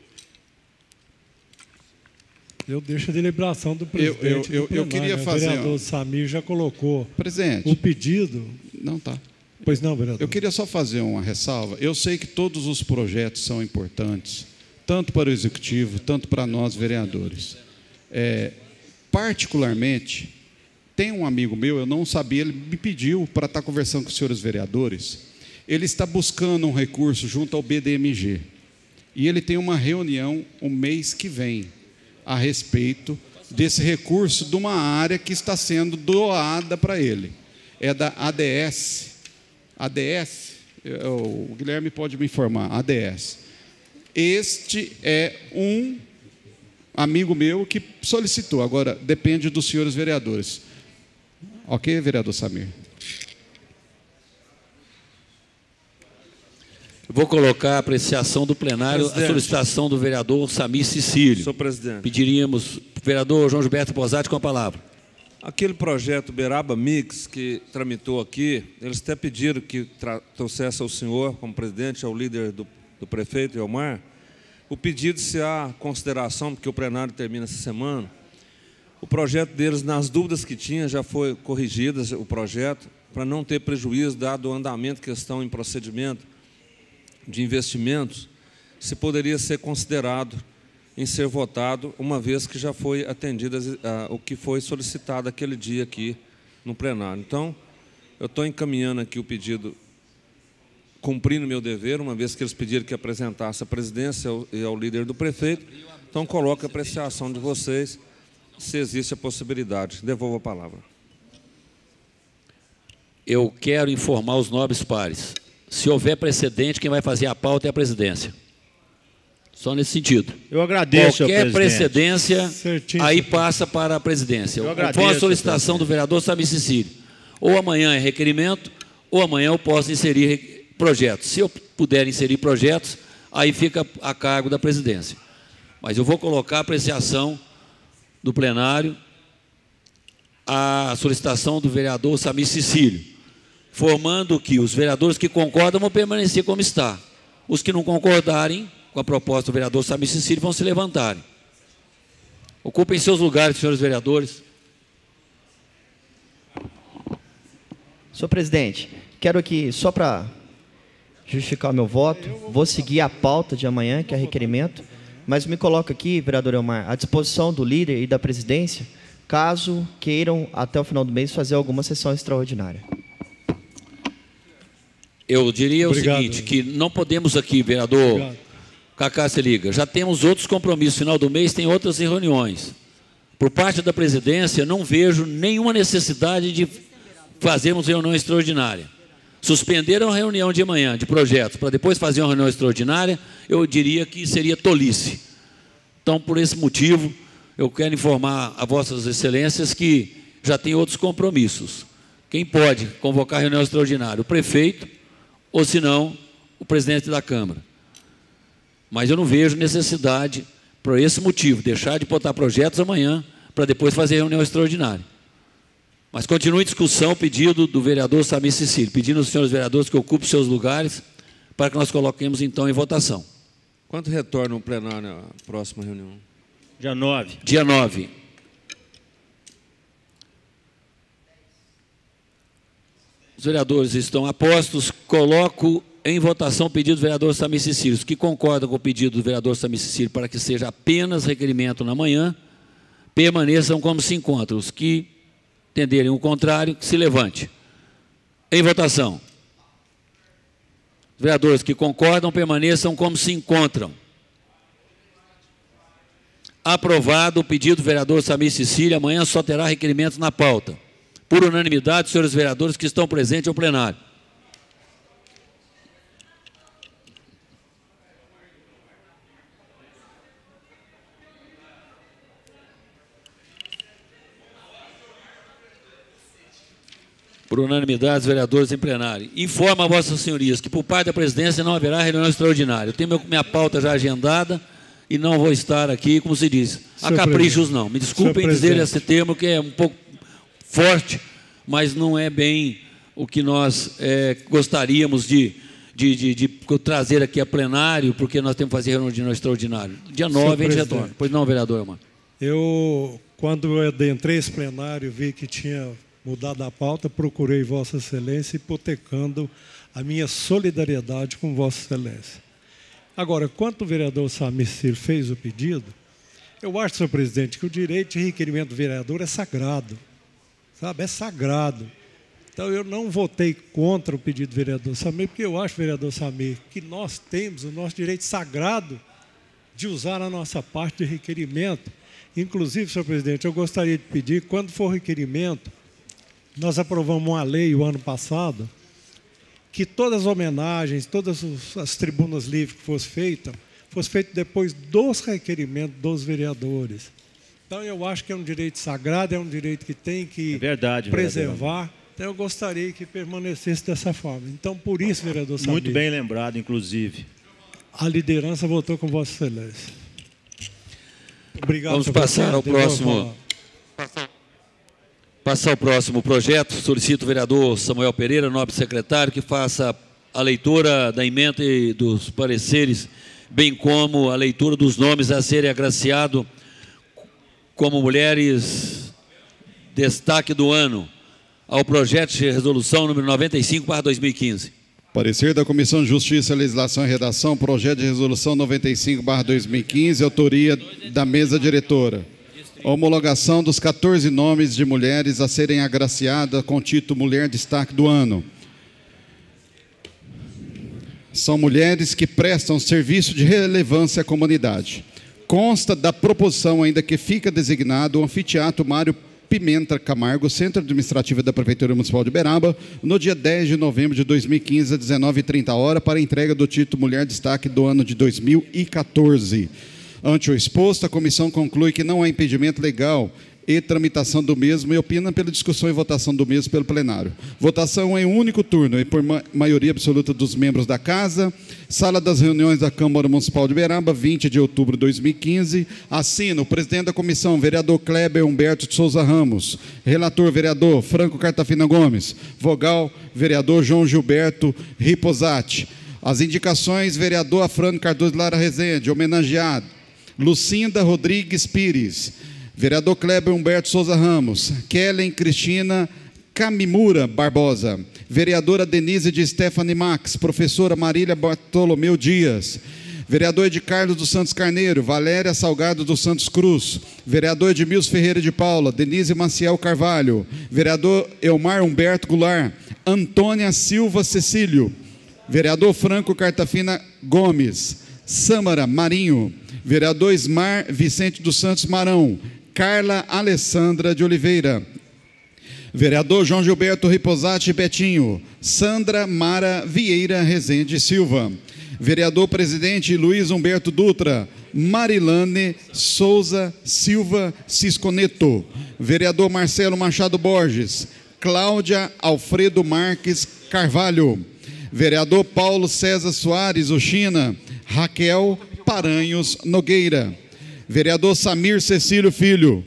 Speaker 5: eu deixo a deliberação do presidente.
Speaker 2: Eu queria fazer.
Speaker 5: O vereador Samir já colocou
Speaker 2: presidente,
Speaker 5: o pedido.
Speaker 2: Não está.
Speaker 5: Pois não, vereador.
Speaker 2: Eu queria só fazer uma ressalva. Eu sei que todos os projetos são importantes, tanto para o Executivo, tanto para nós, vereadores. Particularmente, tem um amigo meu, eu não sabia, ele me pediu para estar conversando com os senhores vereadores. Ele está buscando um recurso junto ao BDMG. E ele tem uma reunião o mês que vem a respeito desse recurso de uma área que está sendo doada para ele. É da ADS. ADS, o Guilherme pode me informar, ADS. Este é um amigo meu que solicitou, agora depende dos senhores vereadores. Ok, vereador Samir?
Speaker 1: Vou colocar a apreciação do plenário, a solicitação do vereador Samir Cecílio.
Speaker 10: Senhor presidente.
Speaker 1: Pediríamos, vereador João Gilberto Posati, com a palavra.
Speaker 10: Aquele projeto Beraba Mix que tramitou aqui, eles até pediram que trouxesse ao senhor, como presidente, ao líder do prefeito, Elmar, o pedido se há consideração, porque o plenário termina essa semana, o projeto deles, nas dúvidas que tinha, já foi corrigido o projeto, para não ter prejuízo, dado o andamento que estão em procedimento de investimentos, se poderia ser considerado em ser votado, uma vez que já foi atendido o que foi solicitado aquele dia aqui no plenário. Então, eu estou encaminhando aqui o pedido, cumprindo meu dever, uma vez que eles pediram que apresentasse a presidência e ao líder do prefeito, então coloco a apreciação de vocês, se existe a possibilidade. Devolvo a palavra.
Speaker 1: Eu quero informar os nobres pares. Se houver precedente, quem vai fazer a pauta é a presidência. Só nesse sentido.
Speaker 6: Eu agradeço,
Speaker 1: qualquer precedência, aí passa para a presidência. Com a solicitação do vereador Samir Cecílio. Ou amanhã é requerimento, ou amanhã eu posso inserir projetos. Se eu puder inserir projetos, aí fica a cargo da presidência. Mas eu vou colocar a apreciação do plenário, a solicitação do vereador Samir Cecílio, formando que os vereadores que concordam vão permanecer como está. Os que não concordarem com a proposta do vereador Samir Cecílio vão se levantarem. Ocupem seus lugares, senhores vereadores.
Speaker 7: Senhor presidente, quero aqui, só para justificar o meu voto, vou seguir a pauta de amanhã, que é requerimento, mas me coloco aqui, vereador Elmar, à disposição do líder e da presidência, caso queiram, até o final do mês, fazer alguma sessão extraordinária.
Speaker 1: Eu diria o seguinte, que não podemos aqui, vereador Cacá se liga, já temos outros compromissos, final do mês tem outras reuniões. Por parte da presidência, não vejo nenhuma necessidade de fazermos reunião extraordinária. Suspenderam a reunião de amanhã, de projetos, para depois fazer uma reunião extraordinária, eu diria que seria tolice. Então, por esse motivo, eu quero informar a vossas excelências que já tem outros compromissos. Quem pode convocar reunião extraordinária? O prefeito, ou se não, o presidente da Câmara. Mas eu não vejo necessidade, por esse motivo, deixar de botar projetos amanhã, para depois fazer reunião extraordinária. Mas continue em discussão o pedido do vereador Samir Cecílio, pedindo aos senhores vereadores que ocupem seus lugares, para que nós coloquemos, então, em votação.
Speaker 10: Quando retorna o plenário à próxima reunião?
Speaker 6: Dia 9.
Speaker 1: Dia 9. Os vereadores estão apostos, coloco em votação o pedido do vereador Samir Cecílio. Os que concordam com o pedido do vereador Samir Cecílio para que seja apenas requerimento na manhã, permaneçam como se encontram. Os que entenderem o contrário, que se levante. Em votação. Os vereadores que concordam, permaneçam como se encontram. Aprovado o pedido do vereador Samir Cecílio, amanhã só terá requerimentos na pauta. Por unanimidade, senhores vereadores que estão presentes ao plenário. Por unanimidade, os vereadores em plenário. Informo a vossas senhorias que, por parte da presidência, não haverá reunião extraordinária. Eu tenho minha pauta já agendada e não vou estar aqui, como se diz, a caprichos não. Me desculpem dizer esse termo, que é um pouco forte, mas não é bem o que nós gostaríamos de trazer aqui a plenário, porque nós temos que fazer reunião extraordinária. Dia 9 a gente retorna. Pois não, vereador Elmar?
Speaker 5: Quando eu adentrei esse plenário, vi que tinha mudado a pauta, procurei Vossa Excelência, hipotecando a minha solidariedade com Vossa Excelência. Agora, quanto o vereador Samir Ciro fez o pedido, eu acho, senhor presidente, que o direito de requerimento do vereador é sagrado, sabe? É sagrado. Então, eu não votei contra o pedido do vereador Samir, porque eu acho, vereador Samir, que nós temos o nosso direito sagrado de usar a nossa parte de requerimento. Inclusive, senhor presidente, eu gostaria de pedir, quando for requerimento, nós aprovamos uma lei o ano passado, que todas as homenagens, todas as tribunas livres que fosse feita depois dos requerimentos dos vereadores. Então, eu acho que é um direito sagrado, é um direito que tem que preservar. Vereador. Então, eu gostaria que permanecesse dessa forma. Então, por isso, vereador Samir,
Speaker 6: muito bem lembrado, inclusive.
Speaker 5: A liderança votou com Vossa Excelência. Obrigado.
Speaker 1: Vamos passar ao próximo. Passar ao próximo projeto. Solicito o vereador Samuel Pereira, nobre secretário, que faça a leitura da emenda e dos pareceres, bem como a leitura dos nomes a serem agraciados como mulheres destaque do ano ao projeto de resolução número 95/2015.
Speaker 2: Parecer da Comissão de Justiça, Legislação e Redação, projeto de resolução 95/2015, autoria da mesa diretora. Homologação dos 14 nomes de mulheres a serem agraciadas com o título Mulher Destaque do Ano. São mulheres que prestam serviço de relevância à comunidade. Consta da proposição ainda que fica designado o anfiteatro Mário Pimenta Camargo, Centro Administrativo da Prefeitura Municipal de Uberaba, no dia 10 de novembro de 2015, às 19h30, para a entrega do título Mulher Destaque do ano de 2014. Ante o exposto, a comissão conclui que não há impedimento legal e tramitação do mesmo e opina pela discussão e votação do mesmo pelo plenário. Votação em um único turno e por maioria absoluta dos membros da Casa. Sala das reuniões da Câmara Municipal de Uberaba, 20 de outubro de 2015. Assina o presidente da comissão, vereador Kleber Humberto de Souza Ramos. Relator, vereador Franco Cartafina Gomes. Vogal, vereador João Gilberto Riposati. As indicações, vereador Afrânio Cardoso Lara Rezende, homenageado. Lucinda Rodrigues Pires. Vereador Kleber Humberto Souza Ramos. Kellen Cristina Camimura Barbosa. Vereadora Denise de Stephanie Max. Professora Marília Bartolomeu Dias. Vereador Ed Carlos dos Santos Carneiro. Valéria Salgado dos Santos Cruz. Vereador Edmilson Ferreira de Paula. Denise Maciel Carvalho. Vereador Elmar Humberto Goulart. Antônia Silva Cecílio. Vereador Franco Cartafina Gomes. Sâmara Marinho. Vereador Ismar Vicente dos Santos Marão. Carla Alessandra de Oliveira. Vereador João Gilberto Riposati Betinho. Sandra Mara Vieira Rezende Silva. Vereador Presidente Luiz Humberto Dutra. Marilane Souza Silva Cisconeto. Vereador Marcelo Machado Borges. Cláudia Alfredo Marques Carvalho. Vereador Paulo César Soares Oxina. Raquel Paranhos Nogueira. Vereador Samir Cecílio Filho.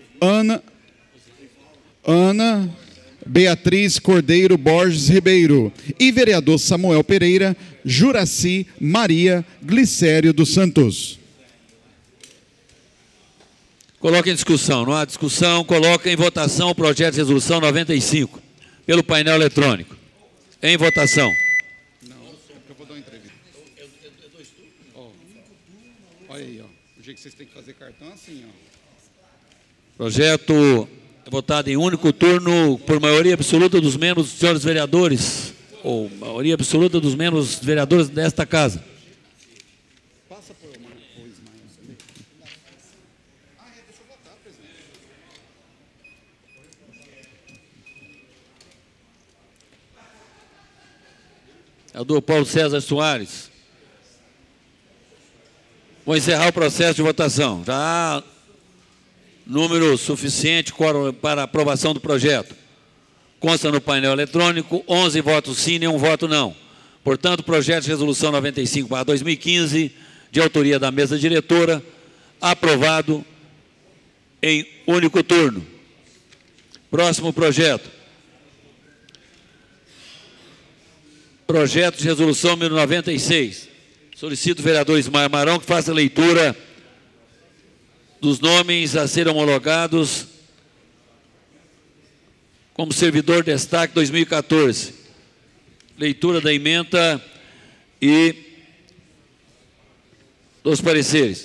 Speaker 2: Ana Beatriz Cordeiro Borges Ribeiro. E vereador Samuel Pereira Juraci Maria Glicério dos Santos.
Speaker 1: Coloca em discussão. Não há discussão. Coloca em votação o projeto de resolução 95 pelo painel eletrônico. Em votação.
Speaker 2: Olha aí, ó. O jeito que vocês têm que fazer cartão é assim, ó.
Speaker 1: Projeto votado em único turno por maioria absoluta dos membros, senhores vereadores, ou maioria absoluta dos membros vereadores desta casa.
Speaker 2: Passa por Ismael. Deixa eu votar, presidente.
Speaker 1: Vereador Paulo César Soares. Vou encerrar o processo de votação. Já há número suficiente para aprovação do projeto. Consta no painel eletrônico 11 votos sim e 1 voto não. Portanto, o projeto de resolução 95/2015 de autoria da mesa diretora, aprovado em único turno. Próximo projeto. Projeto de resolução número 96. Solicito o vereador Ismael Marão que faça a leitura dos nomes a serem homologados como servidor destaque 2014. Leitura da ementa e dos pareceres.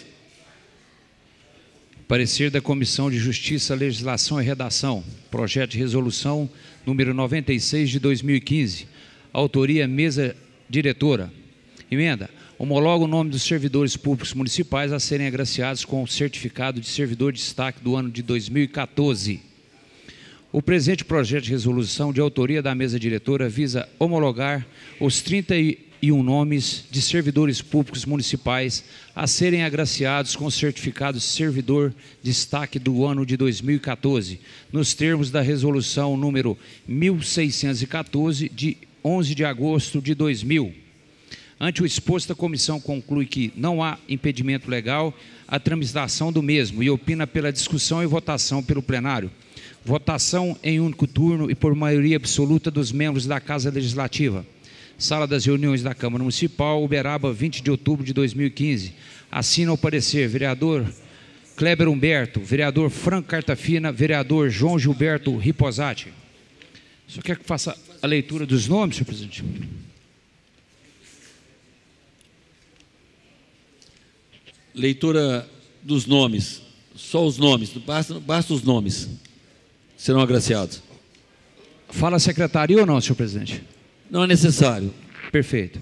Speaker 12: Parecer da Comissão de Justiça, Legislação e Redação. Projeto de resolução número 96 de 2015. Autoria mesa diretora. Emenda. Homologa o nome dos servidores públicos municipais a serem agraciados com o certificado de servidor de destaque do ano de 2014. O presente projeto de resolução de autoria da mesa diretora visa homologar os 31 nomes de servidores públicos municipais a serem agraciados com o certificado de servidor de destaque do ano de 2014, nos termos da resolução número 1614 de 11 de agosto de 2000. Ante o exposto, a comissão conclui que não há impedimento legal à tramitação do mesmo e opina pela discussão e votação pelo plenário. Votação em único turno e por maioria absoluta dos membros da Casa Legislativa. Sala das Reuniões da Câmara Municipal, Uberaba, 20 de outubro de 2015. Assina o parecer vereador Kleber Humberto, vereador Franco Cartafina, vereador João Gilberto Riposati. O senhor quer que faça a leitura dos nomes, senhor presidente?
Speaker 1: Leitura dos nomes. Só os nomes, basta os nomes. Serão agraciados.
Speaker 12: Fala a secretaria ou não, senhor presidente?
Speaker 1: Não é necessário.
Speaker 12: Perfeito.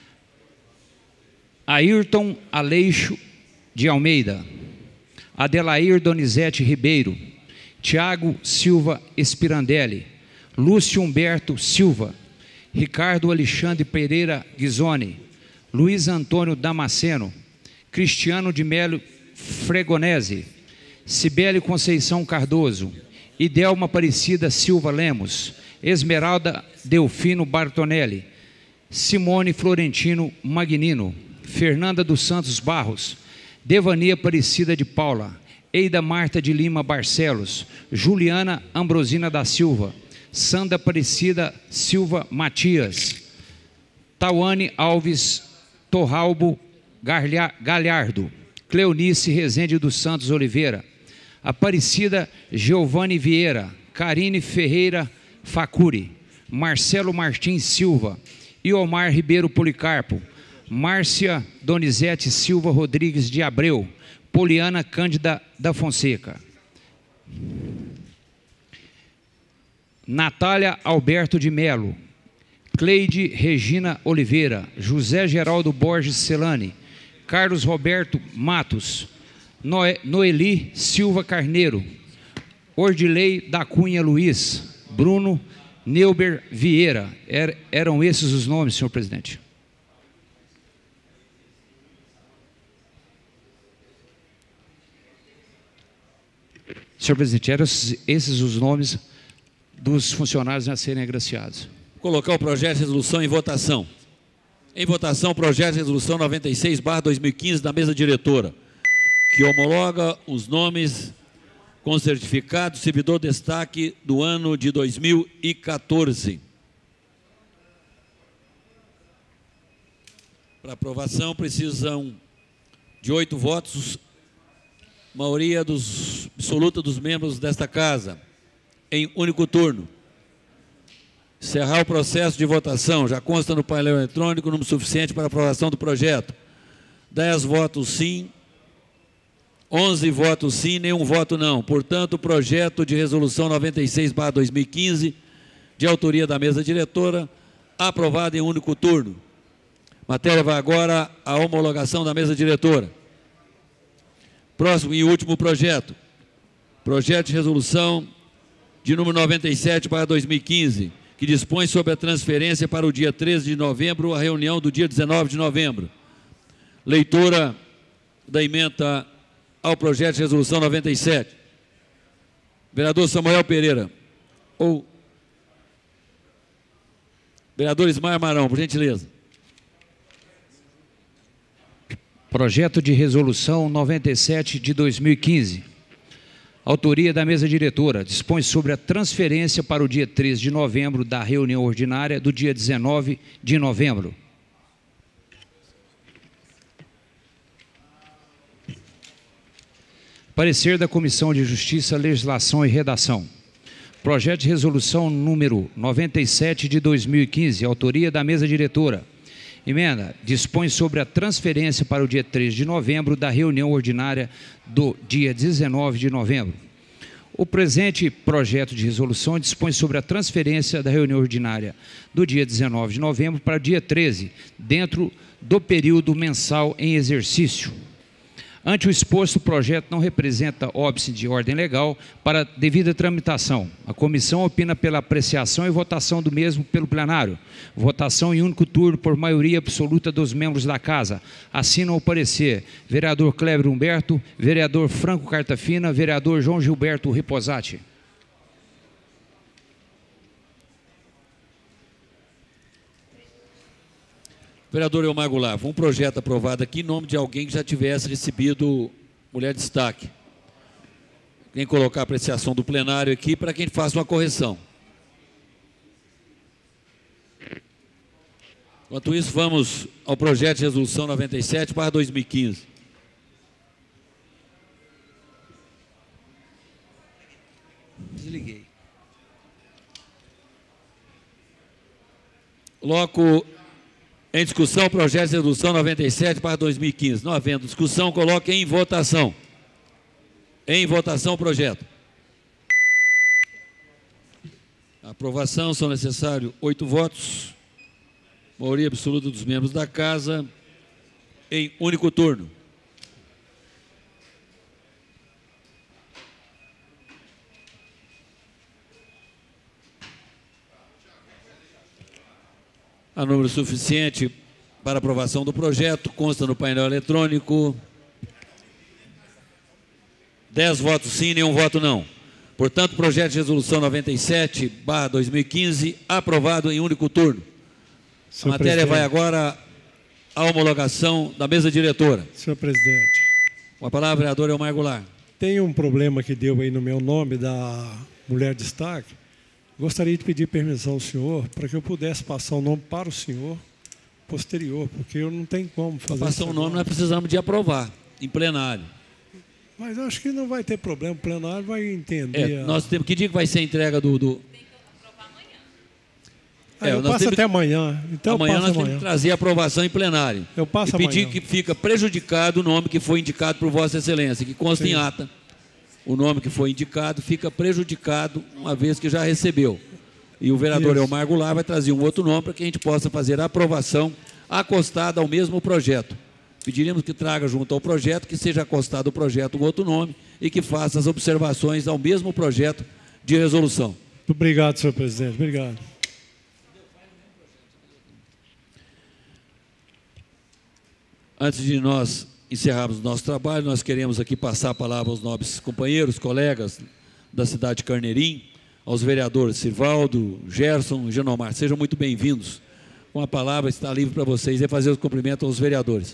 Speaker 12: Ayrton Aleixo de Almeida. Adelair Donizete Ribeiro. Tiago Silva Espirandelli. Lúcio Humberto Silva. Ricardo Alexandre Pereira Ghisoni. Luiz Antônio Damasceno. Cristiano de Melo Fregonese. Cibele Conceição Cardoso. Idelma Aparecida Silva Lemos, Esmeralda Delfino Bartonelli, Simone Florentino Magnino, Fernanda dos Santos Barros, Devani Aparecida de Paula, Eida Marta de Lima Barcelos, Juliana Ambrosina da Silva, Sandra Aparecida Silva Matias, Tauane Alves Torralbo Galhardo, Cleonice Rezende dos Santos Oliveira, Aparecida Giovanni Vieira, Karine Ferreira Facuri, Marcelo Martins Silva, Iomar Ribeiro Policarpo, Márcia Donizete Silva Rodrigues de Abreu, Poliana Cândida da Fonseca. Natália Alberto de Melo, Cleide Regina Oliveira, José Geraldo Borges Celani, Carlos Roberto Matos, Noeli Silva Carneiro, Ordilei da Cunha Luiz, Bruno Neuber Vieira. Eram esses os nomes, senhor presidente? Senhor presidente, eram esses os nomes dos funcionários a serem agraciados.
Speaker 1: Colocar o projeto de resolução em votação. Em votação, projeto de resolução 96/2015 da mesa diretora, que homologa os nomes com certificado de servidor destaque do ano de 2014. Para aprovação, precisam de 8 votos, maioria absoluta dos membros desta Casa, em único turno. Encerrar o processo de votação. Já consta no painel eletrônico número suficiente para aprovação do projeto. 10 votos sim, 11 votos sim, nenhum voto não. Portanto, o projeto de resolução 96/2015, de autoria da mesa diretora, aprovado em único turno. Matéria vai agora à homologação da mesa diretora. Próximo e último projeto. Projeto de resolução de número 97/2015, que dispõe sobre a transferência para o dia 13 de novembro, a reunião do dia 19 de novembro. Leitura da ementa ao projeto de resolução 97. Vereador Samuel Pereira. Ou vereador Ismael Marão, por gentileza.
Speaker 12: Projeto de Resolução 97 de 2015. Autoria da mesa diretora. Dispõe sobre a transferência para o dia 13 de novembro da reunião ordinária do dia 19 de novembro. Parecer da Comissão de Justiça, Legislação e Redação. Projeto de Resolução número 97 de 2015, autoria da mesa diretora. Emenda, dispõe sobre a transferência para o dia 3 de novembro da reunião ordinária do dia 19 de novembro. O presente projeto de resolução dispõe sobre a transferência da reunião ordinária do dia 19 de novembro para o dia 13, dentro do período mensal em exercício. Ante o exposto, o projeto não representa óbice de ordem legal para devida tramitação. A comissão opina pela apreciação e votação do mesmo pelo plenário. Votação em único turno por maioria absoluta dos membros da Casa. Assinam o parecer: vereador Kleber Humberto, vereador Franco Cartafina, vereador João Gilberto Riposati.
Speaker 1: Vereador Elmar Goulart, um projeto aprovado aqui em nome de alguém que já tivesse recebido mulher de destaque. Quem colocar a apreciação do plenário aqui para que a gente faça uma correção. Enquanto isso, vamos ao projeto de resolução 97/2015.
Speaker 12: Desliguei.
Speaker 1: Coloco em discussão o projeto de resolução 97/2015. Não havendo discussão, coloque em votação. Em votação o projeto. A aprovação são necessários 8 votos, maioria absoluta dos membros da Casa, em único turno. Há número suficiente para aprovação do projeto, consta no painel eletrônico. 10 votos sim, nenhum voto não. Portanto, o projeto de resolução 97/2015, aprovado em único turno. A matéria vai agora à homologação da mesa diretora.
Speaker 5: Senhor presidente.
Speaker 1: Com a palavra, vereador Elmar Goulart.
Speaker 5: Tem um problema que deu aí no meu nome da mulher de destaque. Gostaria de pedir permissão ao senhor para que eu pudesse passar o nome para o senhor posterior, porque eu não tenho como fazer isso.
Speaker 1: Passar o nome, nós precisamos de aprovar em plenário.
Speaker 5: Mas eu acho que não vai ter problema, o plenário vai entender.
Speaker 1: Nós temos, que dia que vai ser a entrega do...
Speaker 5: eu passo até amanhã. Então
Speaker 1: amanhã nós temos que trazer a aprovação em plenário.
Speaker 5: Eu passo
Speaker 1: e pedir
Speaker 5: amanhã.
Speaker 1: que fica prejudicado o nome que foi indicado por Vossa Excelência, que consta em ata. O nome que foi indicado fica prejudicado, uma vez que já recebeu. E o vereador Elmar Goulart vai trazer um outro nome para que a gente possa fazer a aprovação acostada ao mesmo projeto. Pediríamos que traga junto ao projeto, que seja acostado ao projeto um outro nome e que faça as observações ao mesmo projeto de resolução.
Speaker 5: Muito obrigado, senhor presidente. Obrigado.
Speaker 1: Antes de nós encerrarmos o nosso trabalho, nós queremos aqui passar a palavra aos nobres companheiros, colegas da cidade de Carneirim, aos vereadores Sirvaldo, Gerson e Janomar. Sejam muito bem-vindos. Com a palavra está livre para vocês e fazer os cumprimentos aos vereadores.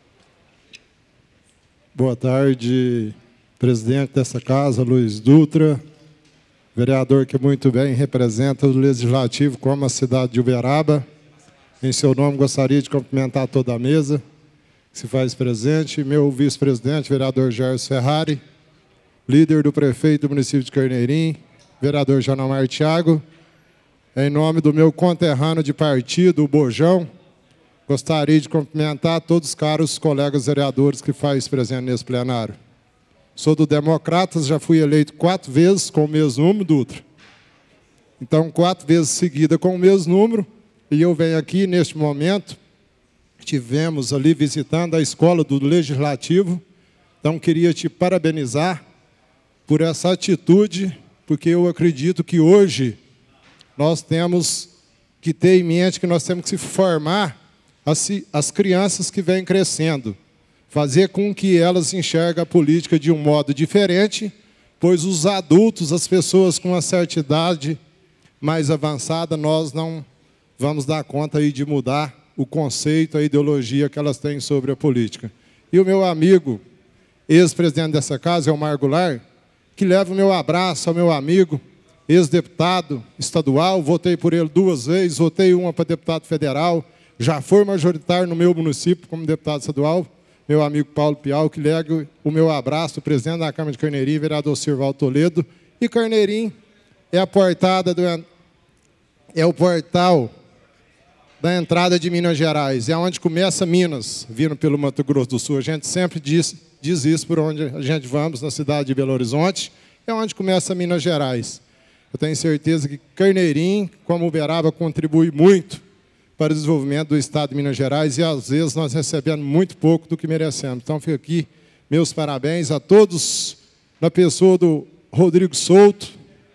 Speaker 13: Boa tarde, presidente dessa casa, Luiz Dutra, vereador que muito bem representa o Legislativo como a cidade de Uberaba. Em seu nome, gostaria de cumprimentar toda a mesa que se faz presente, meu vice-presidente, vereador Gerson Ferrari, líder do prefeito do município de Carneirim, vereador Janomar Thiago. Em nome do meu conterrâneo de partido, o Bojão, gostaria de cumprimentar todos os caros colegas vereadores que faz presente nesse plenário. Sou do Democratas, já fui eleito 4 vezes com o mesmo número, Dutra. Então, 4 vezes seguida com o mesmo número, e eu venho aqui neste momento. Tivemos ali visitando a escola do Legislativo, então queria te parabenizar por essa atitude, porque eu acredito que hoje nós temos que ter em mente que nós temos que formar as crianças que vêm crescendo, fazer com que elas enxerguem a política de um modo diferente, pois os adultos, as pessoas com uma certa idade mais avançada, nós não vamos dar conta aí de mudar o conceito, a ideologia que elas têm sobre a política. e o meu amigo, ex-presidente dessa casa, Elmar Goulart, que leva o meu abraço ao meu amigo, ex-deputado estadual, votei por ele 2 vezes, votei uma para deputado federal, já foi majoritário no meu município como deputado estadual, meu amigo Paulo Piau, que lega o meu abraço, presidente da Câmara de Carneirinho, vereador Sirval Toledo. E Carneirinho é a portada é o portal da entrada de Minas Gerais, é onde começa Minas, vindo pelo Mato Grosso do Sul. A gente sempre diz isso por onde a gente vamos, na cidade de Belo Horizonte, é onde começa Minas Gerais. Eu tenho certeza que Carneirinho, como Uberaba, contribui muito para o desenvolvimento do Estado de Minas Gerais e, às vezes, nós recebemos muito pouco do que merecemos. Então, fico aqui, meus parabéns a todos, na pessoa do Rodrigo Souto,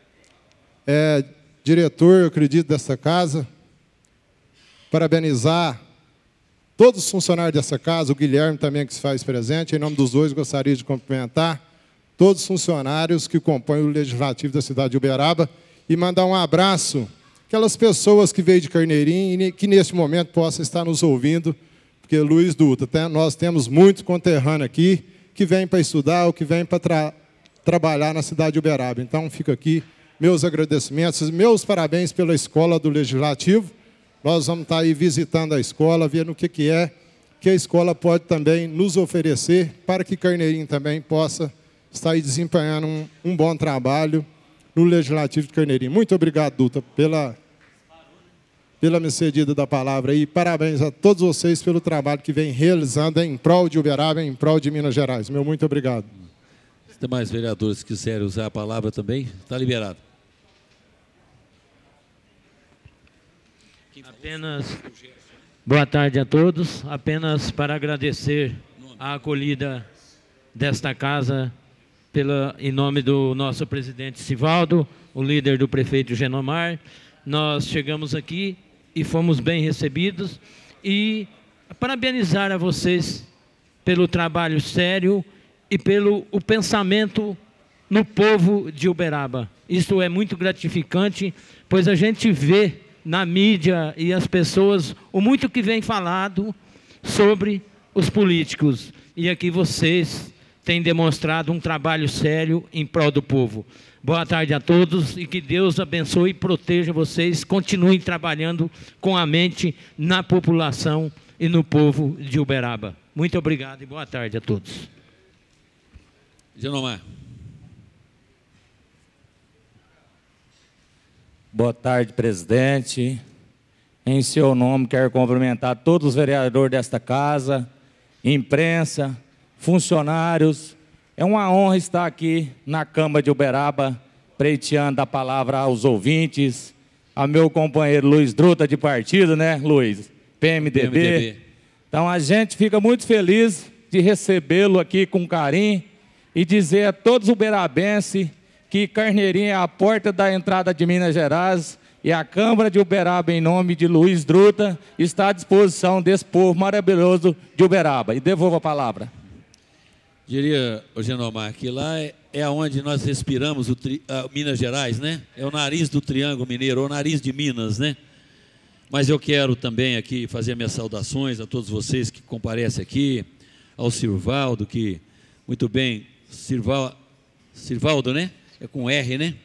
Speaker 13: diretor, eu acredito, dessa casa, parabenizar todos os funcionários dessa casa, o Guilherme também que se faz presente, em nome dos dois gostaria de cumprimentar todos os funcionários que compõem o Legislativo da cidade de Uberaba e mandar um abraço aquelas pessoas que veio de Carneirinho e que neste momento possam estar nos ouvindo, porque Luiz Dutra, nós temos muito conterrâneo aqui que vem para estudar ou que vem para trabalhar na cidade de Uberaba. Então, fico aqui meus agradecimentos, meus parabéns pela escola do Legislativo. Nós vamos estar aí visitando a escola, vendo o que a escola pode também nos oferecer para que Carneirinho também possa estar aí desempenhando um bom trabalho no Legislativo de Carneirinho. Muito obrigado, Dutra, pela me cedida da palavra e parabéns a todos vocês pelo trabalho que vem realizando em prol de Uberaba, em prol de Minas Gerais. Meu muito obrigado.
Speaker 1: Se tem mais vereadores que quiserem usar a palavra também, está liberado.
Speaker 14: Apenas boa tarde a todos. Apenas para agradecer a acolhida desta casa em nome do nosso presidente Sivaldo, o líder do prefeito Genomar. Nós chegamos aqui e fomos bem recebidos e parabenizar a vocês pelo trabalho sério e pelo o pensamento no povo de Uberaba. Isso é muito gratificante, pois a gente vê na mídia e as pessoas o muito que vem falado sobre os políticos. E aqui vocês têm demonstrado um trabalho sério em prol do povo. Boa tarde a todos e que Deus abençoe e proteja vocês. Continuem trabalhando com a mente na população e no povo de Uberaba. Muito obrigado e boa tarde a todos.
Speaker 1: Genomar.
Speaker 15: Boa tarde, presidente. Em seu nome, quero cumprimentar todos os vereadores desta casa, imprensa, funcionários. É uma honra estar aqui na Câmara de Uberaba, pleiteando a palavra aos ouvintes, ao meu companheiro Luiz Dutra de partido, né, Luiz? PMDB. Então, a gente fica muito feliz de recebê-lo aqui com carinho e dizer a todos os uberabenses que Carneirinho é a porta da entrada de Minas Gerais e a Câmara de Uberaba, em nome de Luiz Dutra, está à disposição desse povo maravilhoso de Uberaba. E devolvo a palavra.
Speaker 1: Diria, Genomar, que lá é onde nós respiramos Minas Gerais, né? É o nariz do Triângulo Mineiro, o nariz de Minas, né? Mas eu quero também aqui fazer minhas saudações a todos vocês que comparecem aqui, ao Sirvaldo, que, muito bem, Sirvaldo, né? É com R, né?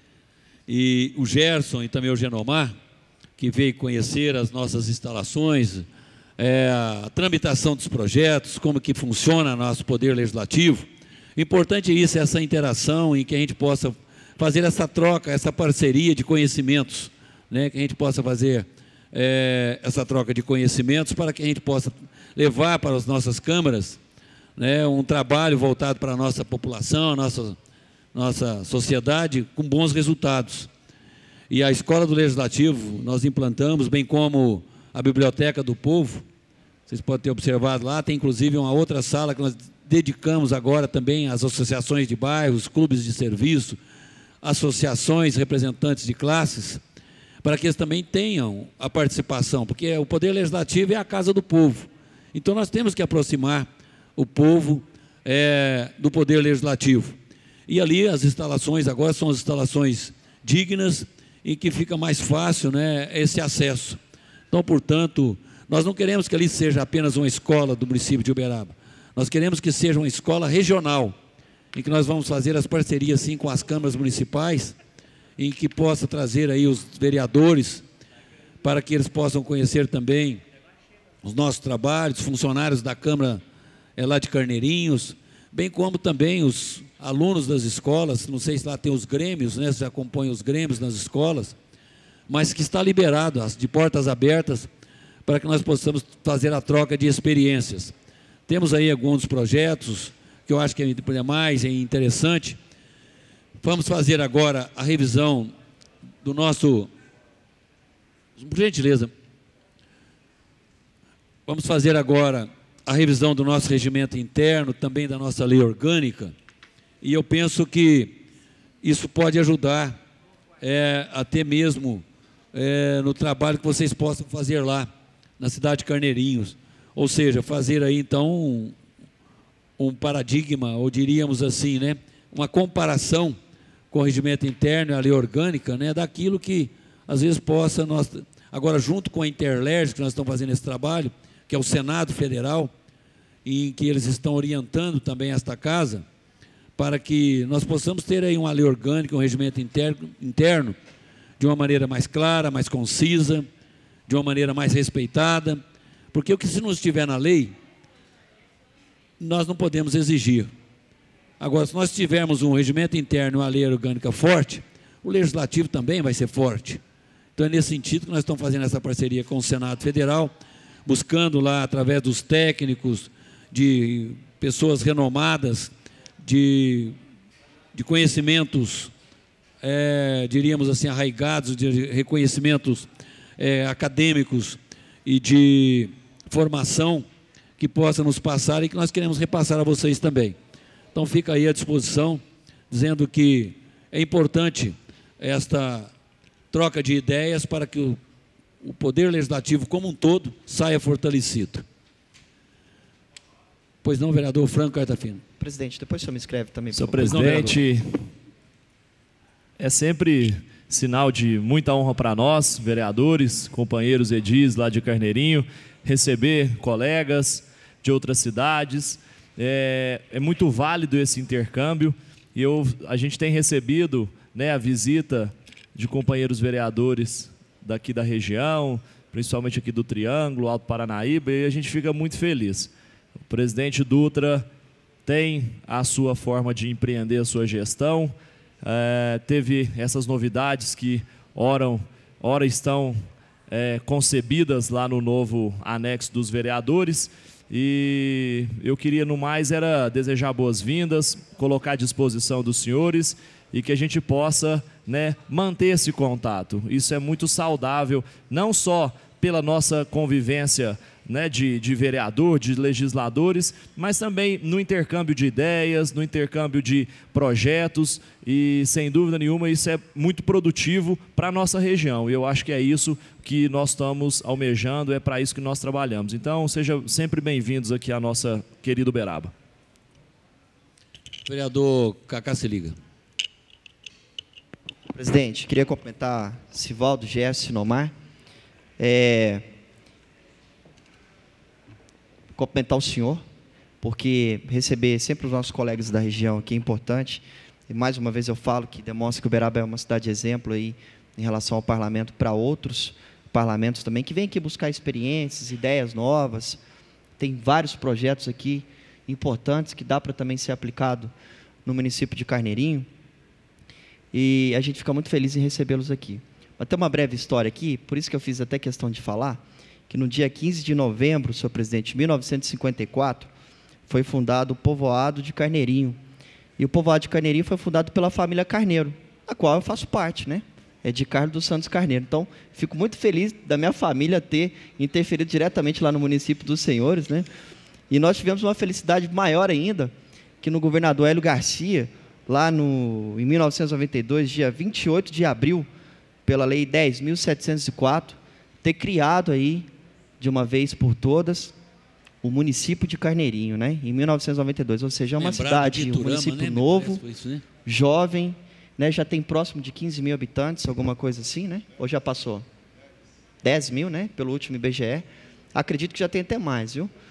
Speaker 1: E o Gerson e também o Genomar, que veio conhecer as nossas instalações, a tramitação dos projetos, como que funciona nosso poder legislativo. Importante é isso, essa interação, em que a gente possa fazer essa troca, essa parceria de conhecimentos, né? Que a gente possa fazer essa troca de conhecimentos para que a gente possa levar para as nossas câmaras, né, um trabalho voltado para a nossa população, a nossa sociedade, com bons resultados. E a Escola do Legislativo nós implantamos, bem como a Biblioteca do Povo, vocês podem ter observado lá, tem inclusive uma outra sala que nós dedicamos agora também às associações de bairros, clubes de serviço, associações, representantes de classes, para que eles também tenham a participação, porque o Poder Legislativo é a casa do povo. Então nós temos que aproximar o povo do Poder Legislativo. E ali as instalações agora são as instalações dignas e que fica mais fácil, né, esse acesso. Então, portanto, nós não queremos que ali seja apenas uma escola do município de Uberaba. Nós queremos que seja uma escola regional, em que nós vamos fazer as parcerias, sim, com as câmaras municipais, em que possa trazer aí os vereadores, para que eles possam conhecer também os nossos trabalhos, funcionários da Câmara lá de Carneirinhos, bem como também os alunos das escolas. Não sei se lá tem os grêmios, né, se acompanham os grêmios nas escolas, mas que está liberado, de portas abertas, para que nós possamos fazer a troca de experiências. Temos aí alguns projetos que eu acho que é mais interessante. Vamos fazer agora a revisão do nosso... Por gentileza. Vamos fazer agora a revisão do nosso regimento interno, também da nossa lei orgânica, e eu penso que isso pode ajudar até mesmo no trabalho que vocês possam fazer lá, na cidade de Carneirinhos. Ou seja, fazer aí, então, um paradigma, ou diríamos assim, né, uma comparação com o regimento interno e a lei orgânica, né, daquilo que, às vezes, possa... Agora, junto com a Interlerge, que nós estamos fazendo esse trabalho, que é o Senado Federal, em que eles estão orientando também esta casa, para que nós possamos ter aí uma lei orgânica, um regimento interno, de uma maneira mais clara, mais concisa, de uma maneira mais respeitada, porque o que se não estiver na lei, nós não podemos exigir. Agora, se nós tivermos um regimento interno e uma lei orgânica forte, o legislativo também vai ser forte. Então, é nesse sentido que nós estamos fazendo essa parceria com o Senado Federal, buscando lá, através dos técnicos, de pessoas renomadas, de conhecimentos, diríamos assim, arraigados, de reconhecimentos acadêmicos e de formação, que possa nos passar e que nós queremos repassar a vocês também. Então, fica aí à disposição, dizendo que é importante esta troca de ideias para que o Poder Legislativo como um todo saia fortalecido. Pois não, vereador Franco Cartafino.
Speaker 7: Presidente, depois o senhor me escreve também.
Speaker 11: Senhor presidente, é sempre sinal de muita honra para nós, vereadores, companheiros edis lá de Carneirinho, receber colegas de outras cidades. É muito válido esse intercâmbio e a gente tem recebido, né, a visita de companheiros vereadores daqui da região, principalmente aqui do Triângulo, Alto Paranaíba, e a gente fica muito feliz. O presidente Dutra tem a sua forma de empreender a sua gestão, teve essas novidades que ora estão concebidas lá no novo anexo dos vereadores, e eu queria, no mais, era desejar boas-vindas, colocar à disposição dos senhores e que a gente possa, né, manter esse contato. Isso é muito saudável, não só pela nossa convivência, né, de vereador, de legisladores, mas também no intercâmbio de ideias, no intercâmbio de projetos, e sem dúvida nenhuma isso é muito produtivo para a nossa região, e eu acho que é isso que nós estamos almejando, é para isso que nós trabalhamos. Então, sejam sempre bem-vindos aqui à nossa querida Uberaba.
Speaker 1: Vereador Cacá, se liga.
Speaker 7: Presidente, queria cumprimentar Sivaldo, Gerson, Sinomar. Cumprimentar o senhor, porque receber sempre os nossos colegas da região aqui é importante. E mais uma vez eu falo que demonstra que Uberaba é uma cidade exemplo aí em relação ao parlamento para outros parlamentos também, que vêm aqui buscar experiências, ideias novas. Tem vários projetos aqui importantes que dá para também ser aplicado no município de Carneirinho. E a gente fica muito feliz em recebê-los aqui. Mas tem uma breve história aqui, por isso que eu fiz até questão de falar, que no dia 15 de novembro, senhor presidente, de 1954, foi fundado o povoado de Carneirinho. E o povoado de Carneirinho foi fundado pela família Carneiro, da qual eu faço parte, né? É de Carlos dos Santos Carneiro. Então, fico muito feliz da minha família ter interferido diretamente lá no município dos senhores, né? E nós tivemos uma felicidade maior ainda, que no governador Hélio Garcia, lá em 1992, dia 28 de abril, pela Lei 10.704, ter criado aí, de uma vez por todas, o município de Carneirinho, né? Em 1992, ou seja, é uma cidade, um município novo, jovem, né? Já tem próximo de 15 mil habitantes, alguma coisa assim, né? Ou já passou? 10 mil, né? Pelo último IBGE. Acredito que já tem até mais, viu?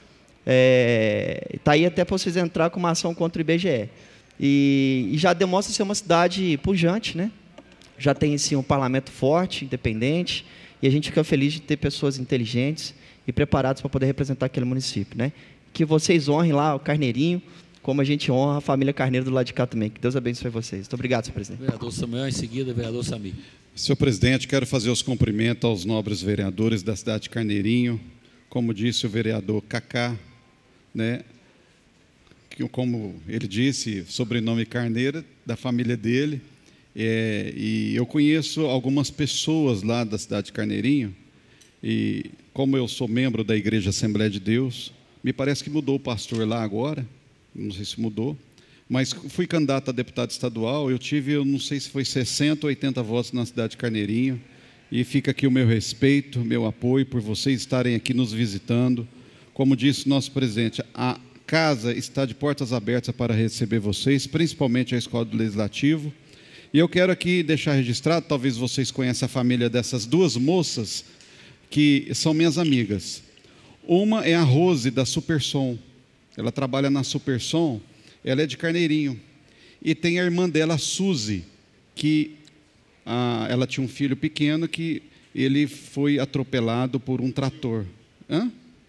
Speaker 7: Está aí até para vocês entrar com uma ação contra o IBGE. E já demonstra ser uma cidade pujante, né? Já tem sim, um parlamento forte, independente, e a gente fica feliz de ter pessoas inteligentes e preparadas para poder representar aquele município, né? Que vocês honrem lá o Carneirinho, como a gente honra a família Carneiro do lado de cá também. Que Deus abençoe vocês. Muito obrigado, senhor presidente.
Speaker 1: Vereador Samuel, em seguida, vereador Samir.
Speaker 2: Senhor presidente, quero fazer os cumprimentos aos nobres vereadores da cidade de Carneirinho, como disse o vereador Cacá, né? Que, como ele disse, sobrenome Carneiro, da família dele. E eu conheço algumas pessoas lá da cidade de Carneirinho, e como eu sou membro da Igreja Assembleia de Deus, me parece que mudou o pastor lá agora, não sei se mudou, mas fui candidato a deputado estadual, eu não sei se foi 60 ou 80 votos na cidade de Carneirinho, e fica aqui o meu respeito, meu apoio por vocês estarem aqui nos visitando. Como disse o nosso presidente, a casa está de portas abertas para receber vocês, principalmente a Escola do Legislativo. E eu quero aqui deixar registrado, talvez vocês conheçam a família dessas duas moças, que são minhas amigas. Uma é a Rose, da Supersom. Ela trabalha na Supersom, ela é de Carneirinho. E tem a irmã dela, a Suzy, que ela tinha um filho pequeno que ele foi atropelado por um trator. Hã?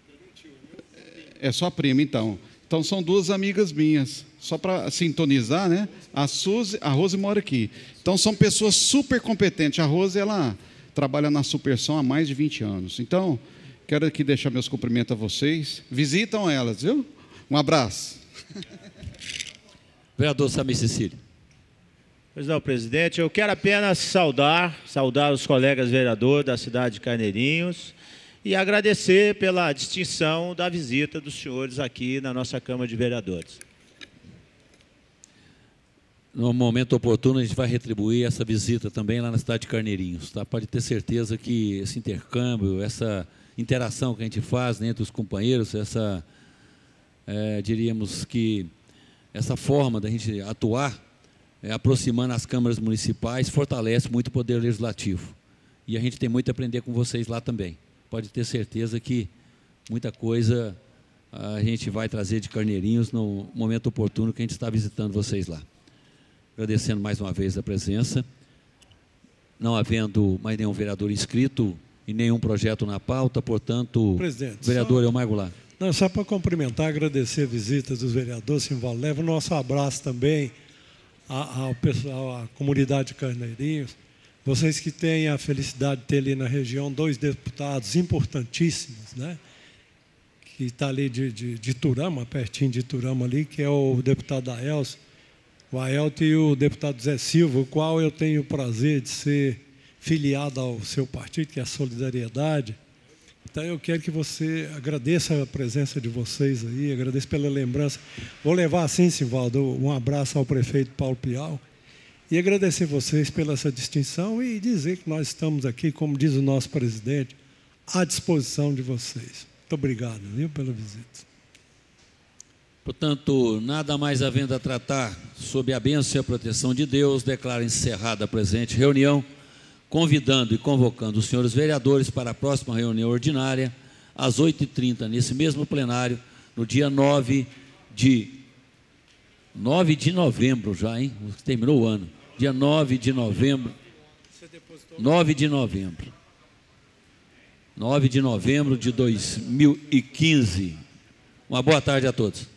Speaker 2: É só a prima, então. Então, são duas amigas minhas. Só para sintonizar, né? A Rose mora aqui. Então, são pessoas super competentes. A Rose, ela trabalha na Supersom há mais de 20 anos. Então, quero aqui deixar meus cumprimentos a vocês. Visitam elas, viu? Um abraço.
Speaker 1: Vereador Samir Cecílio.
Speaker 6: Pois não, presidente, eu quero apenas saudar os colegas vereadores da cidade de Carneirinhos e agradecer pela distinção da visita dos senhores aqui na nossa Câmara de Vereadores.
Speaker 1: No momento oportuno, a gente vai retribuir essa visita também lá na cidade de Carneirinhos. Tá? Pode ter certeza que esse intercâmbio, essa interação que a gente faz, né, entre os companheiros, diríamos que essa forma da gente atuar, aproximando as câmaras municipais, fortalece muito o poder legislativo. E a gente tem muito a aprender com vocês lá também. Pode ter certeza que muita coisa a gente vai trazer de Carneirinhos no momento oportuno que a gente está visitando vocês lá. Agradecendo mais uma vez a presença. Não havendo mais nenhum vereador inscrito e nenhum projeto na pauta, portanto,
Speaker 5: presidente,
Speaker 1: vereador Elmar Goulart.
Speaker 5: Não, só para cumprimentar, agradecer a visita dos vereadores, Simvaldo. Leva o nosso abraço também ao pessoal, à comunidade de Carneirinhos. Vocês que têm a felicidade de ter ali na região 2 deputados importantíssimos, né? Que está ali de Turama, pertinho de Turama ali, que é o deputado Aelso, o Aelto e o deputado Zé Silva, o qual eu tenho o prazer de ser filiado ao seu partido, que é a Solidariedade. Então, eu quero que você agradeça a presença de vocês aí, agradeço pela lembrança. Vou levar assim, Simvaldo, um abraço ao prefeito Paulo Piau e agradecer vocês pela essa distinção e dizer que nós estamos aqui, como diz o nosso presidente, à disposição de vocês. Muito obrigado, viu, pela visita.
Speaker 1: Portanto, nada mais havendo a tratar sob a bênção e a proteção de Deus, declaro encerrada a presente reunião, convidando e convocando os senhores vereadores para a próxima reunião ordinária, às 8h30, nesse mesmo plenário, no dia 9 de novembro já, hein? Terminou o ano. Dia 9 de novembro. 9 de novembro. 9 de novembro de 2015. Uma boa tarde a todos.